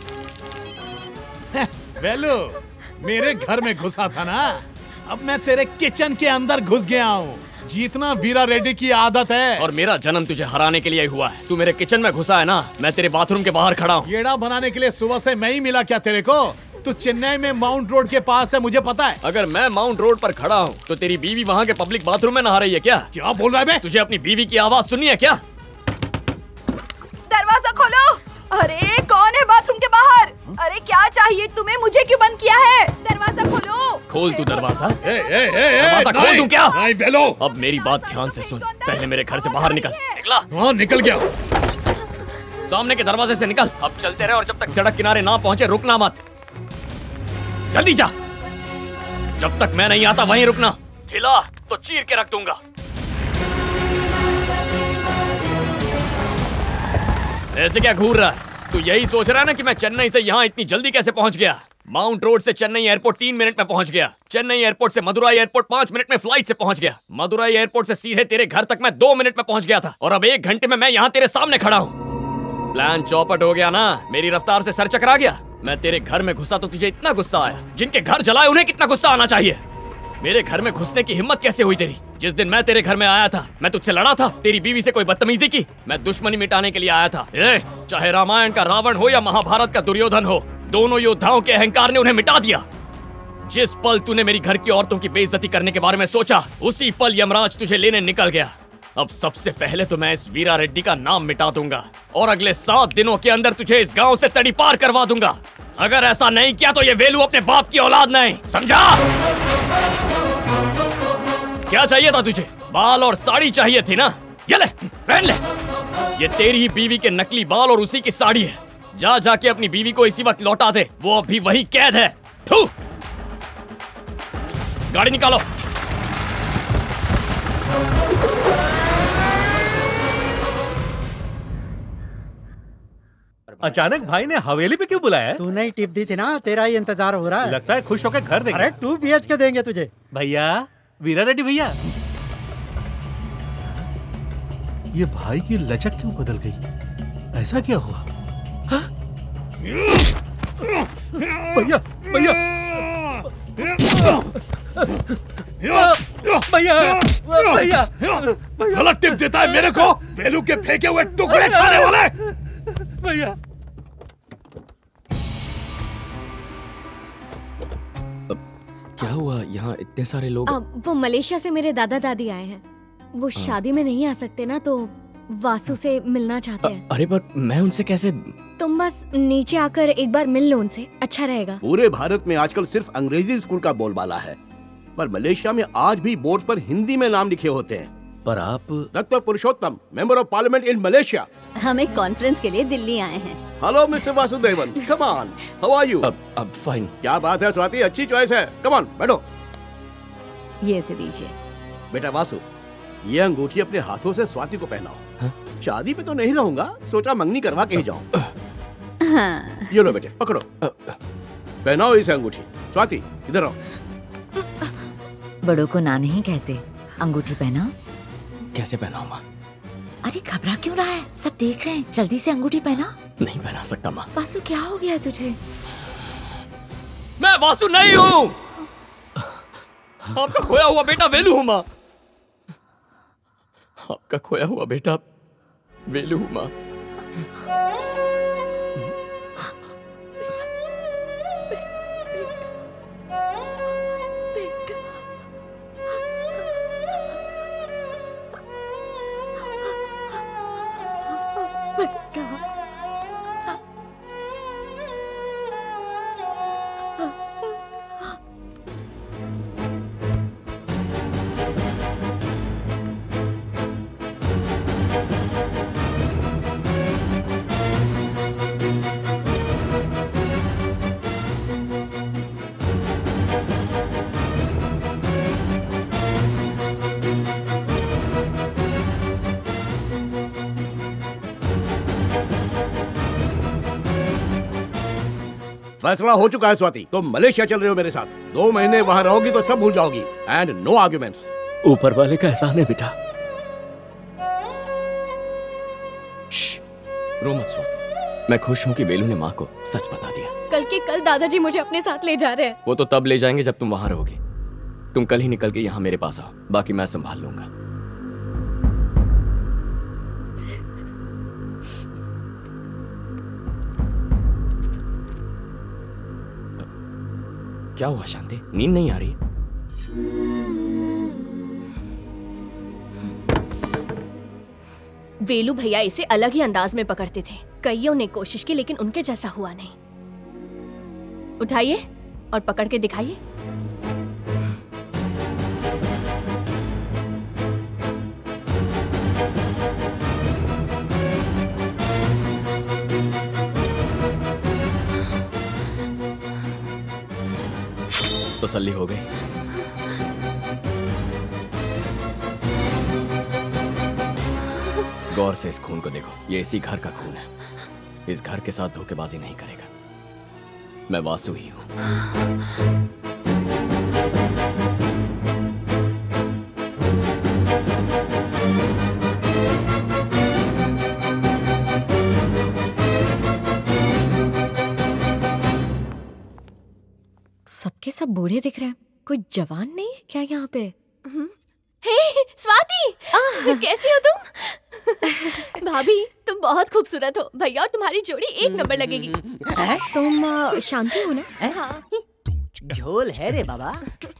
है? वेलू, मेरे घर में घुसा था ना, अब मैं तेरे किचन के अंदर घुस गया हूँ। जीतना वीरा रेड्डी की आदत है। और मेरा जन्म तुझे हराने के लिए ही हुआ है। तू मेरे किचन में घुसा है ना, मैं तेरे बाथरूम के बाहर खड़ा हूँ। येड़ा बनाने के लिए सुबह से मैं ही मिला क्या तेरे को? तू चेन्नई में माउंट रोड के पास है, मुझे पता है। अगर मैं माउंट रोड पर खड़ा हूँ तो तेरी बीवी वहाँ के पब्लिक बाथरूम में नहा रही है क्या? क्या बोल रहा है बे? तुझे अपनी बीवी की आवाज सुनी है क्या? दरवाजा खोलो। अरे कौन है बाथरूम के बाहर? अरे क्या चाहिए तुम्हें? मुझे क्यों बंद किया है? दरवाजा खोलो। खोल तू दरवाजा। दरवाजा खोल दूं क्या? नहीं वेलो। अब मेरी बात ध्यान से सुन। पहले मेरे घर से बाहर निकल। निकला? हाँ निकल गया। सामने के दरवाजे से निकल। अब चलते रहे और जब तक सड़क किनारे ना पहुंचे रुकना मत। जल्दी जा। जब तक मैं नहीं आता वहीं रुकना। हिला तो चीर के रख दूंगा। ऐसे क्या घूर रहा है? तू यही सोच रहा है ना कि मैं चेन्नई से यहाँ इतनी जल्दी कैसे पहुँच गया? माउंट रोड से चेन्नई एयरपोर्ट 3 मिनट में पहुंच गया। चेन्नई एयरपोर्ट से मदुराई एयरपोर्ट 5 मिनट में फ्लाइट से पहुंच गया। मदुराई एयरपोर्ट से सीधे तेरे घर तक मैं 2 मिनट में पहुंच गया था, और अब 1 घंटे में मैं यहाँ तेरे सामने खड़ा हूँ। प्लान चौपट हो गया ना? मेरी रफ्तार से सर चकरा गया। मैं तेरे घर में घुसा तो तुझे इतना गुस्सा आया? जिनके घर जलाए उन्हें कितना गुस्सा आना चाहिए। मेरे घर में घुसने की हिम्मत कैसे हुई तेरी? जिस दिन मैं तेरे घर में आया था, मैं तुझसे लड़ा था? तेरी बीवी से कोई बदतमीजी की? मैं दुश्मनी मिटाने के लिए आया था। चाहे रामायण का रावण हो या महाभारत का दुर्योधन हो, दोनों योद्धाओं के अहंकार ने उन्हें मिटा दिया। जिस पल तूने मेरी घर की औरतों की बेइज्जती करने के बारे में सोचा, उसी पल यमराज तुझे लेने निकल गया। अब सबसे पहले तो मैं इस वीरा रेड्डी का नाम मिटा दूंगा, और अगले 7 दिनों के अंदर तुझे इस गांव से तड़ी पार करवा दूंगा। अगर ऐसा नहीं किया तो ये वेलू अपने बाप की औलाद नहीं, समझा? क्या चाहिए था तुझे? बाल और साड़ी चाहिए थी ना? ये ले, पहन ले। ये तेरी ही बीवी के नकली बाल और उसी की साड़ी है। जा जाके अपनी बीवी को इसी वक्त लौटा दे, वो अभी वही कैद है। थू! गाड़ी निकालो। अचानक भाई ने हवेली पे क्यों बुलाया है? तूने ही टिप दी थी ना, तेरा ही इंतजार हो रहा है। लगता है खुश होकर घर देंगे। अरे 2 BHK देंगे तुझे। भैया, वीरा रेड्डी भैया, ये भाई की लचक क्यों बदल गई? ऐसा क्या हुआ? भैया भैया भैया भैया, गलत टिप देता है मेरे को, वेलू के फेंके हुए टुकड़े खाने वाले। भैया क्या हुआ? यहाँ इतने सारे लोग? वो मलेशिया से मेरे दादा दादी आए हैं। वो शादी में नहीं आ सकते ना, तो वासु से मिलना चाहते हैं। अरे पर मैं उनसे कैसे? तुम बस नीचे आकर एक बार मिल लो उनसे, अच्छा रहेगा। पूरे भारत में आजकल सिर्फ अंग्रेजी स्कूल का बोलबाला है, पर मलेशिया में आज भी बोर्ड पर हिंदी में नाम लिखे होते हैं। पर आप? Doctor Purushottam, member of parliament in Malaysia. हम एक कॉन्फ्रेंस के लिए दिल्ली आए हैं। Hello mister Vasudevan, come on, how are you? अब फाइन। क्या बात है स्वाति, अच्छी चॉइस है। कम ऑन, बैठो। ये से दीजिए। बेटा वासु, ये अंगूठी अपने हाथों से स्वाति को पहनाओ। शादी पे तो नहीं रहूंगा, सोचा मंगनी करवा के ही जाऊं। हाँ। ये लो बेटे, पकड़ो, पहनाओ इसे अंगूठी। स्वाति इधर आओ। बड़ों को ना नहीं कहते, अंगूठी पहना। कैसे पहनाऊं माँ? अरे घबरा क्यों रहा है, सब देख रहे हैं, जल्दी से अंगूठी पहना। नहीं पहना सकता माँ। वासु क्या हो गया तुझे? मैं वासु नहीं हूँ, आपका खोया हुआ बेटा वेलू हूँ माँ। आपका खोया हुआ बेटा वेलू हूँ माँ। फैसला हो चुका है स्वाति, तुम मलेशिया चल रहे हो मेरे साथ। 2 महीने वहाँ रहोगी तो सब भूल जाओगी, एंड नो आर्ग्यूमेंट्स। ऊपर वाले का एहसान है बेटा। रो मत स्वाति, मैं खुश हूँ कि वेलू ने माँ को सच बता दिया। कल के कल दादाजी मुझे अपने साथ ले जा रहे हैं। वो तो तब ले जाएंगे जब तुम वहाँ रहोगी। तुम कल ही निकल के यहाँ मेरे पास आओ, बाकी मैं संभाल लूंगा। क्या हुआ शांति, नींद नहीं आ रही? वेलू भैया इसे अलग ही अंदाज में पकड़ते थे। कईयों ने कोशिश की लेकिन उनके जैसा हुआ नहीं। उठाइए और पकड़ के दिखाइए। तसल्ली हो गई। गौर से इस खून को देखो, ये इसी घर का खून है। इस घर के साथ धोखेबाजी नहीं करेगा। मैं वासु ही हूँ। सबके सब बूढ़े दिख रहे हैं, कोई जवान नहीं है क्या यहाँ पे? हे स्वाति, कैसी हो तुम? भाभी तुम बहुत खूबसूरत हो, भैया और तुम्हारी जोड़ी एक नंबर लगेगी। तुम शांति हो ना? हाँ। झोल है रे बाबा।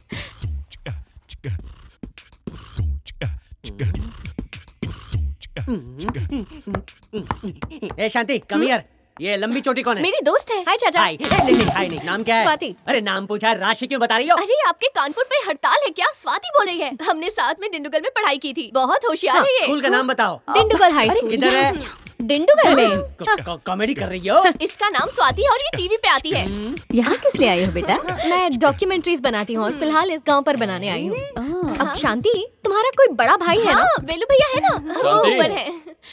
ए शांति, कम हियर। ये लंबी चोटी कौन है? मेरी दोस्त है। हाय चाचा। हाय। नहीं, नाम क्या है? स्वाति। अरे नाम पूछा, राशि क्यों बता रही हो? अरे आपके कानपुर पे हड़ताल है क्या? स्वाति बोल रही है। हमने साथ में डिंडुगल में पढ़ाई की थी, बहुत होशियार है ये। स्कूल का नाम बताओ। Dindigul high school. किधर है? डिंडुगल में। कॉमेडी कर रही हो? इसका नाम स्वाति है और ये टीवी पे आती है। यहाँ किस लिए आई हो बेटा? मैं डॉक्यूमेंट्रीज बनाती हूँ और फिलहाल इस गांव पर बनाने आई हूँ। अब शांति, तुम्हारा कोई बड़ा भाई है ना? वेलू भैया है ना? वो ऊपर है।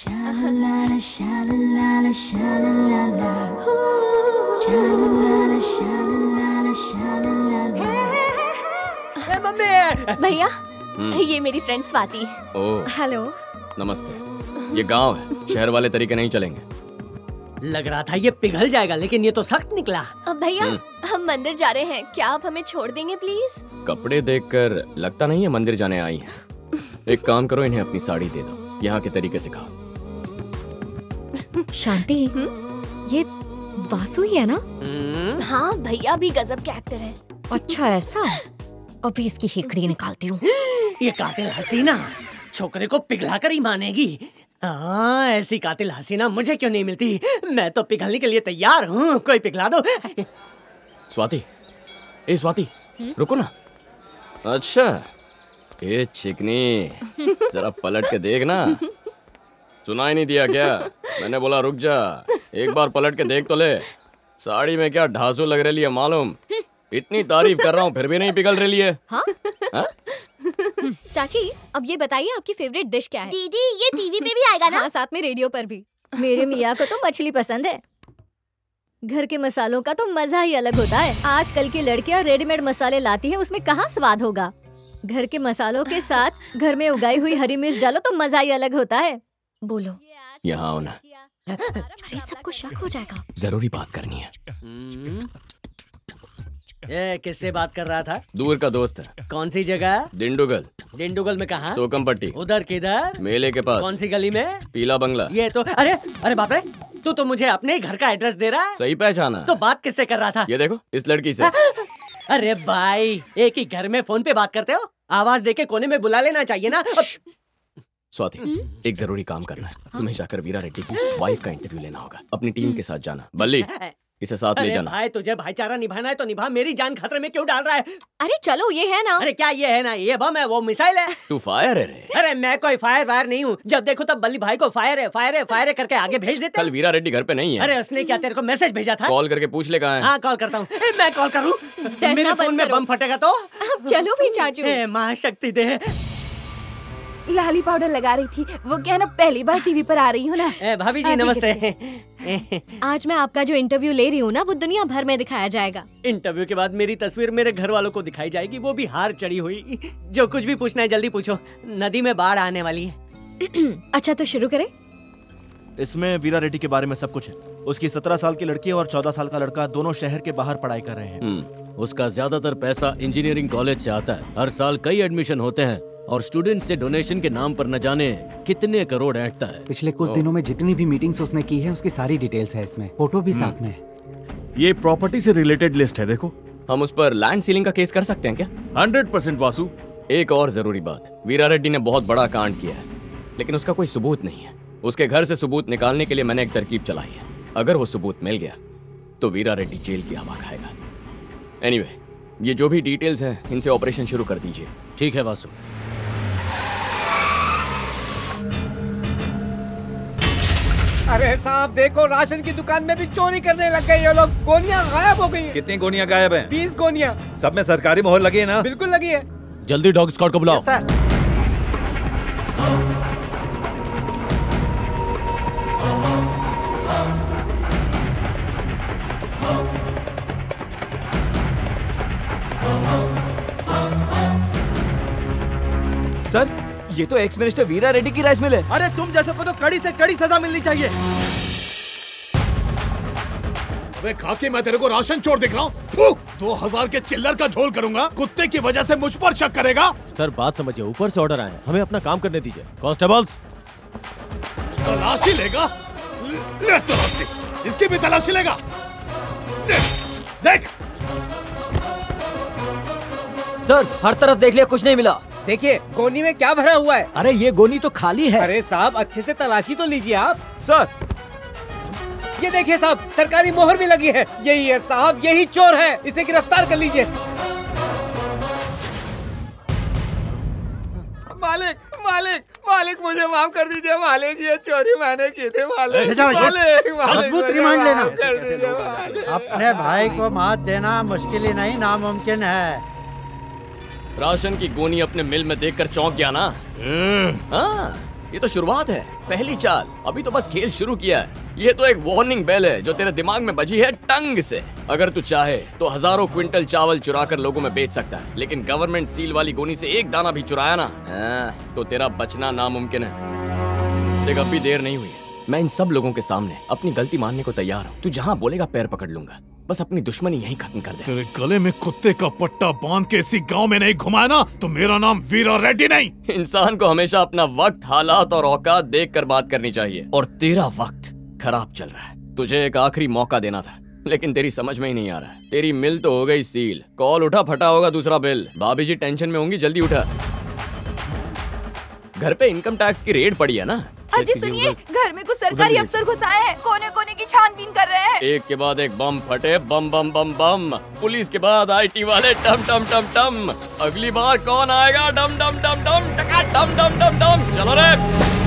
भैया, ये मेरी फ्रेंड स्वाति। हेलो। नमस्ते। ये गांव है, शहर वाले तरीके नहीं चलेंगे। लग रहा था ये पिघल जाएगा, लेकिन ये तो सख्त निकला। अब भैया, हम मंदिर जा रहे हैं, क्या आप हमें छोड़ देंगे प्लीज? कपड़े देखकर लगता नहीं है मंदिर जाने आई हैं। एक काम करो, इन्हें अपनी साड़ी दे दो, यहाँ के तरीके सिखाओ। शांति, ये वासु ही है ना? हाँ भैया भी गजब के एक्टर है। अच्छा ऐसा? अभी इसकी हेकड़ी निकालती हूँ। ये कातिल हसीना छोकरे को पिघला कर ही मानेगी। हाँ, ऐसी कातिल हसीना मुझे क्यों नहीं मिलती? मैं तो पिघलने के लिए तैयार हूँ, कोई पिघला दो। स्वाति, ए स्वाति, रुको ना। अच्छा, ए चिकनी, जरा पलट के देख ना। सुनाई नहीं दिया क्या? मैंने बोला रुक जा, एक बार पलट के देख तो ले। साड़ी में क्या ढांसू लग रही है मालूम? इतनी तारीफ कर रहा हूँ फिर भी नहीं पिघल रही है। हाँ? चाची, अब ये बताइए आपकी फेवरेट डिश क्या है? दीदी, ये टीवी पे भी आएगा ना? हाँ, साथ में रेडियो पर भी। मेरे मियाँ को तो मछली पसंद है। घर के मसालों का तो मजा ही अलग होता है। आजकल की लड़कियाँ रेडीमेड मसाले लाती हैं, उसमें कहाँ स्वाद होगा। घर के मसालों के साथ घर में उगाई हुई हरी मिर्च डालो तो मजा ही अलग होता है। बोलो। यहाँ आओ ना। अरे सबको शक हो जाएगा। जरूरी बात करनी है। ये किससे बात कर रहा था? दूर का दोस्त है। कौन सी जगह? डिंडुगल। डिंडुगल में कहाँ? सोकमपट्टी। उधर किधर? मेले के पास। कौन सी गली में? पीला बंगला। ये तो अरे बाप रे, तू तो मुझे अपने ही घर का एड्रेस दे रहा है। सही पहचाना। तो बात किससे कर रहा था? ये देखो, इस लड़की से। अरे भाई, एक ही घर में फोन पे बात करते हो? आवाज देके कोने में बुला लेना चाहिए ना। स्वाति, एक जरूरी काम करना है। तुम्हें जाकर वीरा रेड्डी की वाइफ का इंटरव्यू लेना होगा। अपनी टीम के साथ जाना। बल्ली, इसे साथ ले जाना। भाई, तुझे भाईचारा निभाना है तो निभा, मेरी जान खतरे में क्यों डाल रहा है? अरे चलो, ये है ना। अरे क्या ये है ना? ये बम है, वो मिसाइल है। तू फायर है रे। अरे मैं कोई फायर वायर नहीं हूँ। जब देखो तब बल्ली भाई को फायर है फायर है फायर है करके आगे भेज देते। कल वीरा रेड्डी घर पे नहीं है। अरे उसने क्या तेरे को मैसेज भेजा था? कॉल करके पूछ ले कहाँ है। हाँ, कॉल करता हूँ। मैं कॉल करूँ? मेरे फोन में बम फटेगा तो? अब चलो भी चाचू। महाशक्ति दे। लाली पाउडर लगा रही थी, वो क्या ना, पहली बार टीवी पर आ रही हूँ ना। भाभी जी नमस्ते। आज मैं आपका जो इंटरव्यू ले रही हूँ ना, वो दुनिया भर में दिखाया जाएगा। इंटरव्यू के बाद मेरी तस्वीर मेरे घर वालों को दिखाई जाएगी, वो भी हार चढ़ी हुई। जो कुछ भी पूछना है जल्दी पूछो, नदी में बाढ़ आने वाली है। अच्छा तो शुरू करें। इसमें वीरा रेड्डी के बारे में सब कुछ है। उसकी 17 साल की लड़की और 14 साल का लड़का दोनों शहर के बाहर पढ़ाई कर रहे हैं। उसका ज्यादातर पैसा इंजीनियरिंग कॉलेज से आता है। हर साल कई एडमिशन होते हैं और स्टूडेंट से डोनेशन के नाम पर न जाने कितने करोड़ ऐंठता है। पिछले कुछ दिनों में जितनी भी मीटिंग्स उसने की है, उसकी सारी डिटेल्स है इसमें, फोटो भी साथ में है। ये प्रॉपर्टी से रिलेटेड लिस्ट है, देखो। हम उस पर लैंड सीलिंग का केस कर सकते हैं क्या? 100% वासु। एक और जरूरी बात, वीरा रेड्डी ने बहुत बड़ा कांड किया है, लेकिन उसका कोई सबूत नहीं है। उसके घर से सबूत निकालने के लिए मैंने एक तरकीब चलाई है। अगर वो सबूत मिल गया तो वीरा रेड्डी जेल की हवा खाएगा। एनीवे, ये जो भी डिटेल्स हैं, इनसे ऑपरेशन शुरू कर दीजिए। ठीक है वासु। अरे साहब देखो, राशन की दुकान में भी चोरी करने लग गए ये लोग। गोनियां गायब हो गई हैं। कितनी गोनियां गायब हैं? 20 गोनियां। सब में सरकारी मोहर लगी है ना? बिल्कुल लगी है। जल्दी डॉग स्क्वाड को बुलाओ। ये तो एक्स मिनिस्टर वीरा रेड्डी की राइस मिल है। अरे तुम जैसे को तो कड़ी से कड़ी सजा मिलनी चाहिए। वे खाकी, मैं तेरे को राशन चोर दिख रहा हूँ। 2000 के चिल्लर का झोल करूंगा, कुत्ते की वजह से मुझ पर शक करेगा। सर बात समझिए, ऊपर से ऑर्डर आए हैं, हमें अपना काम करने दीजिए। कांस्टेबल्स, तलाशी लेगा? ले तलाशी, इसकी भी तलाशी लेगा। देख सर, हर तरफ देख लिया, कुछ नहीं मिला। देखिए गोनी में क्या भरा हुआ है। अरे ये गोनी तो खाली है। अरे साहब अच्छे से तलाशी तो लीजिए आप। सर ये देखिए साहब, सरकारी मोहर भी लगी है। यही है साहब, यही चोर है, इसे गिरफ्तार कर लीजिए। मालिक मालिक मालिक, मुझे माफ कर दीजिए मालिक, ये चोरी मैंने की थी मालिक। मजबूत रिमांड लेना। कर दीजिए मालिक। अपने भाई को मात देना मुश्किल ही नहीं नामुमकिन है। राशन की गोनी अपने मिल में देखकर चौंक गया ना। हाँ, ये तो शुरुआत है, पहली चाल। अभी तो बस खेल शुरू किया है। ये तो एक वार्निंग बेल है जो तेरे दिमाग में बजी है टंग से। अगर तू चाहे तो हजारों क्विंटल चावल चुरा कर लोगों में बेच सकता है, लेकिन गवर्नमेंट सील वाली गोनी से एक दाना भी चुराया ना तो तेरा बचना नामुमकिन है। देख, अब भी देर नहीं हुई है। मैं इन सब लोगों के सामने अपनी गलती मानने को तैयार हूँ। तू जहाँ बोलेगा पैर पकड़ लूंगा। बस अपनी दुश्मनी यहीं खत्म कर दे। तेरे गले में कुत्ते का पट्टा बांध के इसी गांव में नहीं घुमाया ना तो मेरा नाम वीरा रेड्डी नहीं। इंसान को हमेशा अपना वक्त, हालात और औकात देखकर बात करनी चाहिए। और तेरा वक्त खराब चल रहा है। तुझे एक आखिरी मौका देना था, लेकिन तेरी समझ में ही नहीं आ रहा है। तेरी मिल तो हो गई सील, कॉल उठा, फटा होगा दूसरा बिल। भाभी जी टेंशन में होंगी, जल्दी उठा। घर पे इनकम टैक्स की रेड पड़ी है ना। अजी सुनिए, घर में कुछ सरकारी अफसर घुस आए हैं, कोने कोने की छानबीन कर रहे हैं। एक के बाद एक बम फटे, बम बम बम बम। पुलिस के बाद IT वाले टम टम टम टम। अगली बार कौन आएगा? डम डम डम डम टका डम डम डम डम। चलो रे।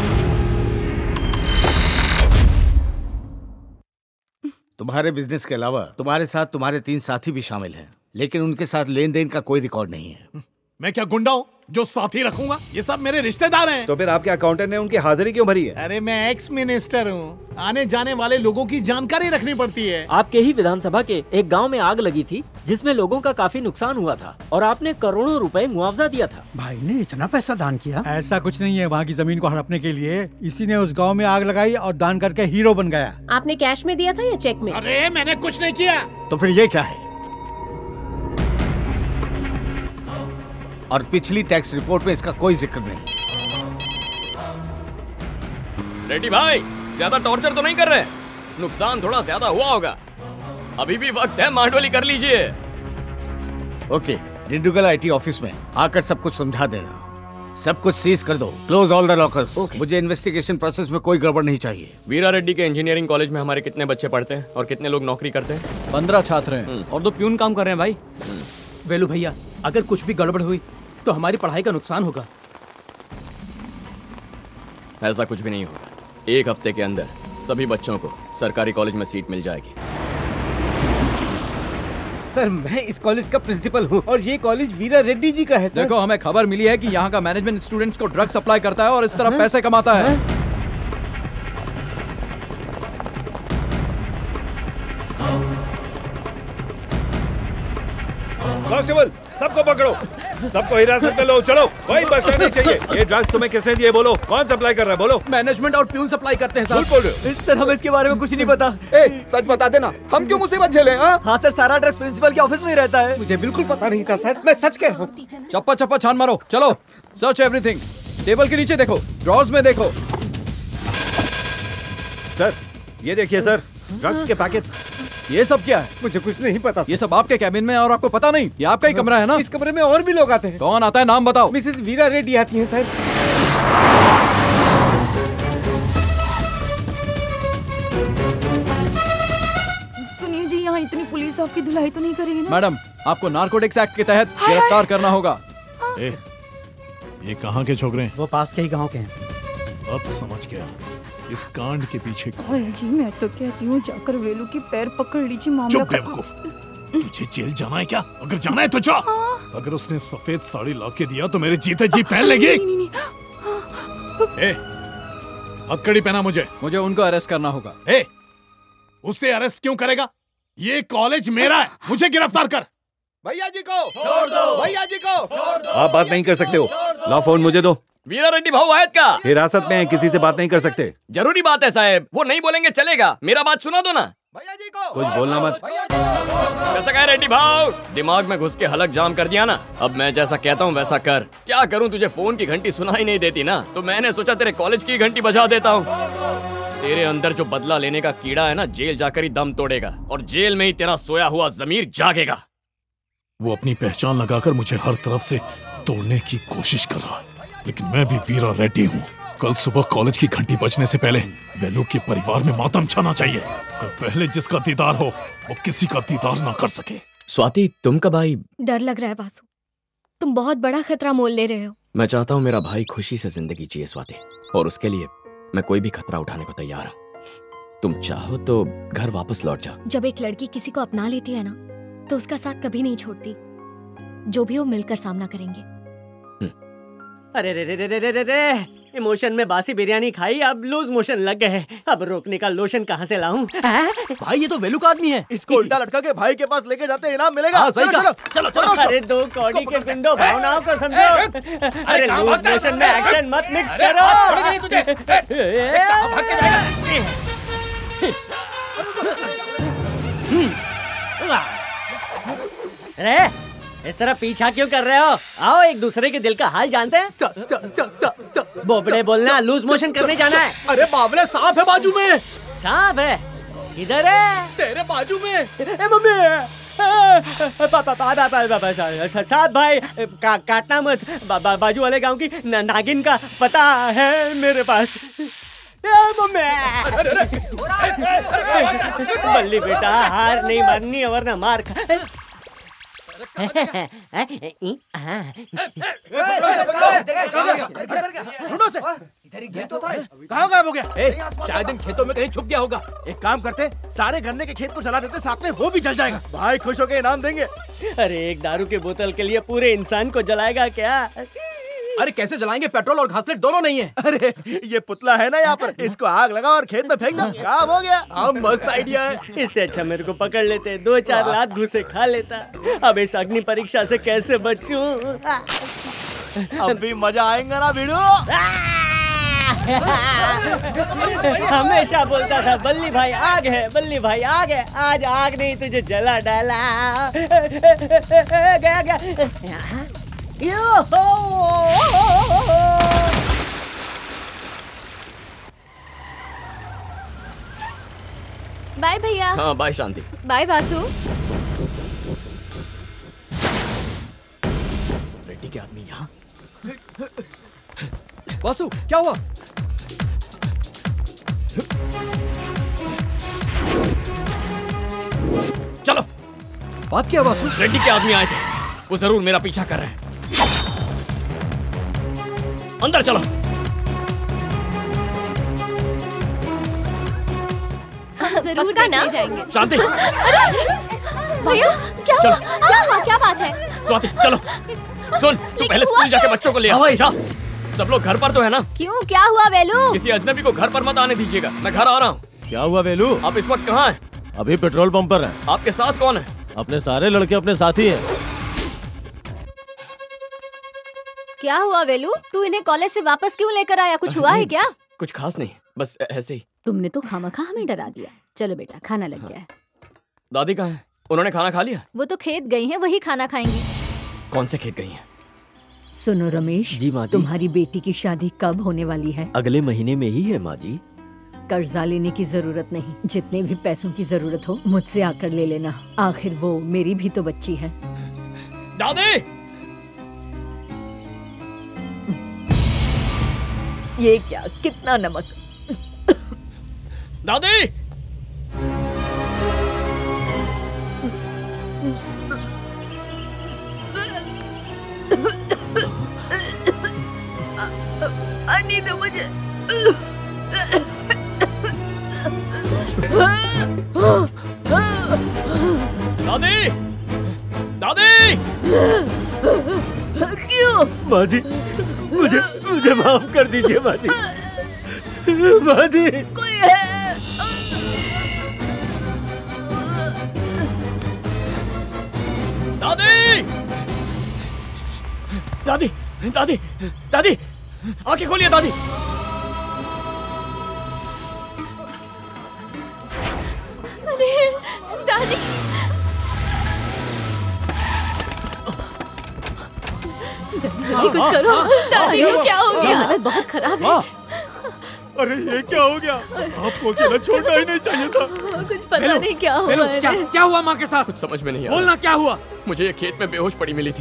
तुम्हारे बिजनेस के अलावा तुम्हारे साथ तुम्हारे 3 साथी भी शामिल हैं, लेकिन उनके साथ लेन देन का कोई रिकॉर्ड नहीं है। मैं क्या गुंडा हूँ जो साथी रखूंगा? ये सब मेरे रिश्तेदार हैं। तो फिर आपके अकाउंटेंट ने उनकी हाजिरी क्यों भरी है? अरे मैं एक्स मिनिस्टर हूँ, आने जाने वाले लोगों की जानकारी रखनी पड़ती है। आपके ही विधानसभा के एक गांव में आग लगी थी जिसमें लोगों का काफी नुकसान हुआ था और आपने करोड़ों रुपए मुआवजा दिया था। भाई ने इतना पैसा दान किया? ऐसा कुछ नहीं है, वहाँ की जमीन को हड़पने के लिए इसी ने उस गाँव में आग लगाई और दान करके हीरो बन गया। आपने कैश में दिया था या चेक में? अरे मैंने कुछ नहीं किया। तो फिर ये क्या है? और पिछली टैक्स रिपोर्ट में इसका कोई जिक्र नहीं। रेड्डी भाई, ज्यादा टॉर्चर तो नहीं कर रहे? नुकसान थोड़ा ज्यादा हुआ होगा, अभी भी वक्त है, मांडवली कर लीजिए। ओके, डिंडुगल IT ऑफिस में आकर सब कुछ समझा देना। सब कुछ सीज कर दो, क्लोज ऑल द लॉकर्स। मुझे इन्वेस्टिगेशन प्रोसेस में कोई गड़बड़ नहीं चाहिए। वीरा रेड्डी के इंजीनियरिंग कॉलेज में हमारे कितने बच्चे पढ़ते हैं और कितने लोग नौकरी करते हैं? 15 छात्र हैं और 2 प्यून काम कर रहे हैं भाई। वेलू भैया, अगर कुछ भी गड़बड़ हुई तो हमारी पढ़ाई का नुकसान होगा। ऐसा कुछ भी नहीं होगा। 1 हफ्ते के अंदर सभी बच्चों को सरकारी कॉलेज में सीट मिल जाएगी। सर, मैं इस कॉलेज का प्रिंसिपल हूँ और ये कॉलेज वीरा रेड्डी जी का है सर। देखो, हमें खबर मिली है कि यहाँ का मैनेजमेंट स्टूडेंट्स को ड्रग सप्लाई करता है और इस तरह पैसे कमाता है। कांस्टेबल, सबको पकड़ो, सबको हिरासत में लो। चलो, कोई बचना नहीं चाहिए। ये ड्रग्स तुम्हें किसने दिए? बोलो, कौन सप्लाई कर रहा है? बोलो। मैनेजमेंट और प्यून सप्लाई करते हैं झूठ बोल रहे हो। सर, हमें इसके बारे में कुछ नहीं पता। सच बता देना, हम क्यों मुसीबत झेले? हाँ सर, सारा ड्रग्स प्रिंसिपल के ऑफिस में ही रहता है। मुझे बिल्कुल पता नहीं था सर, मैं सच कह रहा हूँ। चप्पा चप्पा छान मारो। चलो, सर्च एवरीथिंग। टेबल के नीचे देखो, ड्रॉर्स में देखो। सर, ये देखिए सर, ड्रग्स के पैकेट्स। ये सब क्या है? मुझे कुछ नहीं पता। ये सब आपके कैबिन में और आपको पता नहीं? ये आपका ही कमरा है ना? इस कमरे में और भी लोग आते हैं। कौन आता है, नाम बताओ। मिसेस वीरा रेड्डी आती हैं सर। सुनिए जी, यहाँ इतनी पुलिस आपकी धुलाई तो नहीं करेगी ना? मैडम, आपको नारकोटिक्स एक्ट के तहत गिरफ्तार करना होगा। ये कहाँ के छोकरे हैं? वो पास के ही गांव के हैं। अब समझ गया इस कांड के पीछे कौन? ओए जी, मैं तो कहती हूँ जाकर वेलू की पैर पकड़ लीजिए। मामला चुप बेवकूफ, तुझे जेल जाना है क्या? अगर जाना है तो जा। अगर उसने सफेद साड़ी ला के दिया तो मेरे जीते जी पहन लेगी। हथकड़ी पहना मुझे उनको अरेस्ट करना होगा। उसे अरेस्ट क्यों करेगा? ये कॉलेज मेरा है, मुझे गिरफ्तार कर। भैया जी को छोड़ दो, भैया जी को छोड़ दो। आप बात नहीं कर सकते हो। ला फोन मुझे दो। वीरा रेड्डी भाऊ आयत का हिरासत में है, किसी से बात नहीं कर सकते। जरूरी बात है साहब, वो नहीं बोलेंगे चलेगा, मेरा बात सुना दो ना। कुछ बोलना मत। कैसा कह रेड्डी भाऊ? दिमाग में घुस के हलक जाम कर दिया ना। अब मैं जैसा कहता हूँ वैसा कर। क्या करूँ, तुझे फोन की घंटी सुनाई नहीं देती ना, तो मैंने सोचा तेरे कॉलेज की घंटी बजा देता हूँ। तेरे अंदर जो बदला लेने का कीड़ा है ना, जेल जाकर ही दम तोड़ेगा और जेल में ही तेरा सोया हुआ जमीर जागेगा। वो अपनी पहचान लगाकर मुझे हर तरफ से तोड़ने की कोशिश कर रहा है, लेकिन मैं भी वीरा रेड्डी हूँ। कल सुबह कॉलेज की घंटी बजने से पहले वेलू के परिवार में मातम छाना चाहिए। पहले जिसका दीदार हो वो किसी का दीदार ना कर सके। स्वाति, तुम कब आई? डर लग रहा है वासु, तुम बहुत बड़ा खतरा मोल ले रहे हो। मैं चाहता हूँ मेरा भाई खुशी से जिंदगी जिए स्वाति, और उसके लिए मैं कोई भी खतरा उठाने को तैयार हूँ। तुम चाहो तो घर वापस लौट जाओ। जब एक लड़की किसी को अपना लेती है ना, तो उसका साथ कभी नहीं छोड़ती। जो भी हो मिलकर सामना करेंगे। अरे रे रे रे रे रे रे, इमोशन में बासी बिरयानी खाई, अब लूज मोशन लग गए। अब रोकने का लोशन कहाँ से लाऊं? भाई ये तो वेलू का आदमी है, इसको उल्टा लटका के भाई के पास लेके जाते इनाम मिलेगा। हाँ, सही चलो, चलो चलो। अरे दो कौड़ी के पिंडो, भावनाओं को समझो। अरे लूज मोशन में एक्शन मत मिक्स करो। अरे इस तरह पीछा क्यों कर रहे हो? आओ एक दूसरे के दिल का हाल जानते हैं। बोबड़े बोलना, लूज मोशन करने जाना है। अरे बाबले, सांप है बाजू में। सांप है? इधर है तेरे बाजू में। मम्मी, साहब भाई काटना मत। बाजू वाले गांव की नागिन का पता है मेरे पास। बल्ली बेटा, हार नहीं माननी वरना मार खा। कहाँ गायब हो गया? शायद इन खेतों में कहीं छुप गया होगा। एक काम करते, सारे गन्ने के खेत को जला देते, साथ में वो भी जल जाएगा। भाई खुश होकर इनाम देंगे। अरे एक दारू की बोतल के लिए पूरे इंसान को जलाएगा क्या? अरे कैसे जलाएंगे, पेट्रोल और घासलेट दोनों नहीं है। अरे ये पुतला है ना यहाँ पर, इसको आग लगा और खेत में फेंक दो, काम हो गया। हाँ मस्त आइडिया है। इससे अच्छा मेरे को पकड़ लेते, 2-4 लात घुसे खा लेता। अब इस अग्नि परीक्षा से कैसे बचूं? अब भी मजा आएगा ना वीडियो। हमेशा बोलता था बल्ली भाई आग है, बल्ली भाई आग है। आज आग नहीं तुझे जला डाला। गया गया। बाय भैया। हाँ बाय शांति। बाय वासु। रेड्डी के आदमी यहाँ। वासु क्या हुआ? चलो। बात क्या वासु? रेड्डी के आदमी आए थे, वो जरूर मेरा पीछा कर रहे हैं। अंदर चलो। हम जरूर देखने जाएंगे। शांति। भैया क्या हुआ? क्या हुआ? क्या बात है? स्वाति चलो। सुन, तू पहले स्कूल जाके बच्चों को ले आ। जा। सब लोग घर पर तो है ना? क्यों, क्या हुआ वेलू? किसी अजनबी को घर पर मत आने दीजिएगा, मैं घर आ रहा हूँ। क्या हुआ वेलू? आप इस वक्त कहाँ हैं? अभी पेट्रोल पंप पर है। आपके साथ कौन है? अपने सारे लड़के अपने साथी हैं। क्या हुआ वेलू? तू इन्हें कॉलेज से वापस क्यों लेकर आया? कुछ हुआ है क्या? कुछ खास नहीं, बस ऐसे ही। तुमने तो खामखा हमें डरा दिया। चलो बेटा, खाना लग गया है। दादी कहाँ है? उन्होंने खाना खा लिया? वो तो खेत गई हैं, वही खाना खाएंगी। कौन से खेत गई हैं? सुनो रमेश जी माँ जी। तुम्हारी बेटी की शादी कब होने वाली है? अगले महीने में ही है माँ जी। कर्जा लेने की जरूरत नहीं, जितने भी पैसों की जरूरत हो मुझसे आकर ले लेना। आखिर वो मेरी भी तो बच्ची है। दादी! ये क्या, कितना नमक? दादी! पानी दो मुझे। दादी! दादी! क्यों? माँ जी, मुझे माफ कर दीजिए माँ जी। माँ जी। कोई है? दादी! दादी! दादी! दादी! आंखें खोलिए दादी। अरे दादी, जल्दी कुछ करो। दादी को क्या हो गया? हालत बहुत खराब है। अरे ये क्या हो गया? आपको अकेला छोड़ना ही नहीं चाहिए था। कुछ पता नहीं क्या हुआ है। क्या हुआ माँ के साथ? कुछ समझ में नहीं आया। बोलना क्या हुआ? मुझे ये खेत में बेहोश पड़ी मिली थी।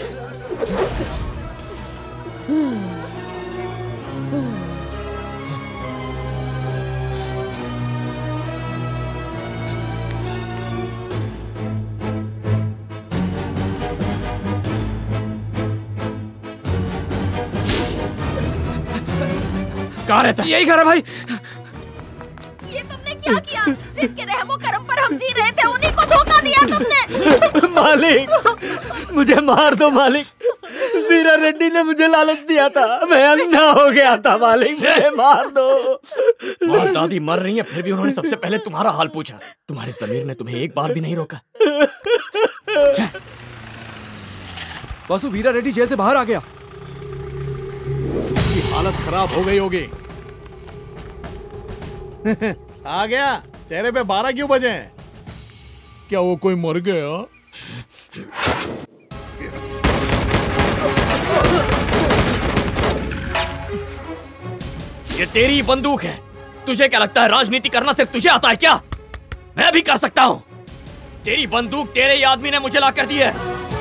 कहाँ रहता? यही घर है भाई। ये तुमने क्या किया? जिनके रहमो करम पर हम जी रहे थे उन्हीं को धोखा दिया तुमने। मालिक मुझे मार दो मालिक। वीरा रेड्डी ने मुझे लालच दिया था, मैं अंधा हो गया था मालिक, मुझे मार दो। माँ दादी मर रही है फिर भी उन्होंने सबसे पहले तुम्हारा हाल पूछा। तुम्हारे समीर ने तुम्हें एक बार भी नहीं रोका। वासु, वीरा रेड्डी जेल से बाहर आ गया। इसकी हालत खराब हो गई होगी। आ गया। चेहरे पे 12 क्यों बजे हैं? क्या वो कोई मर गया? ये तेरी बंदूक है। तुझे क्या लगता है राजनीति करना सिर्फ तुझे आता है क्या? मैं भी कर सकता हूं। तेरी बंदूक तेरे ही आदमी ने मुझे ला कर दी है।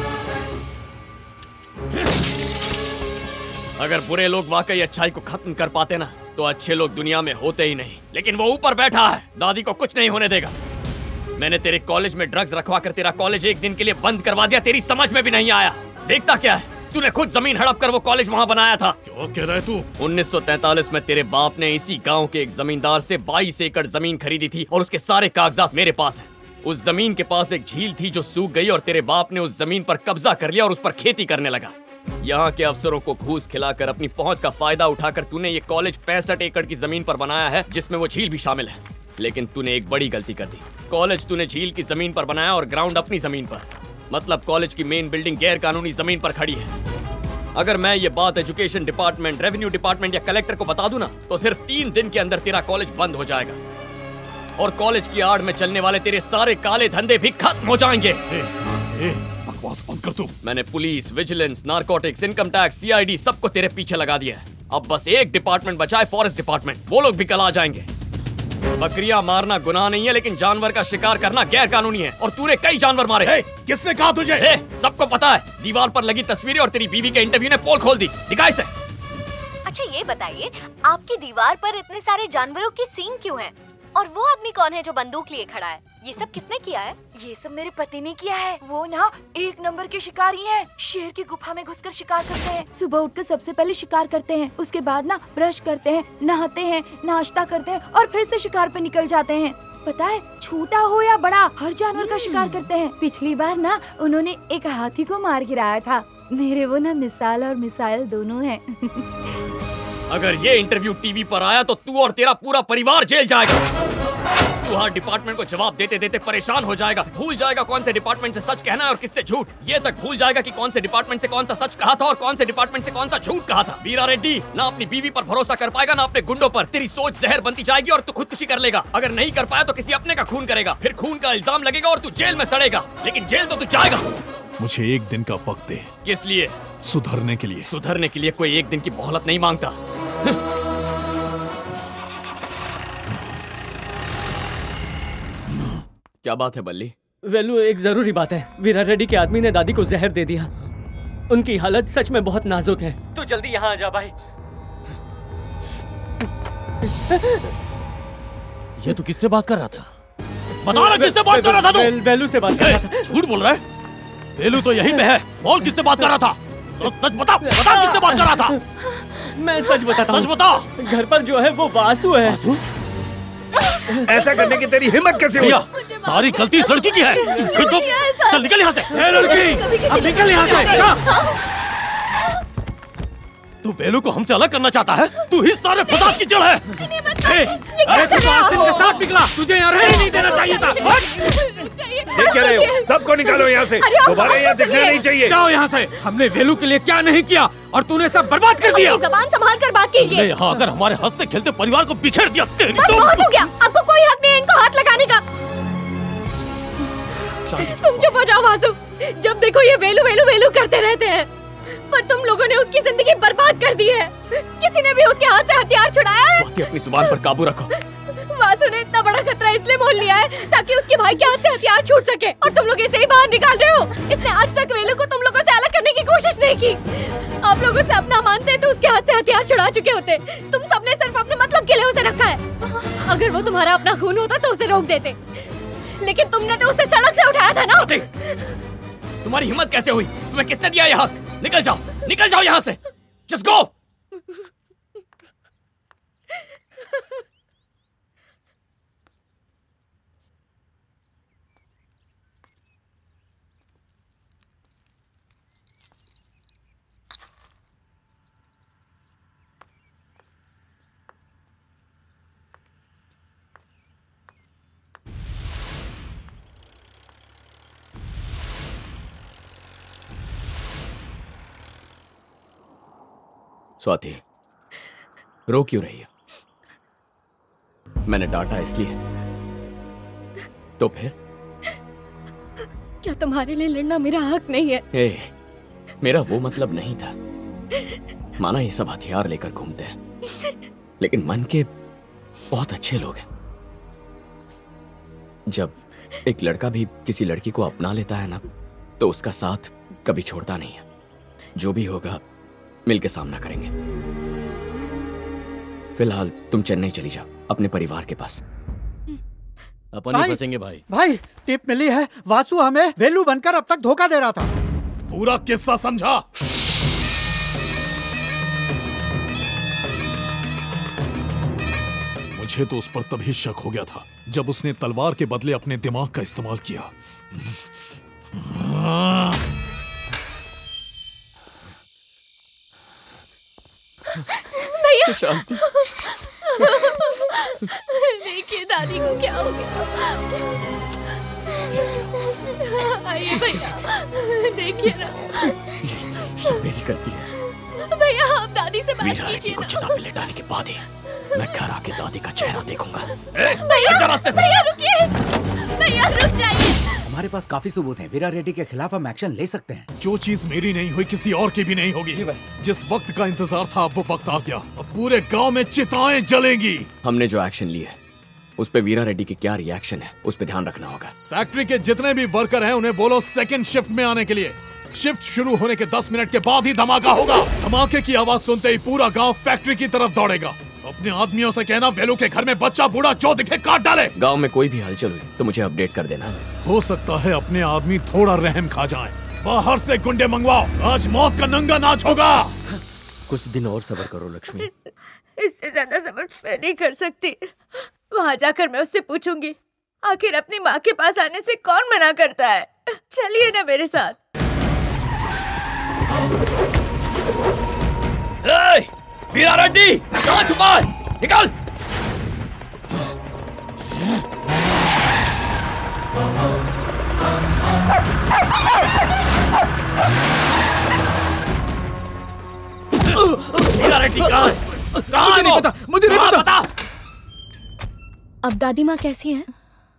अगर बुरे लोग वाकई अच्छाई को खत्म कर पाते ना तो अच्छे लोग दुनिया में होते ही नहीं। लेकिन वो ऊपर बैठा है, दादी को कुछ नहीं होने देगा। मैंने तेरे कॉलेज में ड्रग्स रखवा कर तेरा कॉलेज एक दिन के लिए बंद करवा दिया। तेरी समझ में भी नहीं आया। देखता क्या है, तूने खुद जमीन हड़प कर वो कॉलेज वहां बनाया था। क्या कह रहा है तू? 1943 में तेरे बाप ने इसी गांव के एक जमींदार से 22 एकड़ जमीन खरीदी थी और उसके सारे कागजात मेरे पास हैं। उस जमीन के पास एक झील थी जो सूख गई और तेरे बाप ने उस जमीन पर कब्जा कर लिया और उस पर खेती करने लगा। यहाँ के अफसरों को घूस खिलाकर अपनी पहुंच का फायदा उठाकर तूने ये कॉलेज 65 एकड़ की जमीन पर बनाया है, जिसमें वो झील भी शामिल है। लेकिन तूने एक बड़ी गलती कर दी। कॉलेज तूने झील की जमीन पर बनाया और ग्राउंड अपनी जमीन पर। मतलब कॉलेज की मेन बिल्डिंग गैर कानूनी जमीन पर खड़ी है। अगर मैं ये बात एजुकेशन डिपार्टमेंट, रेवेन्यू डिपार्टमेंट या कलेक्टर को बता दूं ना तो सिर्फ 3 दिन के अंदर तेरा कॉलेज बंद हो जाएगा और कॉलेज की आड़ में चलने वाले तेरे सारे काले धंधे भी खत्म हो जाएंगे। बकवास बंद कर तू। मैंने police, vigilance, narcotics, income tax, CID सबको तेरे पीछे लगा दिया है। अब बस एक डिपार्टमेंट बचा है, फॉरेस्ट डिपार्टमेंट। वो लोग भी कल आ जाएंगे। बकरियां मारना गुनाह नहीं है, लेकिन जानवर का शिकार करना गैर कानूनी है और तूने कई जानवर मारे। किसने कहा तुझे? सबको पता है। दीवार पर लगी तस्वीरें और तेरी बीवी के इंटरव्यू ने पोल खोल दी। दिखा इसे। अच्छा ये बताइए, आपकी दीवार पर इतने सारे जानवरों की सींग क्यों हैं? और वो आदमी कौन है जो बंदूक लिए खड़ा है? ये सब किसने किया है? ये सब मेरे पति ने किया है। वो ना 1 नंबर के शिकारी हैं। शेर की गुफा में घुसकर शिकार करते हैं। सुबह उठकर सबसे पहले शिकार करते हैं, उसके बाद ना ब्रश करते हैं, नहाते हैं, नाश्ता करते हैं और फिर से शिकार पे निकल जाते हैं। पता है, छोटा हो या बड़ा, हर जानवर का शिकार करते हैं। पिछली बार ना उन्होंने एक हाथी को मार गिराया था। मेरे वो ना मिसाल और मिसाइल दोनों हैं। अगर ये इंटरव्यू टीवी पर आया तो तू और तेरा पूरा परिवार जेल जाएगा। तू हर डिपार्टमेंट को जवाब देते देते परेशान हो जाएगा। भूल जाएगा कौन से डिपार्टमेंट से सच कहना है और किससे झूठ। ये तक भूल जाएगा कि कौन से डिपार्टमेंट से कौन सा सच कहा था और कौन से डिपार्टमेंट से कौन सा झूठ कहा था। वीरा रेड्डी ना अपनी बीवी पर भरोसा कर पाएगा ना अपने गुंडों पर। तेरी सोच जहर बनती जाएगी और तू खुदकुशी कर लेगा। अगर नहीं कर पाया तो किसी अपने का खून करेगा, फिर खून का इल्जाम लगेगा और तू जेल में सड़ेगा। लेकिन जेल तो तू जाएगा। मुझे 1 दिन का वक्त दे। किस लिए? सुधरने के लिए। सुधरने के लिए कोई 1 दिन की मोहलत नहीं मांगता। क्या बात है बल्ली? वेलू, एक जरूरी बात है। वीरा रेड्डी के आदमी ने दादी को जहर दे दिया। उनकी हालत सच में बहुत नाजुक है। तू जल्दी यहाँ आ जा भाई। ये तू किससे बात कर रहा था? बता ना किससे बात कर रहा था तू? वेलू से बात कर रहा था। झूठ बोल रहा है। वेलू तो यहीं पे है। बोल किससे बात कर रहा था? सच बता, बता किससे बात कर रहा था? मैं सच बताता हूँ। सच बता। घर पर जो है वो वासु है। ऐसा करने की तेरी हिम्मत कैसे हुई? सारी गलती इस लड़की की है। चल निकल यहाँ से। लड़की, अब निकल यहाँ से। तू वेलू को हमसे अलग करना चाहता है? तू ही सारे फसाद की जड़ है। अरे तू तो आस्तीन के साथ निकला, तुझे यहाँ रहने नहीं देना चाहिए था। देख क्या रहे हो? सबको निकालो यहाँ से, दोबारा यहाँ दिखना नहीं चाहिए। जाओ यहाँ से। हमने वेलू के लिए क्या नहीं किया और तूने सब बर्बाद कर दिया। जबान संभाल कर बात कीजिए। यहाँ अगर हमारे हंसते खेलते परिवार को बिखेर दिया तेरी बस बहुत हो गया, आपको कोई हक नहीं है इनको हाथ लगाने का। तुम चुप हो जाओ वासु। जब देखो ये वेलू वेलू वेलू करते रहते हैं, पर तुम लोगों ने उसकी जिंदगी बर्बाद कर दी है। किसी ने भी उसके हाथ से हथियार छुड़ाया है? स्वाति अपनी जुबान पर काबू रखो। वासु ने इतना बड़ा खतरा इसलिए मोल लिया है ताकि उसके भाई के हाथ से हथियार छूट सके, और तुम लोग इसे ही बाहर निकाल रहे हो। इसने आज तक वेलू को तुम लोगों से अलग करने की कोशिश नहीं की। आप लोगों से अपना मानते तो उसके हाथ से हथियार छुड़ा चुके होते। तुम सबने सिर्फ अपने मतलब के लिए उसे रखा है। अगर वो तुम्हारा अपना खून होता तो उसे रोक देते, लेकिन तुमने तो उसे सड़क से उठाया था ना। तुम्हारी हिम्मत कैसे हुई? तुम्हें किसने दिया ये हक? निकल जाओ यहाँ से। Just go. स्वाति, रो क्यों रही है? मैंने डांटा इसलिए, तो फिर? क्या तुम्हारे लिए लड़ना मेरा हक नहीं है? मेरा वो मतलब नहीं था। माना ये सब हथियार लेकर घूमते हैं, लेकिन मन के बहुत अच्छे लोग हैं। जब एक लड़का भी किसी लड़की को अपना लेता है ना, तो उसका साथ कभी छोड़ता नहीं है। जो भी होगा मिलके सामना करेंगे। फिलहाल तुम चेन्नई चली जाओ अपने परिवार के पास। अपन ही फंसेंगे भाई। भाई टिप मिली है, वासु हमें वेलू बनकर अब तक धोखा दे रहा था। पूरा किस्सा समझा? मुझे तो उस पर तभी शक हो गया था जब उसने तलवार के बदले अपने दिमाग का इस्तेमाल किया। भैया देखिए दादी को क्या हो गया। आइए भैया, देखिए ना। सब मेरी गलती है। भैया आप दादी से बात वीरा रेड्डी कीजिए को चिता पे लिटाने के बाद ही मैं घर आके दादी का चेहरा देखूंगा। भैया भैया रुकिए, भैया रुक जाइए। हमारे पास काफी सबूत हैं। वीरा रेड्डी के खिलाफ हम एक्शन ले सकते हैं। जो चीज मेरी नहीं हुई किसी और की भी नहीं होगी। जिस वक्त का इंतजार था अब वो वक्त आ गया। अब पूरे गांव में चिताएं जलेंगी। हमने जो एक्शन लिया उस पे वीरा रेड्डी की क्या रिएक्शन है उस पे ध्यान रखना होगा। फैक्ट्री के जितने भी वर्कर हैं उन्हें बोलो सेकंड शिफ्ट में आने के लिए। शिफ्ट शुरू होने के 10 मिनट के बाद ही धमाका होगा। धमाके की आवाज सुनते ही पूरा गांव फैक्ट्री की तरफ दौड़ेगा। अपने आदमियों से कहना वेलू के घर में बच्चा बूढ़ा जो दिखे काट डाले। गांव में कोई भी हलचल हुई तो मुझे अपडेट कर देना। हो सकता है अपने आदमी थोड़ा रहम खा जाएं। बाहर से गुंडे मंगवाओ, आज मौत का नंगा नाच होगा। कुछ दिन और सब्र करो लक्ष्मी। इससे ज्यादा सब्र मैं नहीं कर सकती। वहाँ जाकर मैं उससे पूछूंगी आखिर अपनी माँ के पास आने से कौन मना करता है। चलिए ना मेरे साथ। वीरा रेड्डी कहाँ छुपा है? निकल। वीरा रेड्डी कहाँ है? मुझे नहीं पता, मुझे नहीं पता। अब दादी माँ कैसी है?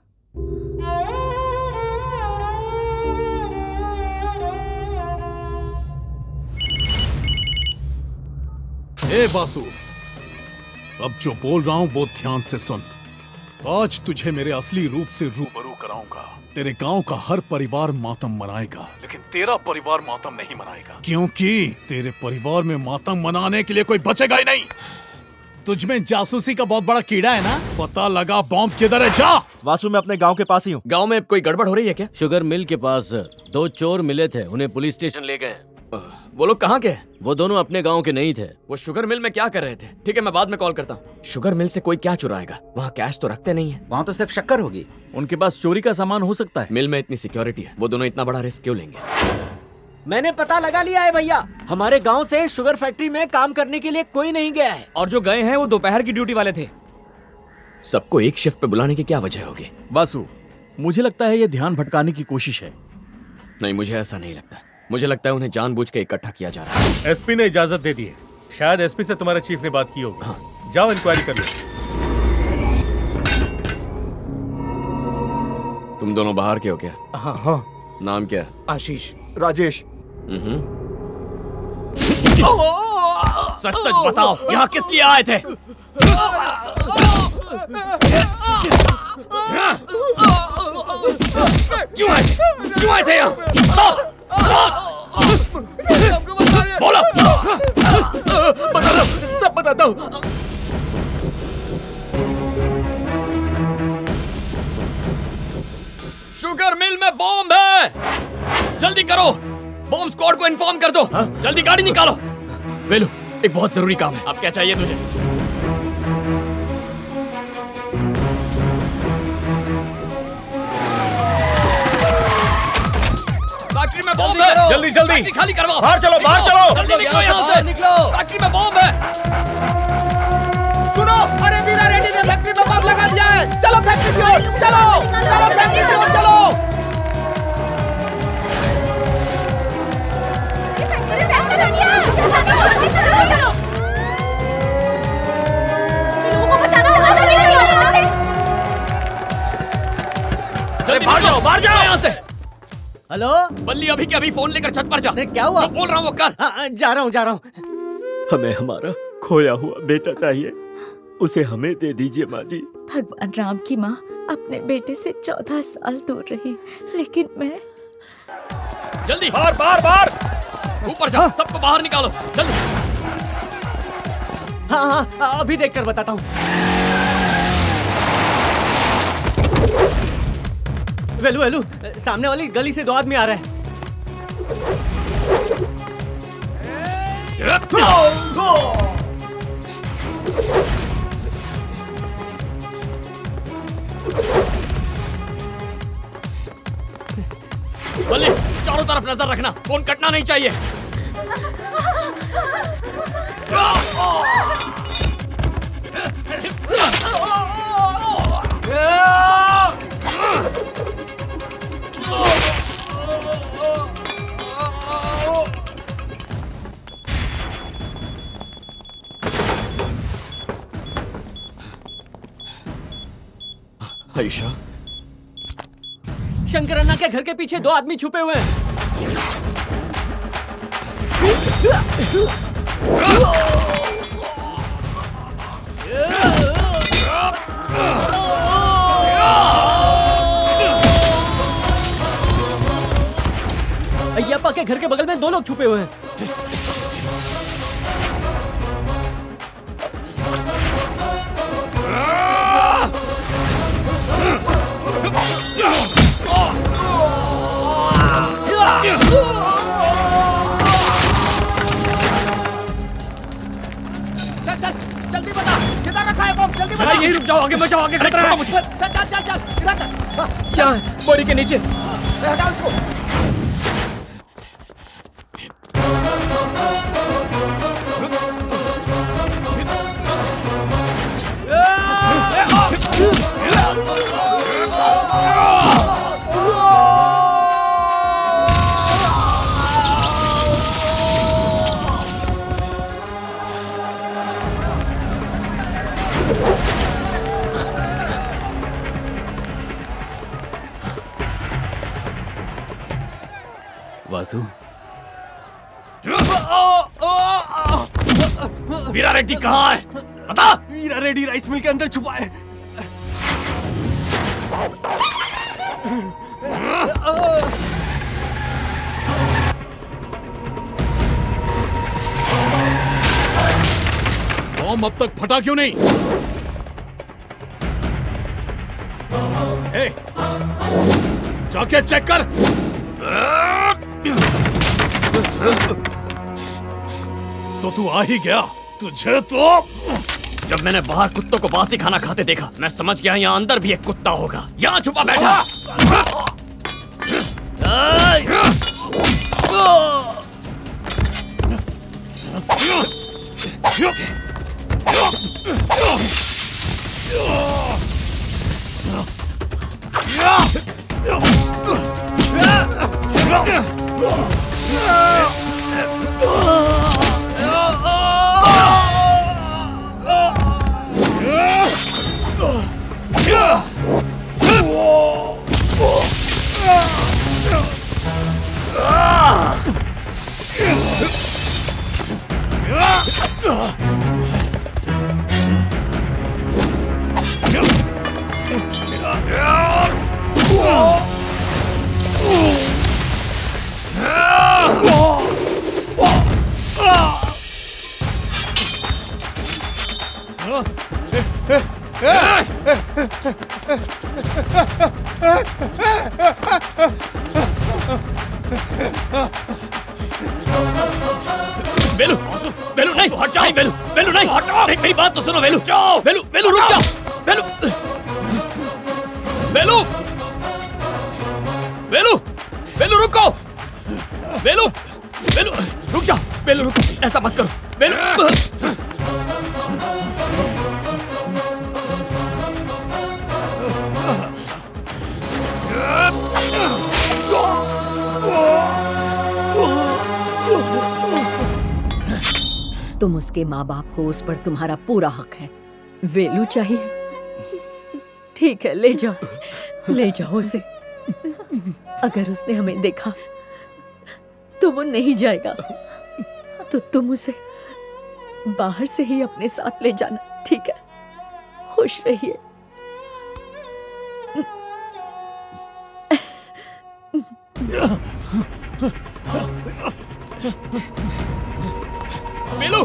ए बासु, अब जो बोल रहा हूं वो ध्यान से सुन। आज तुझे मेरे असली रूप से रूबरू कराऊंगा। तेरे गांव का हर परिवार मातम मनाएगा, लेकिन तेरा परिवार मातम नहीं मनाएगा, क्योंकि तेरे परिवार में मातम मनाने के लिए कोई बचेगा ही नहीं। तुझमें जासूसी का बहुत बड़ा कीड़ा है ना? पता लगा बॉम्ब किधर है, जा। वासु मैं अपने गांव के पास ही हूँ। गांव में कोई गड़बड़ हो रही है क्या? शुगर मिल के पास 2 चोर मिले थे, उन्हें पुलिस स्टेशन ले गए। वो लोग कहाँ के? वो दोनों अपने गांव के नहीं थे। वो शुगर मिल में क्या कर रहे थे? ठीक है मैं बाद में कॉल करता हूँ। शुगर मिल से कोई क्या चुराएगा? वहाँ कैश तो रखते नहीं है। वहाँ तो सिर्फ शक्कर होगी। उनके पास चोरी का सामान हो सकता है। मिल में इतनी सिक्योरिटी है, वो दोनों इतना बड़ा रिस्क क्यों लेंगे? मैंने पता लगा लिया है भैया, हमारे गांव से शुगर फैक्ट्री में काम करने के लिए कोई नहीं गया है। और जो गए हैं वो दोपहर की ड्यूटी वाले थे। सबको एक शिफ्ट पे बुलाने की क्या वजह होगी? वासु, मुझे लगता है ये ध्यान भटकाने की कोशिश है। नहीं, मुझे ऐसा नहीं लगता। मुझे लगता है उन्हें जानबूझ के इकट्ठा किया जा रहा है। एसपी ने इजाजत दे दी है। शायद एसपी से तुम्हारे चीफ ने बात की होगी। हाँ। जाओ इंक्वायरी कर लो। तुम दोनों बाहर के हो क्या? हाँ हाँ। नाम क्या? आशीष। राजेश। सच सच बताओ, यहाँ किस लिए आए थे? क्यों आए थे यहाँ? बोलो। बता दो, सब बता दो। शुगर मिल में बॉम्ब है, जल्दी करो। बॉम्ब स्क्वाड को इन्फॉर्म कर दो। जल्दी गाड़ी निकालो। वेलू, एक बहुत जरूरी काम है। अब क्या चाहिए तुझे? फैक्ट्री में बॉम्ब है। जल्दी जल्दी फैक्ट्री खाली करवाओ। बाहर चलो, बाहर चलो। जल्दी निकलो यहाँ से। निकलो। फैक्ट्री में बॉम्ब है। सुनो, अरे वीरा रेड्डी ने फैक्ट्री में बम लगा दिया है। चलो फैक्ट्री की ओर, चलो चलो फैक्ट्री की ओर चलो। जल्दी बाहर जाओ, बाहर जाओ यहाँ से। हेलो बल्ली, अभी के अभी फोन लेकर छत पर जा। क्या हुआ? जो बोल रहा हूँ वो कर। हाँ, जा रहा हूँ। हमें हमारा खोया हुआ बेटा चाहिए, उसे हमें दे दीजिए माँ जी। भगवान राम की माँ अपने बेटे से 14 साल दूर रही, लेकिन मैं जल्दी बाहर बाहर बाहर ऊपर जा। सबको बाहर निकालो जल्दी। हाँ, अभी देखकर बताता हूँ। वेलू, सामने वाली गली से 2 आदमी आ रहे हैं। बल्ली, चारों तरफ नजर रखना, फोन कटना नहीं चाहिए। आयशा, शंकर अन्ना के घर के पीछे 2 आदमी छुपे हुए हैं। अय्यप्पा के घर के बगल में 2 लोग छुपे हुए हैं। चल जल्दी बता, किधर रखा है बम? जल्दी बता। यहीं रुक जाओ, आगे बचाओ, आगे खतरा है मुझे। चल इधर चल। क्या है? बॉडी के नीचे। हटा उसको। वासु, वीरा रेड्डी कहाँ है? बता। वीरा रेड्डी राइस मिल के अंदर छुपा है। बम अब तक फटा क्यों नहीं? जाके चेक कर। तो तू आ ही गया। तुझे तो जब मैंने बाहर कुत्तों को बासी खाना खाते देखा, मैं समझ गया यहाँ अंदर भी एक कुत्ता होगा। यहाँ छुपा बैठा। वेलू, वेलू नहीं, हट जाओ, वेलू, वेलू नहीं, हट जाओ, मेरी बात तो सुनो वेलू, जाओ, वेलू, वेलू रुक जाओ, वेलू, वेलू, वेलू, वेलू रुको, वेलू, वेलू रुक जाओ, वेलू रुक, ऐसा मत करो, वेलू। तुम उसके माँ बाप हो, उस पर तुम्हारा पूरा हक है। वेलू चाहिए, ठीक है, ले जाओ, ले जाओ उसे। अगर उसने हमें देखा तो वो नहीं जाएगा, तो तुम उसे बाहर से ही अपने साथ ले जाना, ठीक है? खुश रहिए। वेलू,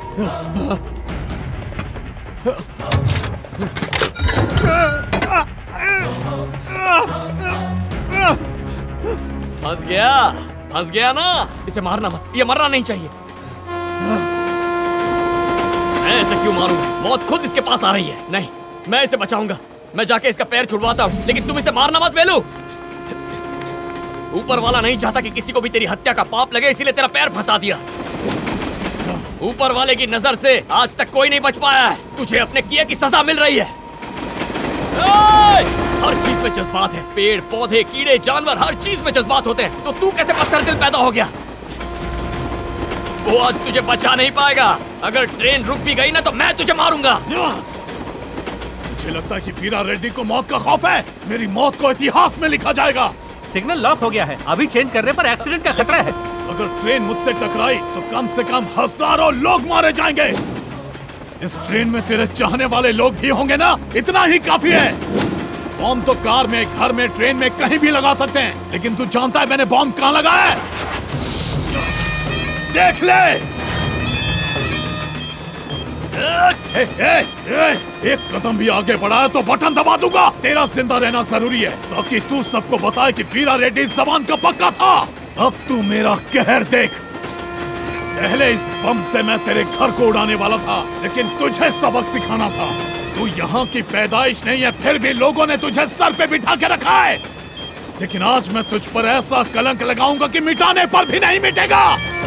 फंस गया ना? इसे मारना मत, ये मरना नहीं चाहिए। मैं ऐसे क्यों मारूंगा? मौत खुद इसके पास आ रही है। नहीं, मैं इसे बचाऊंगा, मैं जाके इसका पैर छुड़वाता हूँ, लेकिन तुम इसे मारना मत वेलू। ऊपर वाला नहीं चाहता कि किसी को भी तेरी हत्या का पाप लगे, इसीलिए तेरा पैर फंसा दिया। ऊपर वाले की नजर से आज तक कोई नहीं बच पाया है। तुझे अपने किए की सजा मिल रही है। हर चीज में जज्बात है, पेड़ पौधे कीड़े जानवर, हर चीज में जज्बात होते हैं। तो तू कैसे पत्थर दिल पैदा हो गया? वो आज तुझे बचा नहीं पाएगा। अगर ट्रेन रुक भी गई ना तो मैं तुझे मारूंगा। मुझे लगता है कि वीरा रेड्डी को मौत का खौफ है। मेरी मौत को इतिहास में लिखा जाएगा। सिग्नल लॉक हो गया है, अभी चेंज करने पर एक्सीडेंट का खतरा है। अगर ट्रेन मुझसे टकराई तो कम से कम हजारों लोग मारे जाएंगे। इस ट्रेन में तेरे चाहने वाले लोग भी होंगे ना, इतना ही काफी है। बॉम्ब तो कार में, घर में, ट्रेन में कहीं भी लगा सकते हैं, लेकिन तू जानता है मैंने बॉम्ब कहाँ लगाया है? देख ले। एक कदम भी आगे बढ़ाया तो बटन दबा दूंगा। तेरा जिंदा रहना जरूरी है ताकि तू सबको बताए कि वीरा रेड्डी जबान का पक्का था। अब तू मेरा कहर देख। पहले इस बम से मैं तेरे घर को उड़ाने वाला था, लेकिन तुझे सबक सिखाना था। तू यहाँ की पैदाइश नहीं है, फिर भी लोगों ने तुझे सर पे बिठा के रखा है। लेकिन आज मैं तुझ पर ऐसा कलंक लगाऊंगा कि मिटाने पर भी नहीं मिटेगा।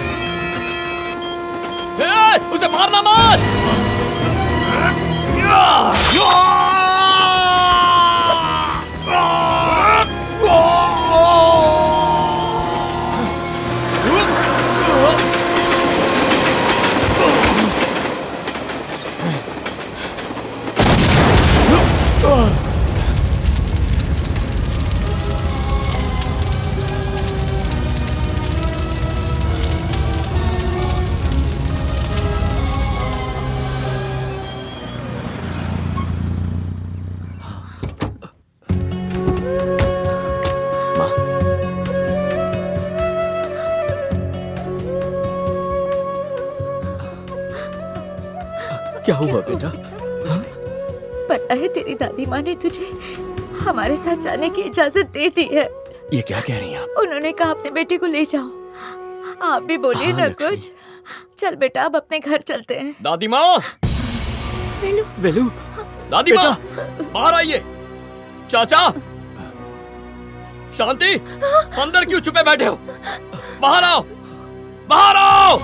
उसे मारना मत। क्या हुआ बेटा? पता है तेरी दादी माँ ने तुझे हमारे साथ जाने की इजाजत दे दी है। ये क्या कह रही हैं आप? उन्होंने कहा अपने बेटे को ले जाओ। आप भी बोलिए ना कुछ। चल बेटा, अब अपने घर चलते हैं। दादी माँ, वेलू, वेलू, दादी माँ, बाहर आइए। चाचा, शांति, अंदर क्यों छुपे बैठे हो? बाहर आओ, बाहर आओ।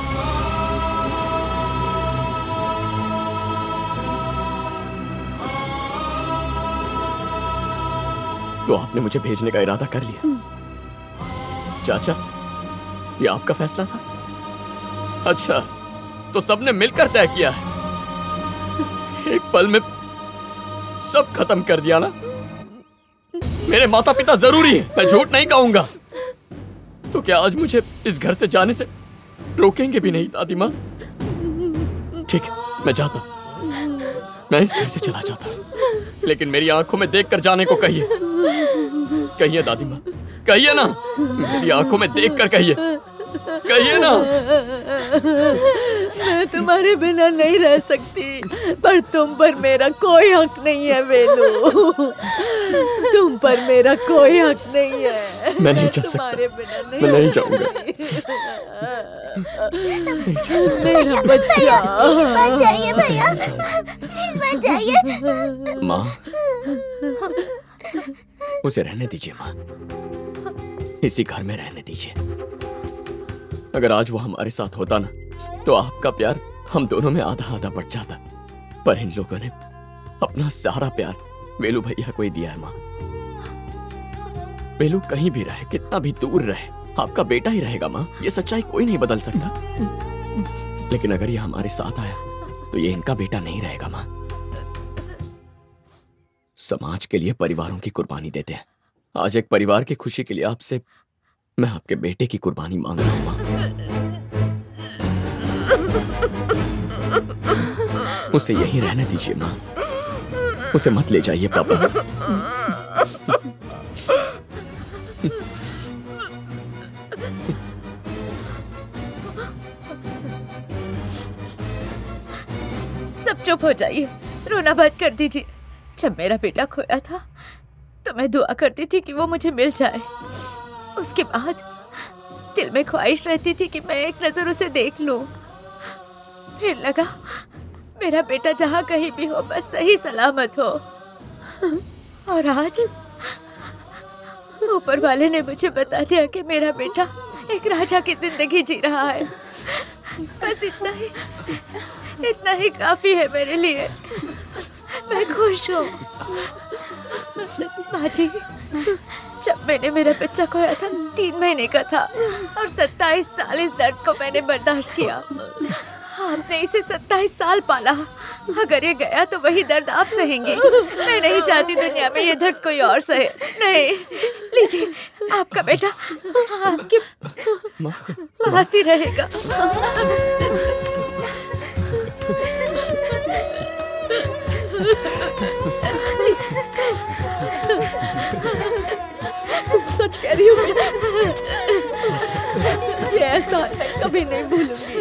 तो आपने मुझे भेजने का इरादा कर लिया। चाचा, ये आपका फैसला था? अच्छा, तो सबने मिलकर तय किया है। एक पल में सब खत्म कर दिया ना। मेरे माता पिता जरूरी हैं, मैं झूठ नहीं कहूंगा। तो क्या आज मुझे इस घर से जाने से रोकेंगे भी नहीं दादी माँ? ठीक है, मैं जाता हूं, मैं इस घर से चला जाता हूं। लेकिन मेरी आंखों में देखकर जाने को कहिए। कहिए दादी माँ, कहिए ना, मेरी आंखों में देखकर कहिए, कहिए ना। मैं तुम्हारे बिना नहीं रह सकती, पर तुम पर मेरा कोई हक नहीं है वेलू। तुम पर मेरा कोई हक नहीं है। मैं नहीं जा सकता, मैं नहीं जाऊंगा। मेरा बच्चा, मत जाइए भैया, प्लीज मत जाइए। माँ, उसे रहने दीजिए माँ, इसी घर में रहने दीजिए। अगर आज वो हमारे साथ होता ना, तो आपका प्यार हम दोनों में आधा आधा बढ़ जाता। पर इन लोगों ने अपना सारा प्यार वेलू भैया को ही दिया है माँ। वेलू कहीं भी रहे, कितना भी दूर रहे, आपका बेटा ही रहेगा माँ। ये सच्चाई कोई नहीं बदल सकता। लेकिन अगर ये हमारे साथ आया तो ये इनका बेटा नहीं रहेगा माँ। समाज के लिए परिवारों की कुर्बानी देते हैं। आज एक परिवार की खुशी के लिए आपसे मैं आपके बेटे की कुर्बानी मांग रहा हूं मां। उसे यहीं रहने दीजिए मां, उसे मत ले जाइए पापा। सब चुप हो जाइए, रोना बंद कर दीजिए। जब मेरा बेटा खोया था तो मैं दुआ करती थी कि वो मुझे मिल जाए। उसके बाद दिल में ख्वाहिश रहती थी कि मैं एक नजर उसे देख लूं। फिर लगा मेरा बेटा जहां कहीं भी हो बस सही सलामत हो। और आज ऊपर वाले ने मुझे बता दिया कि मेरा बेटा एक राजा की जिंदगी जी रहा है। बस इतना ही काफी है मेरे लिए। मैं खुश हूँ। माँ जी, जब मैंने मेरा बच्चा खोया था 3 महीने का था और 27 साल इस दर्द को मैंने बर्दाश्त किया। आपने इसे 27 साल पाला। अगर ये गया तो वही दर्द आप सहेंगे। मैं नहीं चाहती दुनिया में ये दर्द कोई और सहे। नहीं, लीजिए आपका बेटा आपके पास ही रहेगा। तुम सच कह रही हो? ये एहसास मैं कभी नहीं भूलूंगी।